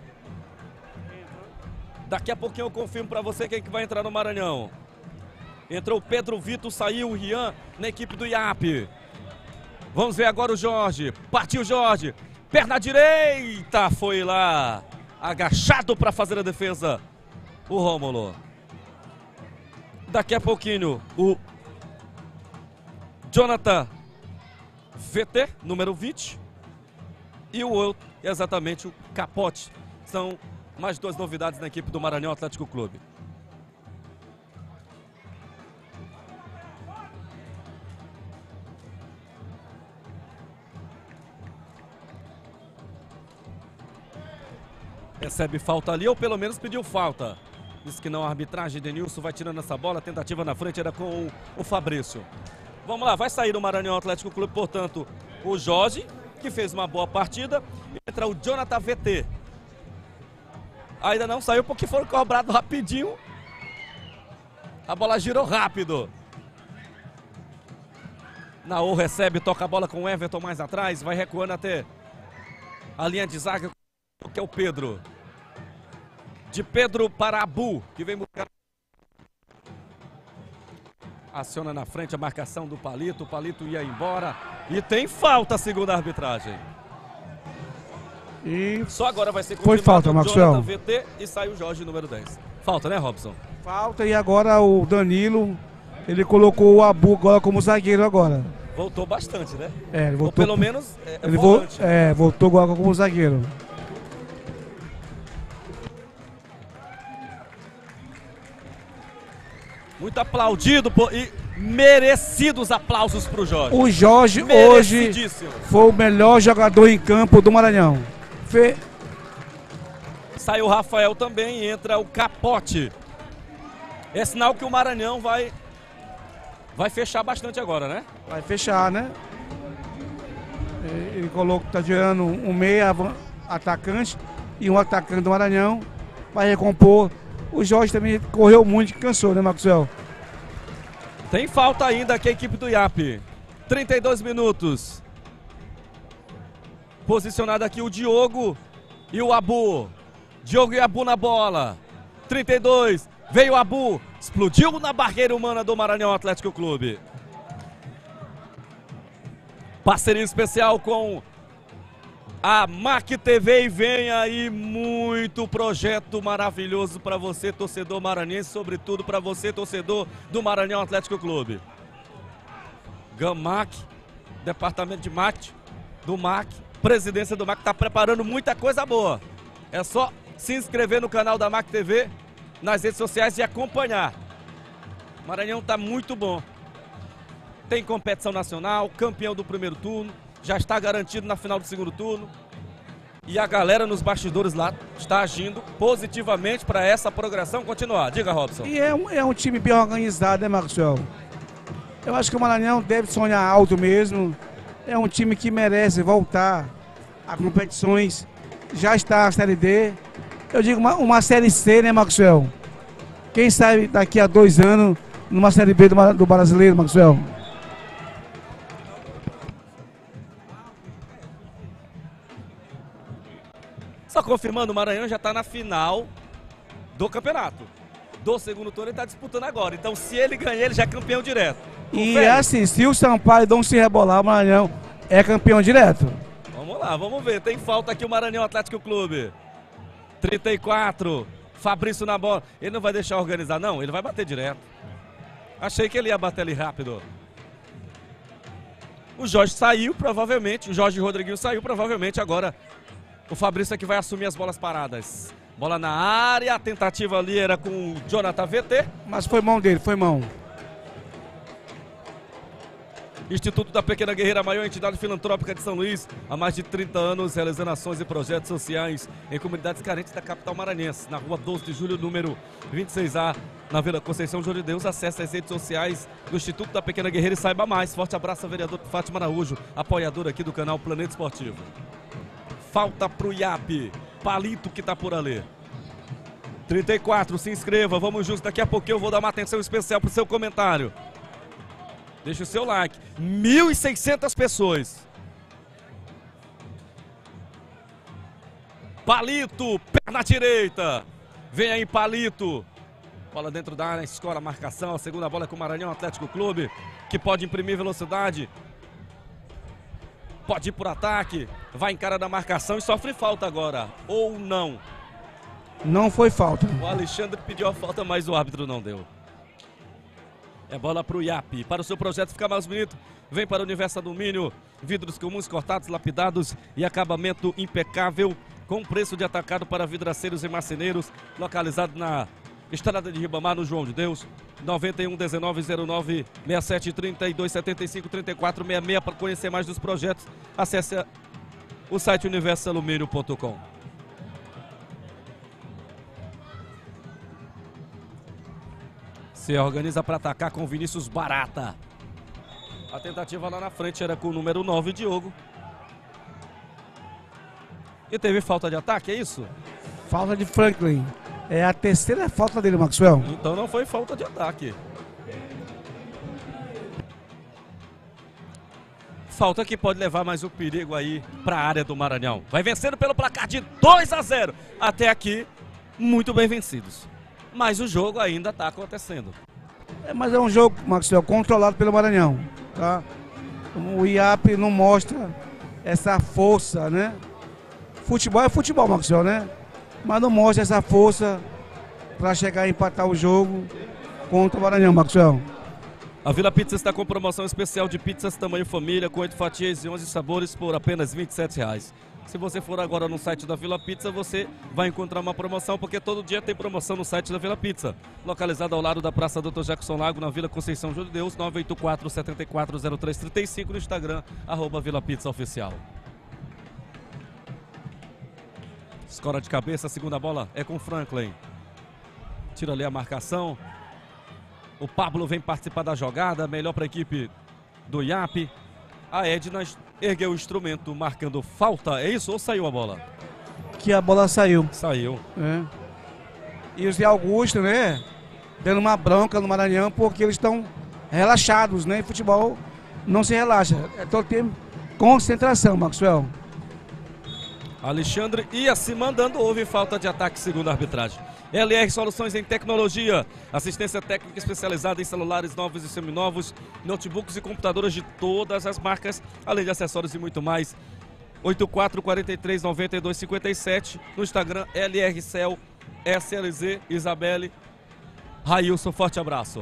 Daqui a pouquinho eu confirmo para você quem que vai entrar no Maranhão. Entrou o Pedro Vitor, saiu o Rian na equipe do I A P. Vamos ver agora o Jorge. Partiu Jorge. Perna direita. Foi lá. Agachado para fazer a defesa. O Rômulo. Daqui a pouquinho o Jonathan V T, número vinte. E o outro, exatamente o Capote. São mais duas novidades na equipe do Maranhão Atlético Clube. Recebe falta ali, ou pelo menos pediu falta. Diz que não, a arbitragem. Denilson vai tirando essa bola. A tentativa na frente era com o, o Fabrício. Vamos lá, vai sair o Maranhão Atlético Clube, portanto, o Jorge, que fez uma boa partida. Entra o Jonathan V T. Ainda não saiu porque foram cobrados rapidinho. A bola girou rápido. Naô recebe, toca a bola com o Everton mais atrás. Vai recuando até a linha de zaga, que é o Pedro. De Pedro para Abu, que vem buscar. Aciona na frente a marcação do Palito. O Palito ia embora. E tem falta, segundo a arbitragem.
E
só agora vai ser
foi falta, Maxwell.
V T e sai o Jorge, número dez. Falta, né, Robson?
Falta, e agora o Danilo, ele colocou o Abu agora como zagueiro agora.
Voltou bastante, né?
É, ele voltou.
Ou pelo menos é,
ele vo é, voltou agora como zagueiro.
Muito aplaudido por, e merecidos aplausos para o Jorge.
O Jorge hoje foi o melhor jogador em campo do Maranhão. Fe...
Sai o Rafael também, entra o Capote. É sinal que o Maranhão vai, vai fechar bastante agora, né?
Vai fechar, né? Ele colocou, tá tirando um meia atacante e um atacante do Maranhão. Vai recompor. O Jorge também correu muito e cansou, né, Maxwell?
Tem falta ainda aqui a equipe do I A P. trinta e dois minutos. Posicionado aqui o Diogo e o Abu. Diogo e Abu na bola. trinta e dois. Veio o Abu. Explodiu na barreira humana do Maranhão Atlético Clube. Parceria especial com a M A C T V, e vem aí muito projeto maravilhoso para você, torcedor maranhense, sobretudo para você, torcedor do Maranhão Atlético Clube. Gamac, departamento de marketing do M A C, presidência do M A C, está preparando muita coisa boa. É só se inscrever no canal da M A C T V, nas redes sociais e acompanhar. O Maranhão está muito bom. Tem competição nacional, campeão do primeiro turno. Já está garantido na final do segundo turno. E a galera nos bastidores lá está agindo positivamente para essa progressão continuar. Diga, Robson.
E é um, é um time bem organizado, né, Maxwell? Eu acho que o Maranhão deve sonhar alto mesmo. É um time que merece voltar a competições. Já está a Série D. Eu digo uma, uma Série C, né, Maxwell? Quem sabe daqui a dois anos numa Série B do, do brasileiro, Maxwell?
Só confirmando, o Maranhão já está na final do campeonato. Do segundo turno ele está disputando agora. Então, se ele ganhar, ele já é campeão direto.
Confere. E é assim, se o Sampaio não se rebolar, o Maranhão é campeão direto.
Vamos lá, vamos ver. Tem falta aqui o Maranhão Atlético Clube. trinta e quatro. Fabrício na bola. Ele não vai deixar organizar, não. Ele vai bater direto. Achei que ele ia bater ali rápido. O Jorge saiu, provavelmente. O Jorge Rodriguinho saiu, provavelmente agora. O Fabrício é que vai assumir as bolas paradas. Bola na área, a tentativa ali era com o Jonathan V T.
Mas foi mão dele, foi mão.
Instituto da Pequena Guerreira, a maior entidade filantrópica de São Luís, há mais de trinta anos, realizando ações e projetos sociais em comunidades carentes da capital maranhense. Na rua doze de julho, número vinte e seis A, na Vila Conceição João de Deus. Acesse as redes sociais do Instituto da Pequena Guerreira e saiba mais. Forte abraço ao vereador Fátima Araújo, apoiador aqui do canal Planeta Esportivo. Falta pro I A P. Palito que tá por ali. trinta e quatro, se inscreva, vamos juntos. Daqui a pouquinho eu vou dar uma atenção especial pro seu comentário. Deixa o seu like. mil e seiscentas pessoas. Palito, perna direita. Vem aí, Palito. Bola dentro da área, escola a marcação. A segunda bola é com o Maranhão Atlético Clube, que pode imprimir velocidade. Pode ir por ataque, vai em cara da marcação e sofre falta agora, ou não?
Não foi falta.
O Alexandre pediu a falta, mas o árbitro não deu. É bola para o I A P. Para o seu projeto ficar mais bonito, vem para o Universo Alumínio. Vidros comuns cortados, lapidados e acabamento impecável, com preço de atacado para vidraceiros e marceneiros, localizado na Estrada de Ribamar, no João de Deus. Noventa e um, dezenove, zero nove, sessenta e sete, trinta e dois, setenta e cinco, trinta e quatro, sessenta e seis. Para conhecer mais dos projetos, acesse o site universo alumínio ponto com. Se organiza para atacar com o Vinícius Barata. A tentativa lá na frente era com o número nove, Diogo. E teve falta de ataque, é isso?
Falta de Franklin. É a terceira falta dele, Maxwell.
Então não foi falta de ataque. Falta que pode levar mais um perigo aí para a área do Maranhão. Vai vencendo pelo placar de dois a zero. Até aqui, muito bem vencidos. Mas o jogo ainda está acontecendo.
É, mas é um jogo, Maxwell, controlado pelo Maranhão. Tá? O I A P não mostra essa força, né? Futebol é futebol, Maxwell, né? Mas não mostra essa força para chegar a empatar o jogo contra o Maranhão, Maxwell.
A Vila Pizza está com promoção especial de pizzas tamanho família com oito fatias e onze sabores por apenas vinte e sete reais. Se você for agora no site da Vila Pizza, você vai encontrar uma promoção, porque todo dia tem promoção no site da Vila Pizza. Localizado ao lado da Praça doutor Jackson Lago, na Vila Conceição Júlio de Deus, nove oito quatro, sete quatro zero três três cinco, no Instagram, arroba Vila Pizza Oficial. Escora de cabeça, a segunda bola é com o Franklin. Tira ali a marcação. O Pablo vem participar da jogada, melhor para a equipe do I A P. A Edna ergueu o instrumento, marcando falta. É isso ou saiu a bola?
Que a bola saiu.
Saiu.
É. E o Zé Augusto, né? Dando uma bronca no Maranhão, porque eles estão relaxados, né? Em futebol não se relaxa. É todo tempo concentração, Maxwell.
Alexandre ia se mandando, houve falta de ataque segundo a arbitragem. L R Soluções em Tecnologia, assistência técnica especializada em celulares novos e seminovos, notebooks e computadores de todas as marcas, além de acessórios e muito mais. oito quatro quatro três nove dois cinco sete, no Instagram L R Cel, S L Z, Isabelle, Railson, forte abraço.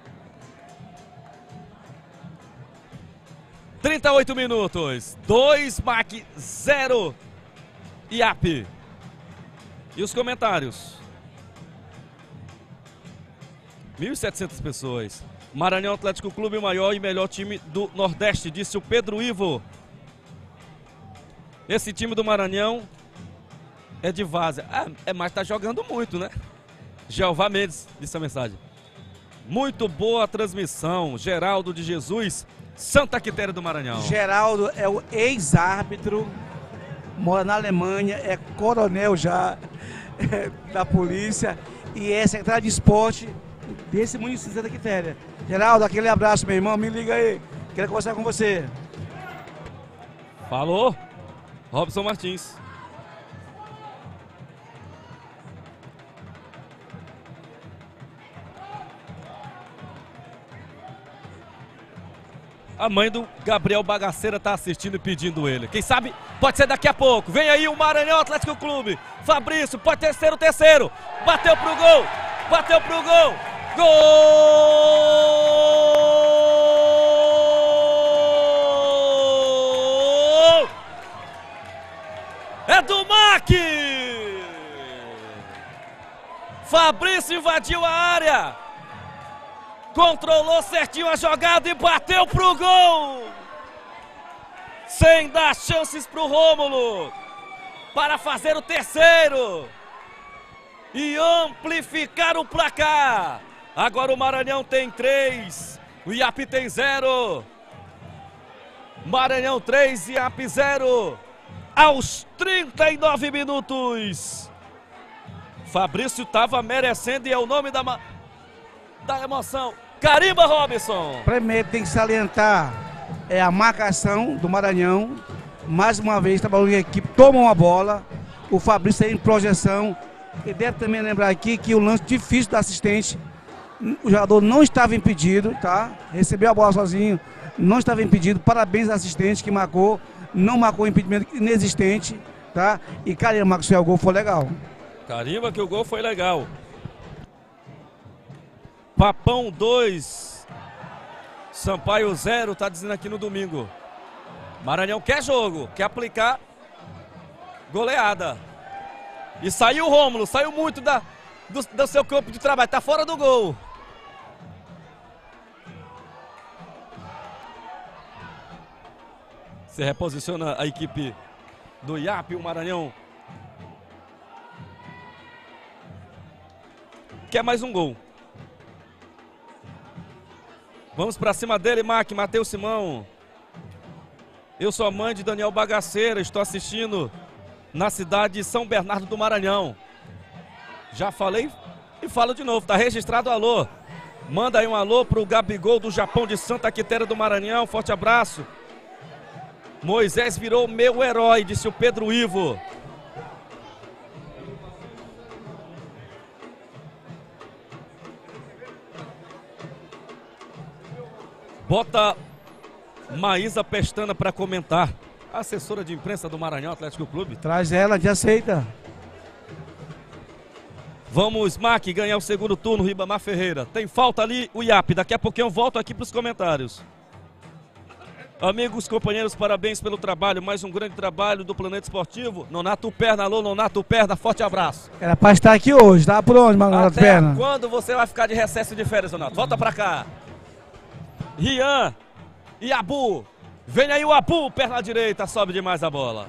trinta e oito minutos, dois M A C, zero I A P. E os comentários? mil e setecentas pessoas. Maranhão Atlético Clube, o maior e melhor time do Nordeste, disse o Pedro Ivo. Esse time do Maranhão é de várzea. Ah, é, mas tá jogando muito, né? Jeová Mendes disse a mensagem. Muito boa a transmissão. Geraldo de Jesus, Santa Quitéria do Maranhão.
Geraldo é o ex-árbitro, mora na Alemanha, é coronel já é, da polícia e é secretário de esporte desse município de Santa Quitéria. Geraldo, aquele abraço, meu irmão, me liga aí, quero conversar com você.
Falou, Robson Martins. A mãe do Gabriel Bagaceira está assistindo e pedindo ele. Quem sabe pode ser daqui a pouco. Vem aí o Maranhão Atlético Clube. Fabrício, pode ter ser o terceiro. Bateu pro gol. Bateu pro gol. Gol! É do M A C! Fabrício invadiu a área. Controlou certinho a jogada e bateu pro gol. Sem dar chances pro Rômulo para fazer o terceiro e amplificar o placar. Agora o Maranhão tem três, o I A P tem zero. Maranhão três, I A P zero. Aos trinta e nove minutos. Fabrício estava merecendo e é o nome da, da emoção. Carimba, Robson.
Primeiro tem que salientar é a marcação do Maranhão. Mais uma vez trabalhando em equipe, toma uma bola. O Fabrício em projeção. E deve também lembrar aqui que o lance difícil do assistente, o jogador não estava impedido, tá? Recebeu a bola sozinho, não estava impedido. Parabéns ao assistente que marcou, não marcou impedimento inexistente, tá? E carimba, Maxwell, o gol foi legal.
Carimba que o gol foi legal. Papão dois, Sampaio zero, tá dizendo aqui no domingo. Maranhão quer jogo, quer aplicar goleada. E saiu o Rômulo, saiu muito da, do, do seu campo de trabalho, tá fora do gol. Se reposiciona a equipe do I A P, o Maranhão quer mais um gol. Vamos pra cima dele, Mac, Matheus Simão. Eu sou a mãe de Daniel Bagaceira, estou assistindo na cidade de São Bernardo do Maranhão. Já falei e falo de novo, tá registrado o alô. Manda aí um alô pro Gabigol do Japão de Santa Quitéria do Maranhão, forte abraço. Moisés virou meu herói, disse o Pedro Ivo. Bota Maísa Pestana para comentar. Assessora de imprensa do Maranhão Atlético Clube.
Traz ela, de aceita.
Vamos, Mac, ganhar o segundo turno, Ribamar Ferreira. Tem falta ali o I A P. Daqui a pouquinho eu volto aqui para os comentários. Amigos, companheiros, parabéns pelo trabalho. Mais um grande trabalho do Planeta Esportivo. Nonato Perna, alô, Nonato Perna, forte abraço.
Era para estar aqui hoje, tá por onde, Nonato
Até
Perna?
quando você vai ficar de recesso de férias, Nonato? Volta para cá. Rian e Abu. Vem aí o Abu, perna direita, sobe demais a bola.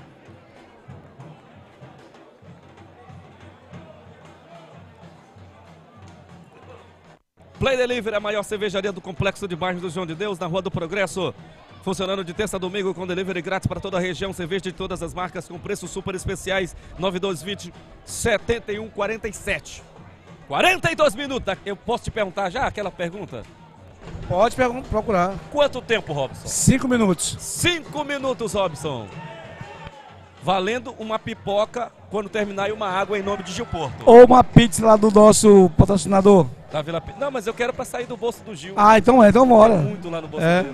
Play Delivery, a maior cervejaria do complexo de bairros do João de Deus, na Rua do Progresso. Funcionando de terça a domingo com delivery grátis para toda a região. Cerveja de todas as marcas com preços super especiais. nove dois dois zero, sete um quatro sete. quarenta e dois minutos. Eu posso te perguntar já aquela pergunta?
Pode procurar.
Quanto tempo, Robson?
Cinco minutos.
Cinco minutos, Robson. Valendo uma pipoca quando terminar e uma água em nome de Gil Porto.
Ou uma pizza lá do nosso patrocinador.
Da Vila P... Não, mas eu quero para sair do bolso do Gil.
Ah, então é, então bora.
Tem muito lá no bolso
é.
dele.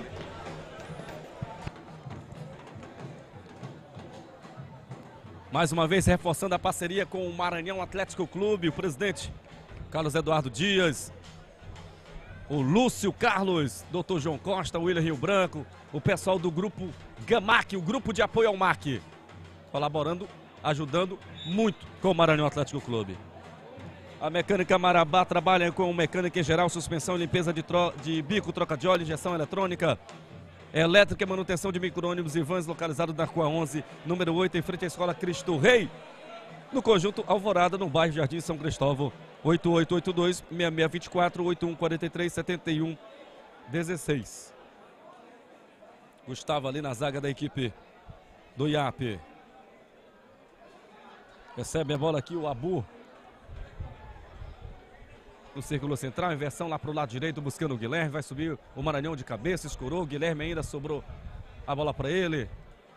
Mais uma vez reforçando a parceria com o Maranhão Atlético Clube, o presidente Carlos Eduardo Dias, o Lúcio Carlos, doutor João Costa, o William Rio Branco, o pessoal do grupo Gamac, o grupo de apoio ao M A C, colaborando, ajudando muito com o Maranhão Atlético Clube. A Mecânica Marabá trabalha com mecânica em geral, suspensão e limpeza de, tro... de bico, troca de óleo, injeção eletrônica, elétrica e manutenção de micro-ônibus e vans, localizado na Rua onze, número oito, em frente à Escola Cristo Rei, no conjunto Alvorada, no bairro Jardim São Cristóvão. Oito oito oito dois, seis seis dois quatro, oito um quatro três, sete um um seis. Gustavo ali na zaga da equipe do I A P. Recebe a bola aqui o Abu. No círculo central, inversão lá para o lado direito, buscando o Guilherme. Vai subir o Maranhão de cabeça, escorou. O Guilherme ainda sobrou a bola para ele.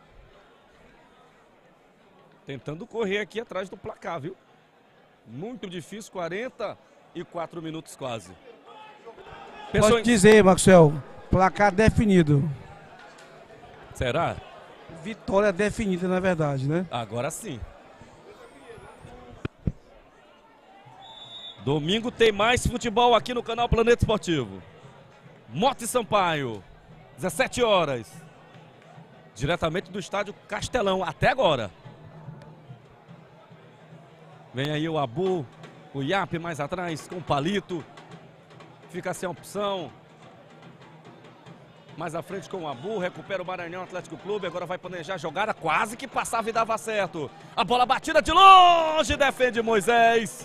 Tentando correr aqui atrás do placar, viu? Muito difícil, quarenta e quatro minutos quase.
Pensou Pode em... dizer, Maxwell, placar definido.
Será?
Vitória definida, na verdade, né?
Agora sim. Domingo tem mais futebol aqui no canal Planeta Esportivo. Mote Sampaio, dezessete horas. Diretamente do estádio Castelão, até agora. Vem aí o Abu, o I A P mais atrás com o Palito. Fica sem opção. Mais à frente com o Abu, recupera o Maranhão Atlético Clube. Agora vai planejar a jogada, quase que passava e dava certo. A bola batida de longe, defende Moisés.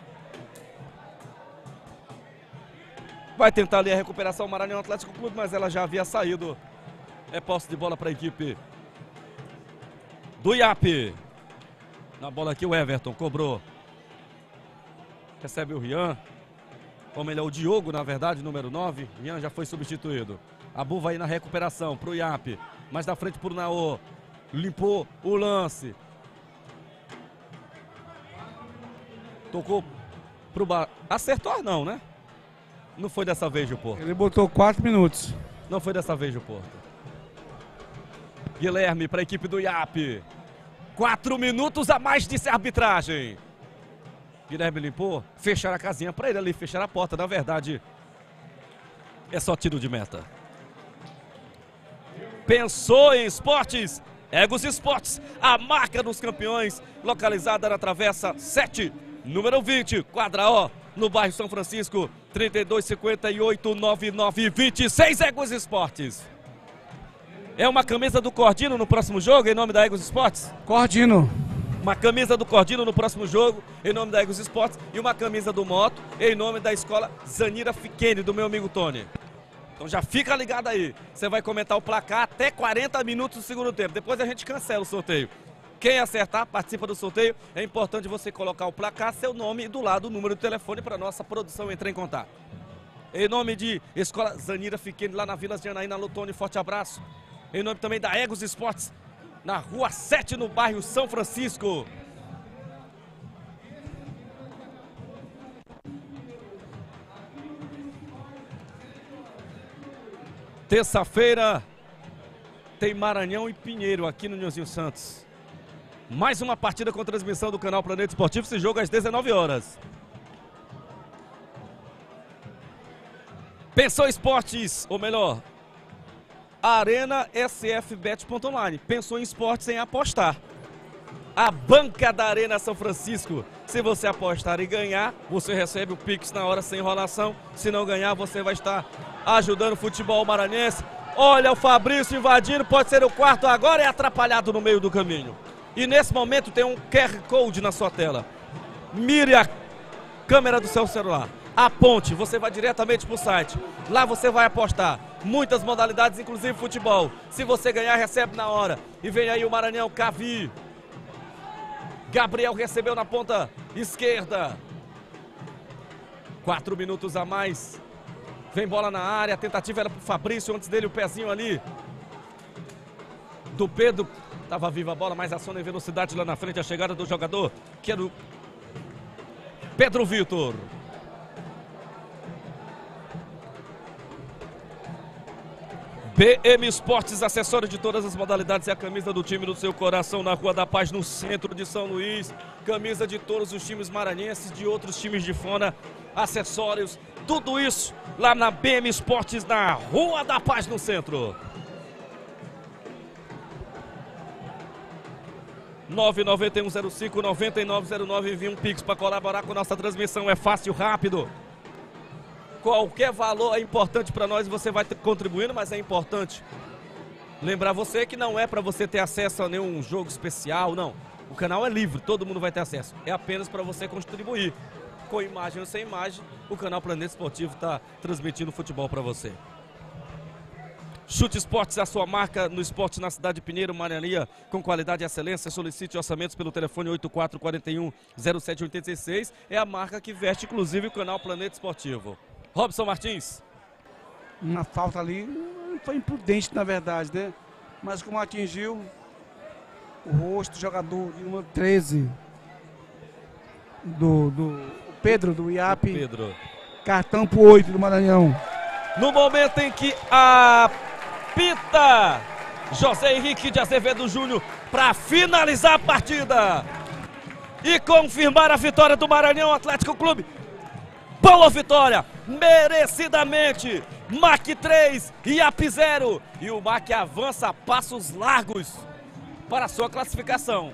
Vai tentar ali a recuperação o Maranhão Atlético Clube, mas ela já havia saído. É posse de bola para a equipe do I A P. Na bola aqui o Everton cobrou. Recebe o Rian. Como ele é o Diogo, na verdade, número nove. Rian já foi substituído. Abu vai na recuperação para o I A P. Mais na frente para o Naô. Limpou o lance. Tocou para o Bar... Acertou não, né? Não foi dessa vez, Gil Porto.
Ele botou quatro minutos.
Não foi dessa vez, Gil Porto. Guilherme para a equipe do I A P. Quatro minutos a mais de arbitragem. Guilherme limpou. Fechar a casinha para ele ali. Fechar a porta. Na verdade, é só tiro de meta. Pensou em esportes? Egos Esportes. A marca dos campeões. Localizada na Travessa sete, número vinte. Quadra O. No bairro São Francisco, trinta e dois, cinquenta e oito, noventa e nove, vinte e seis, Egos Esportes. É uma camisa do Cordino no próximo jogo, em nome da Egos Esportes?
Cordino.
Uma camisa do Cordino no próximo jogo, em nome da Egos Esportes. E uma camisa do Moto, em nome da escola Zanira Fiquene, do meu amigo Tony. Então já fica ligado aí. Você vai comentar o placar até quarenta minutos do segundo tempo. Depois a gente cancela o sorteio. Quem acertar, participa do sorteio. É importante você colocar o placar, seu nome e do lado o número do telefone para nossa produção entrar em contato. Em nome de Escola Zanira Fiquene, lá na Vila Janaína Lutone, forte abraço. Em nome também da Egos Esportes, na Rua sete, no bairro São Francisco. Terça-feira tem Maranhão e Pinheiro aqui no Nilzinho Santos. Mais uma partida com transmissão do canal Planeta Esportivo. Esse jogo às dezenove horas. Pensou Esportes, ou melhor, Arena S F Bet ponto online. Pensou em esportes sem apostar. A banca da Arena São Francisco. Se você apostar e ganhar, você recebe o Pix na hora sem enrolação. Se não ganhar, você vai estar ajudando o futebol maranhense. Olha o Fabrício invadindo, pode ser o quarto agora, é atrapalhado no meio do caminho. E nesse momento tem um Q R Code na sua tela. Mire a câmera do seu celular. Aponte, você vai diretamente para o site. Lá você vai apostar. Muitas modalidades, inclusive futebol. Se você ganhar, recebe na hora. E vem aí o Maranhão, Cavi. Gabriel recebeu na ponta esquerda. Quatro minutos a mais. Vem bola na área, a tentativa era pro Fabrício, antes dele o pezinho ali do Pedro. Tava viva a bola, mas aciona em velocidade lá na frente a chegada do jogador, que era o Pedro Vitor. B M Esportes, acessório de todas as modalidades, é a camisa do time do seu coração, na Rua da Paz, no centro de São Luís. Camisa de todos os times maranhenses, de outros times de fora, acessórios, tudo isso lá na B M Esportes, na Rua da Paz, no centro. nove nove um zero cinco nove nove zero nove, envia um Pix para colaborar com nossa transmissão, é fácil, rápido. Qualquer valor é importante para nós e você vai contribuindo, mas é importante lembrar você que não é para você ter acesso a nenhum jogo especial, não. O canal é livre, todo mundo vai ter acesso. É apenas para você contribuir. Com imagem ou sem imagem, o canal Planeta Esportivo está transmitindo futebol para você. Chute Esportes, a sua marca no esporte na cidade de Pinheiro, Maranhão, com qualidade e excelência. Solicite orçamentos pelo telefone oito quatro quatro um zero sete oito seis. É a marca que veste, inclusive, o canal Planeta Esportivo. Robson Martins.
Uma falta ali, foi imprudente na verdade, né? Mas como atingiu o rosto do jogador de número treze do, do Pedro, do I A P.
Pedro.
Cartão pro oito do Maranhão.
No momento em que apita José Henrique de Azevedo Júnior para finalizar a partida e confirmar a vitória do Maranhão Atlético Clube. Boa vitória, merecidamente. M A C três, I A P zero. E o M A C avança a passos largos para a sua classificação.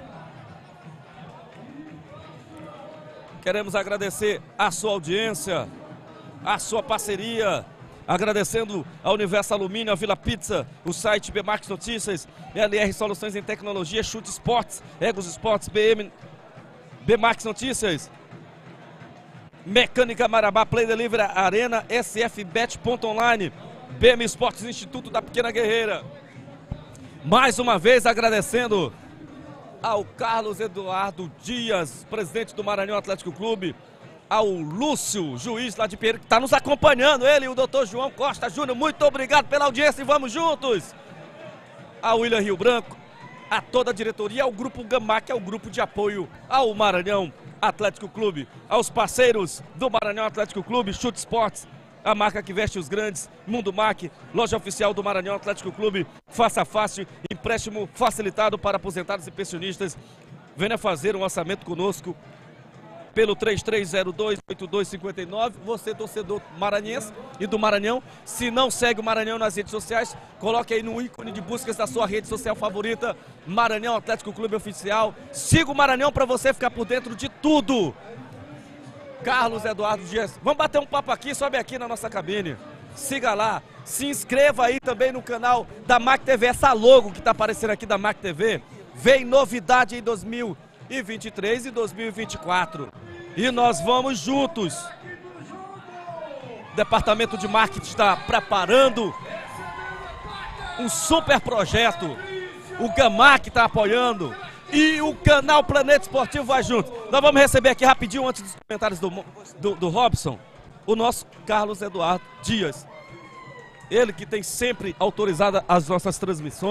Queremos agradecer a sua audiência, a sua parceria, agradecendo a Universo Alumínio, a Vila Pizza, o site B Max Notícias, L R Soluções em Tecnologia, Chute Esportes, Egos Esportes, B M, B Max Notícias, Mecânica Marabá, Play Delivery, Arena, S F Bet ponto online, B M Esportes, Instituto da Pequena Guerreira. Mais uma vez agradecendo ao Carlos Eduardo Dias, presidente do Maranhão Atlético Clube, ao Lúcio, juiz lá de Pinheiro, que está nos acompanhando, ele e o doutor João Costa Júnior, muito obrigado pela audiência e vamos juntos. Ao William Rio Branco, a toda a diretoria, ao Grupo Gama, que é o grupo de apoio ao Maranhão Atlético Clube, aos parceiros do Maranhão Atlético Clube, Chute Esportes, a marca que veste os grandes, Mundo Mac, loja oficial do Maranhão Atlético Clube, Faça Fácil, empréstimo facilitado para aposentados e pensionistas. Venha fazer um orçamento conosco pelo três três zero dois, oito dois cinco nove, você torcedor maranhense e do Maranhão. Se não segue o Maranhão nas redes sociais, coloque aí no ícone de buscas da sua rede social favorita, Maranhão Atlético Clube Oficial. Siga o Maranhão para você ficar por dentro de tudo. Carlos Eduardo Dias, vamos bater um papo aqui, sobe aqui na nossa cabine. Siga lá, se inscreva aí também no canal da M A C T V, essa logo que está aparecendo aqui da M A C T V. Vem novidade em dois mil e vinte e três e dois mil e vinte e quatro. E nós vamos juntos. departamento de marketing está preparando um super projeto. O Gamac está apoiando e o canal Planeta Esportivo vai junto. Nós vamos receber aqui rapidinho, antes dos comentários do, do, do Robson, o nosso Carlos Eduardo Dias. Ele que tem sempre autorizado as nossas transmissões.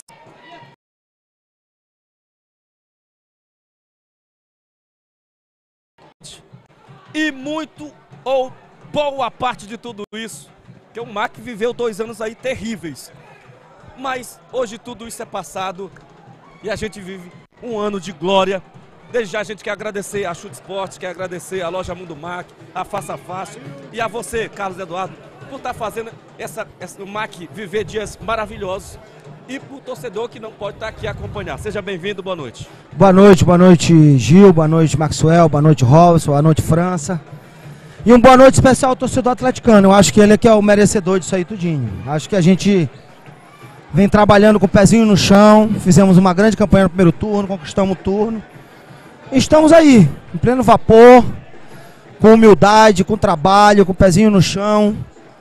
E muito ou boa parte de tudo isso, que o M A C viveu dois anos aí terríveis. Mas hoje tudo isso é passado e a gente vive um ano de glória. Desde já a gente quer agradecer a Chute Esporte, quer agradecer a Loja Mundo M A C, a Faça Fácil e a você, Carlos Eduardo, por estar fazendo essa, essa, o M A C viver dias maravilhosos e para o torcedor que não pode estar aqui a acompanhar. Seja bem-vindo, boa noite.
Boa noite, boa noite Gil, boa noite Maxwell, boa noite Robson, boa noite França. E um boa noite especial ao torcedor atleticano. Eu acho que ele é que é o merecedor disso aí tudinho. Acho que a gente vem trabalhando com o pezinho no chão, fizemos uma grande campanha no primeiro turno, conquistamos o turno. Estamos aí, em pleno vapor, com humildade, com trabalho, com o pezinho no chão,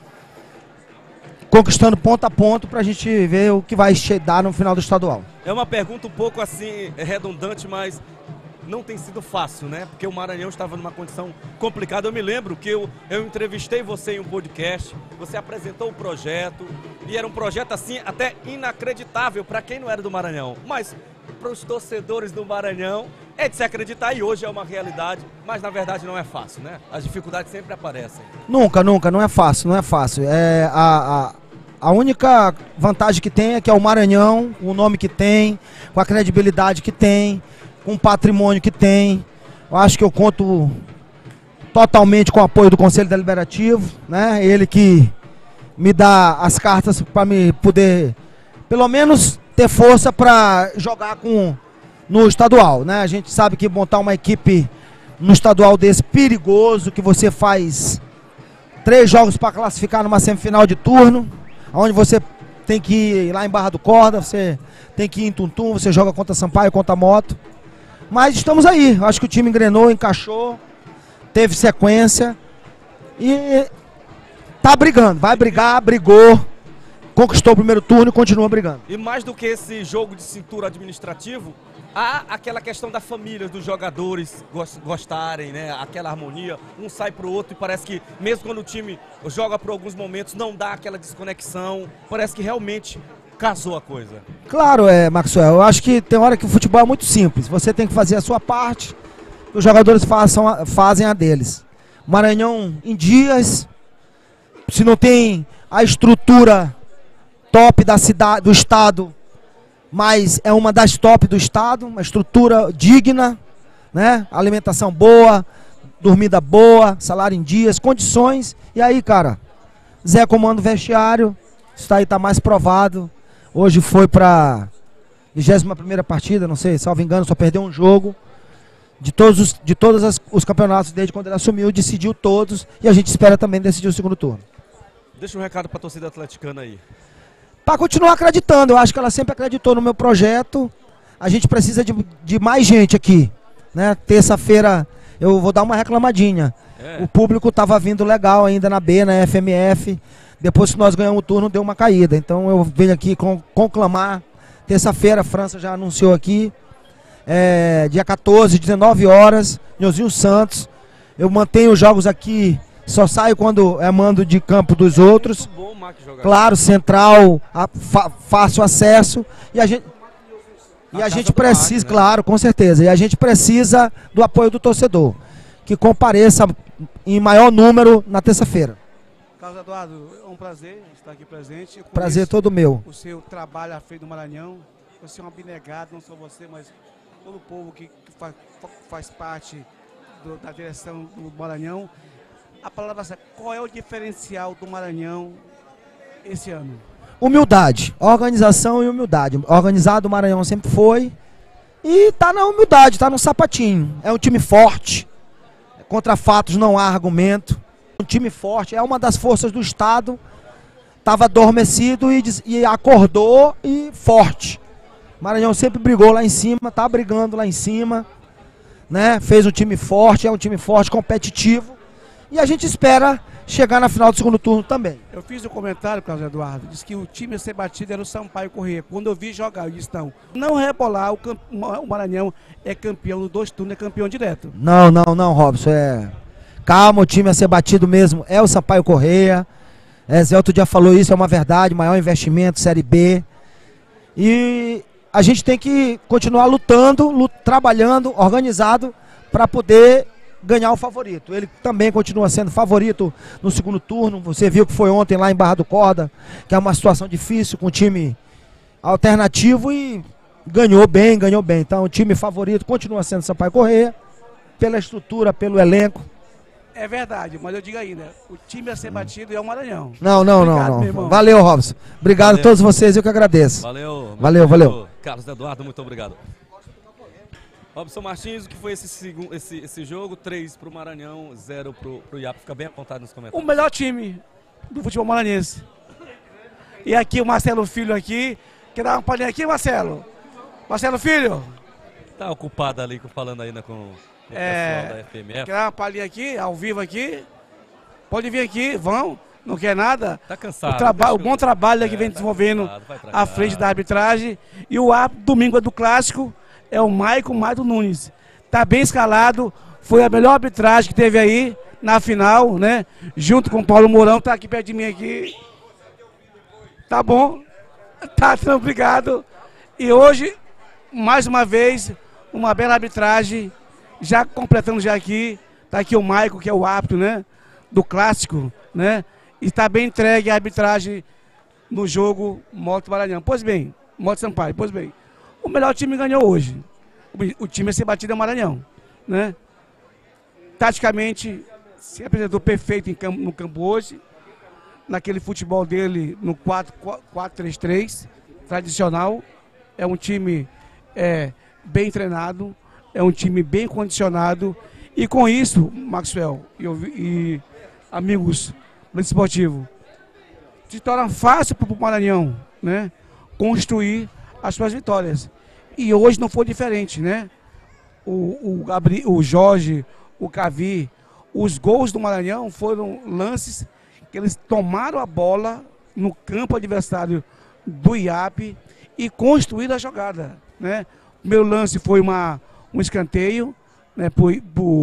conquistando ponto a ponto para a gente ver o que vai dar no final do estadual.
É uma pergunta um pouco assim, redundante, mas não tem sido fácil, né? Porque o Maranhão estava numa condição complicada. Eu me lembro que eu, eu entrevistei você em um podcast, você apresentou o projeto, e era um projeto assim até inacreditável para quem não era do Maranhão. Mas para os torcedores do Maranhão é de se acreditar, e hoje é uma realidade, mas na verdade não é fácil, né? As dificuldades sempre aparecem.
Nunca, nunca, não é fácil, não é fácil. É a, a, a única vantagem que tem é que é o Maranhão, o nome que tem, com a credibilidade que tem, com o patrimônio que tem. Eu acho que eu conto totalmente com o apoio do Conselho Deliberativo, né? Ele que me dá as cartas para me poder, pelo menos, ter força para jogar com, no estadual, né? A gente sabe que montar uma equipe no estadual desse perigoso, que você faz três jogos para classificar numa semifinal de turno, onde você tem que ir lá em Barra do Corda, você tem que ir em Tuntum, você joga contra Sampaio, contra Moto. Mas estamos aí, acho que o time engrenou, encaixou, teve sequência e tá brigando, vai brigar, brigou, conquistou o primeiro turno e continua brigando.
E mais do que esse jogo de cintura administrativo, há aquela questão da família, dos jogadores gostarem, né? Aquela harmonia, um sai pro outro e parece que mesmo quando o time joga por alguns momentos não dá aquela desconexão, parece que realmente casou a coisa.
Claro, é, Maxwell, eu acho que tem hora que o futebol é muito simples, você tem que fazer a sua parte, os jogadores façam, fazem a deles. Maranhão em dias, se não tem a estrutura top da cidade, do estado, mas é uma das top do estado, uma estrutura digna, né? Alimentação boa, dormida boa, salário em dias, condições. E aí, cara, Zé comanda o vestiário, isso aí tá mais provado. Hoje foi para vigésima primeira partida, não sei, salvo engano, só perdeu um jogo. De todos os, de todos as, os campeonatos desde quando ele assumiu, decidiu todos, e a gente espera também decidir o segundo turno.
Deixa um recado para a torcida atleticana aí.
Para continuar acreditando, eu acho que ela sempre acreditou no meu projeto. A gente precisa de, de mais gente aqui, né? Terça-feira eu vou dar uma reclamadinha. É. O público estava vindo legal ainda na B, na F M F. Depois que nós ganhamos o turno, deu uma caída. Então eu venho aqui com, conclamar. Terça-feira a França já anunciou aqui. É, dia quatorze, dezenove horas, Nhozinho Santos. Eu mantenho os jogos aqui. Só saio quando é mando de campo dos outros.
É muito bom, Mac, jogar.
Claro, central, a, fa, fácil acesso. E a gente, e a gente precisa, Mac, né? Claro, com certeza. E a gente precisa do apoio do torcedor, que compareça em maior número na terça-feira.
Carlos Eduardo, é um prazer estar aqui presente.
Prazer todo meu.
O seu trabalho à frente do Maranhão. Você é um abnegado, não só você, mas todo o povo que, que faz, faz parte do, da direção do Maranhão. A palavra é, qual é o diferencial do Maranhão esse ano?
Humildade, organização e humildade. Organizado o Maranhão sempre foi e tá na humildade, tá no sapatinho. É um time forte, contra fatos não há argumento. Um time forte, é uma das forças do estado, estava adormecido e, e acordou e forte. Maranhão sempre brigou lá em cima, tá brigando lá em cima, né? Fez um time forte, é um time forte, competitivo. E a gente espera chegar na final do segundo turno também.
Eu fiz um comentário, Carlos Eduardo, disse que o time a ser batido era o Sampaio Corrêa. Quando eu vi jogar, eu disse, não, não rebolar, o, camp... o Maranhão é campeão nos dois turnos, é campeão direto.
Não, não, não, Robson, é... Calma, o time a ser batido mesmo é o Sampaio Corrêa. É, Zé outro dia falou isso, é uma verdade, maior investimento, Série B. E a gente tem que continuar lutando, lut... trabalhando, organizado, para poder ganhar o favorito. Ele também continua sendo favorito no segundo turno. Você viu que foi ontem lá em Barra do Corda, que é uma situação difícil com um time alternativo e ganhou bem, ganhou bem. Então o time favorito continua sendo Sampaio Corrêa, pela estrutura, pelo elenco.
É verdade, mas eu digo ainda, o time a ser batido é o Maranhão.
Não, não,
Obrigado,
não,
meu
não.
irmão.
Valeu, Robson. Obrigado
Valeu.
a todos vocês, eu que agradeço.
Valeu.
Valeu, valeu.
Carlos Eduardo, muito obrigado. Robson Martins, o que foi esse, segundo, esse, esse jogo? três para o Maranhão, zero para o I A P. Fica bem apontado nos
O
comentários.
melhor time do futebol maranhense. E aqui o Marcelo Filho aqui. Quer dar uma palhinha aqui, Marcelo? Marcelo Filho?
Tá ocupado ali falando ainda com, com o
É,
pessoal da F M F.
Quer dar uma palhinha aqui, ao vivo aqui? Pode vir aqui, vão. Não quer nada?
Tá cansado.
O, traba
deixa
o bom trabalho que
É,
vem
tá
desenvolvendo
cansado, vai pra
à
cá.
frente da arbitragem. E o árbitro, domingo é do clássico, é o Maicon Maito Nunes. Tá bem escalado, foi a melhor arbitragem que teve aí na final, né? Junto com o Paulo Mourão, tá aqui perto de mim aqui. Tá bom? Tá, então, obrigado. E hoje, mais uma vez, uma bela arbitragem. Já completando já aqui, tá aqui o Maicon, que é o árbitro, né? Do clássico, né? E está bem entregue a arbitragem no jogo Moto Maranhão. Pois bem, Moto Sampaio, pois bem. O melhor time ganhou hoje. O, o time a ser batido é o Maranhão, né? Taticamente, se apresentou perfeito em campo, no campo hoje. Naquele futebol dele no quatro três três, tradicional. É um time é, bem treinado, é um time bem condicionado. E com isso, Maxwell e, e amigos do Esportivo, se torna fácil para o Maranhão, né, construir as suas vitórias. E hoje não foi diferente, né? O, o, Gabri, o Jorge, o Cavi, os gols do Maranhão foram lances que eles tomaram a bola no campo adversário do I A P e construíram a jogada, né? O primeiro lance foi uma, um escanteio, né, para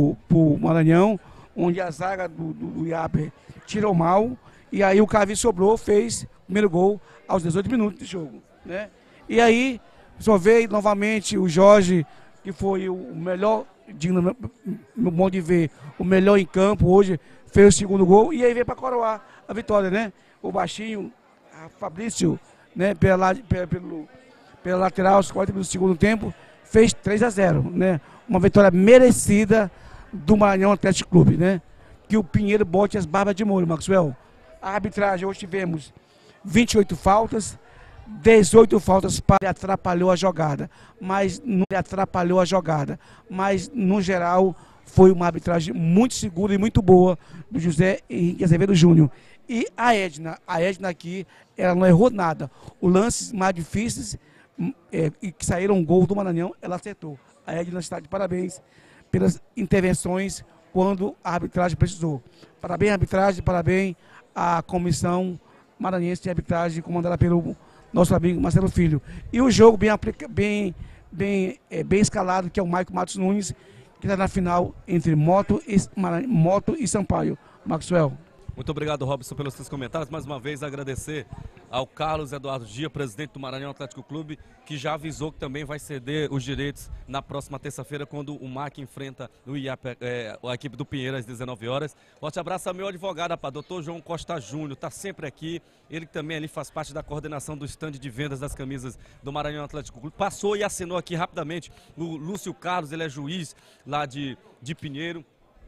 o Maranhão, onde a zaga do, do, do I A P tirou mal, e aí o Cavi sobrou, fez o primeiro gol aos dezoito minutos de jogo, né? E aí, só veio novamente o Jorge, que foi o melhor, no meu modo de ver, o melhor em campo hoje, fez o segundo gol, e aí veio para coroar a vitória, né? O baixinho, a Fabrício, né, pela, pela, pelo, pela lateral, aos quarenta minutos do segundo tempo, fez três a zero, né? Uma vitória merecida do Maranhão Atlético Clube, né? Que o Pinheiro bote as barbas de molho, Maxwell. A arbitragem, hoje tivemos vinte e oito faltas, dezoito faltas para atrapalhou a jogada, mas não atrapalhou a jogada, mas no geral foi uma arbitragem muito segura e muito boa do José Henrique Azevedo Júnior. E a Edna, a Edna aqui, ela não errou nada. Os lances mais difíceis é, e que saíram um gol do Maranhão, ela acertou. A Edna está de parabéns pelas intervenções quando a arbitragem precisou. Parabéns à arbitragem, parabéns à comissão maranhense de arbitragem, comandada pelo nosso amigo Marcelo Filho. E o jogo bem, bem, bem, é, bem escalado, que é o Maicon Matos Nunes, que está na final entre Moto e, Moto e Sampaio. Maxwell.
Muito obrigado, Robson, pelos seus comentários. Mais uma vez, agradecer ao Carlos Eduardo Dia, presidente do Maranhão Atlético Clube, que já avisou que também vai ceder os direitos na próxima terça-feira, quando o M A C enfrenta o I A P, é, a equipe do Pinheiro, às dezenove horas. Forte abraço ao meu advogado, rapaz, doutor João Costa Júnior, está sempre aqui. Ele que também ali faz parte da coordenação do stand de vendas das camisas do Maranhão Atlético Clube. Passou e assinou aqui rapidamente o Lúcio Carlos, ele é juiz lá de, de Pinheiro.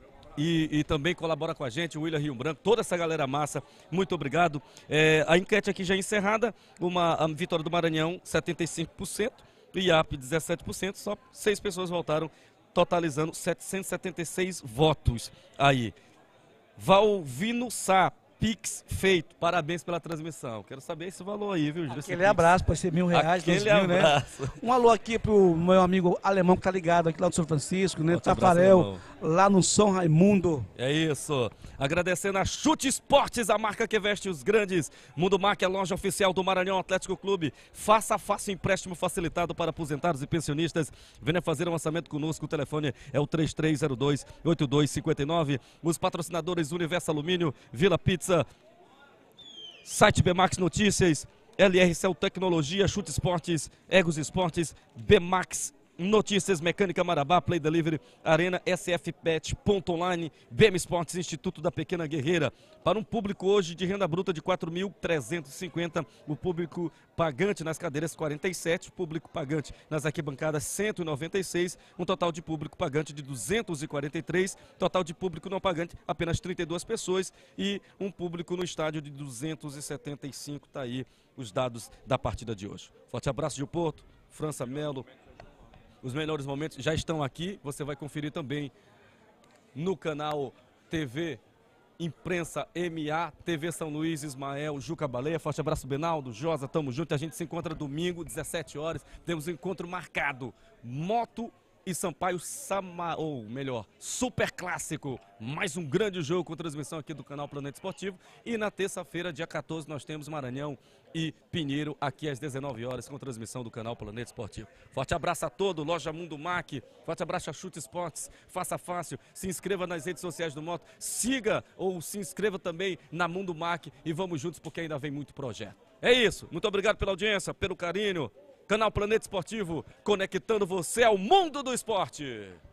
E, e também colabora com a gente, o William Rio Branco, toda essa galera massa, muito obrigado. É, a enquete aqui já encerrada, uma, a vitória do Maranhão, setenta e cinco por cento, I A P dezessete por cento, só seis pessoas votaram, totalizando setecentos e setenta e seis votos aí. Valvino Sá, Pix feito. Parabéns pela transmissão. Quero saber esse valor aí, viu?
Aquele
Pix.
abraço, pode ser mil reais, dois
Aquele
mil,
abraço.
né? Um alô aqui pro meu amigo alemão que tá ligado aqui lá no São Francisco, né?
Forte
Tafarel,
abraço,
lá no São Raimundo.
É isso. Agradecendo a Chute Esportes, a marca que veste os grandes. Mundo Mac, a loja oficial do Maranhão Atlético Clube. Faça fácil empréstimo facilitado para aposentados e pensionistas. Venha fazer um orçamento conosco. O telefone é o três três zero dois, oito dois cinco nove. Os patrocinadores Universo Alumínio, Vila Pizza, Site Bemax Notícias, L R Cell Tecnologia, Chute Esportes, Egos Esportes, Bemax Notícias, Mecânica Marabá, Play Delivery, Arena, S F Pet, Ponto Online, B M Esportes, Instituto da Pequena Guerreira. Para um público hoje de renda bruta de quatro mil trezentos e cinquenta, o público pagante nas cadeiras quarenta e sete, o público pagante nas arquibancadas cento e noventa e seis, um total de público pagante de duzentos e quarenta e três, total de público não pagante apenas trinta e duas pessoas e um público no estádio de duzentos e setenta e cinco. Está aí os dados da partida de hoje. Forte abraço de Porto, França Melo. Os melhores momentos já estão aqui, você vai conferir também no canal T V Imprensa M A, T V São Luís, Ismael, Juca Baleia. Forte abraço, Benaldo, Josa, tamo junto. A gente se encontra domingo, dezessete horas. Temos um encontro marcado. Moto e Sampaio Sama, ou melhor, Super Clássico. Mais um grande jogo com transmissão aqui do canal Planeta Esportivo. E na terça-feira, dia quatorze, nós temos Maranhão e Pinheiro aqui às dezenove horas com transmissão do canal Planeta Esportivo. Forte abraço a todo, Loja Mundo Mac, forte abraço a Chute Esportes, faça fácil, se inscreva nas redes sociais do Moto, siga ou se inscreva também na Mundo Mac e vamos juntos porque ainda vem muito projeto. É isso, muito obrigado pela audiência, pelo carinho, canal Planeta Esportivo, conectando você ao mundo do esporte.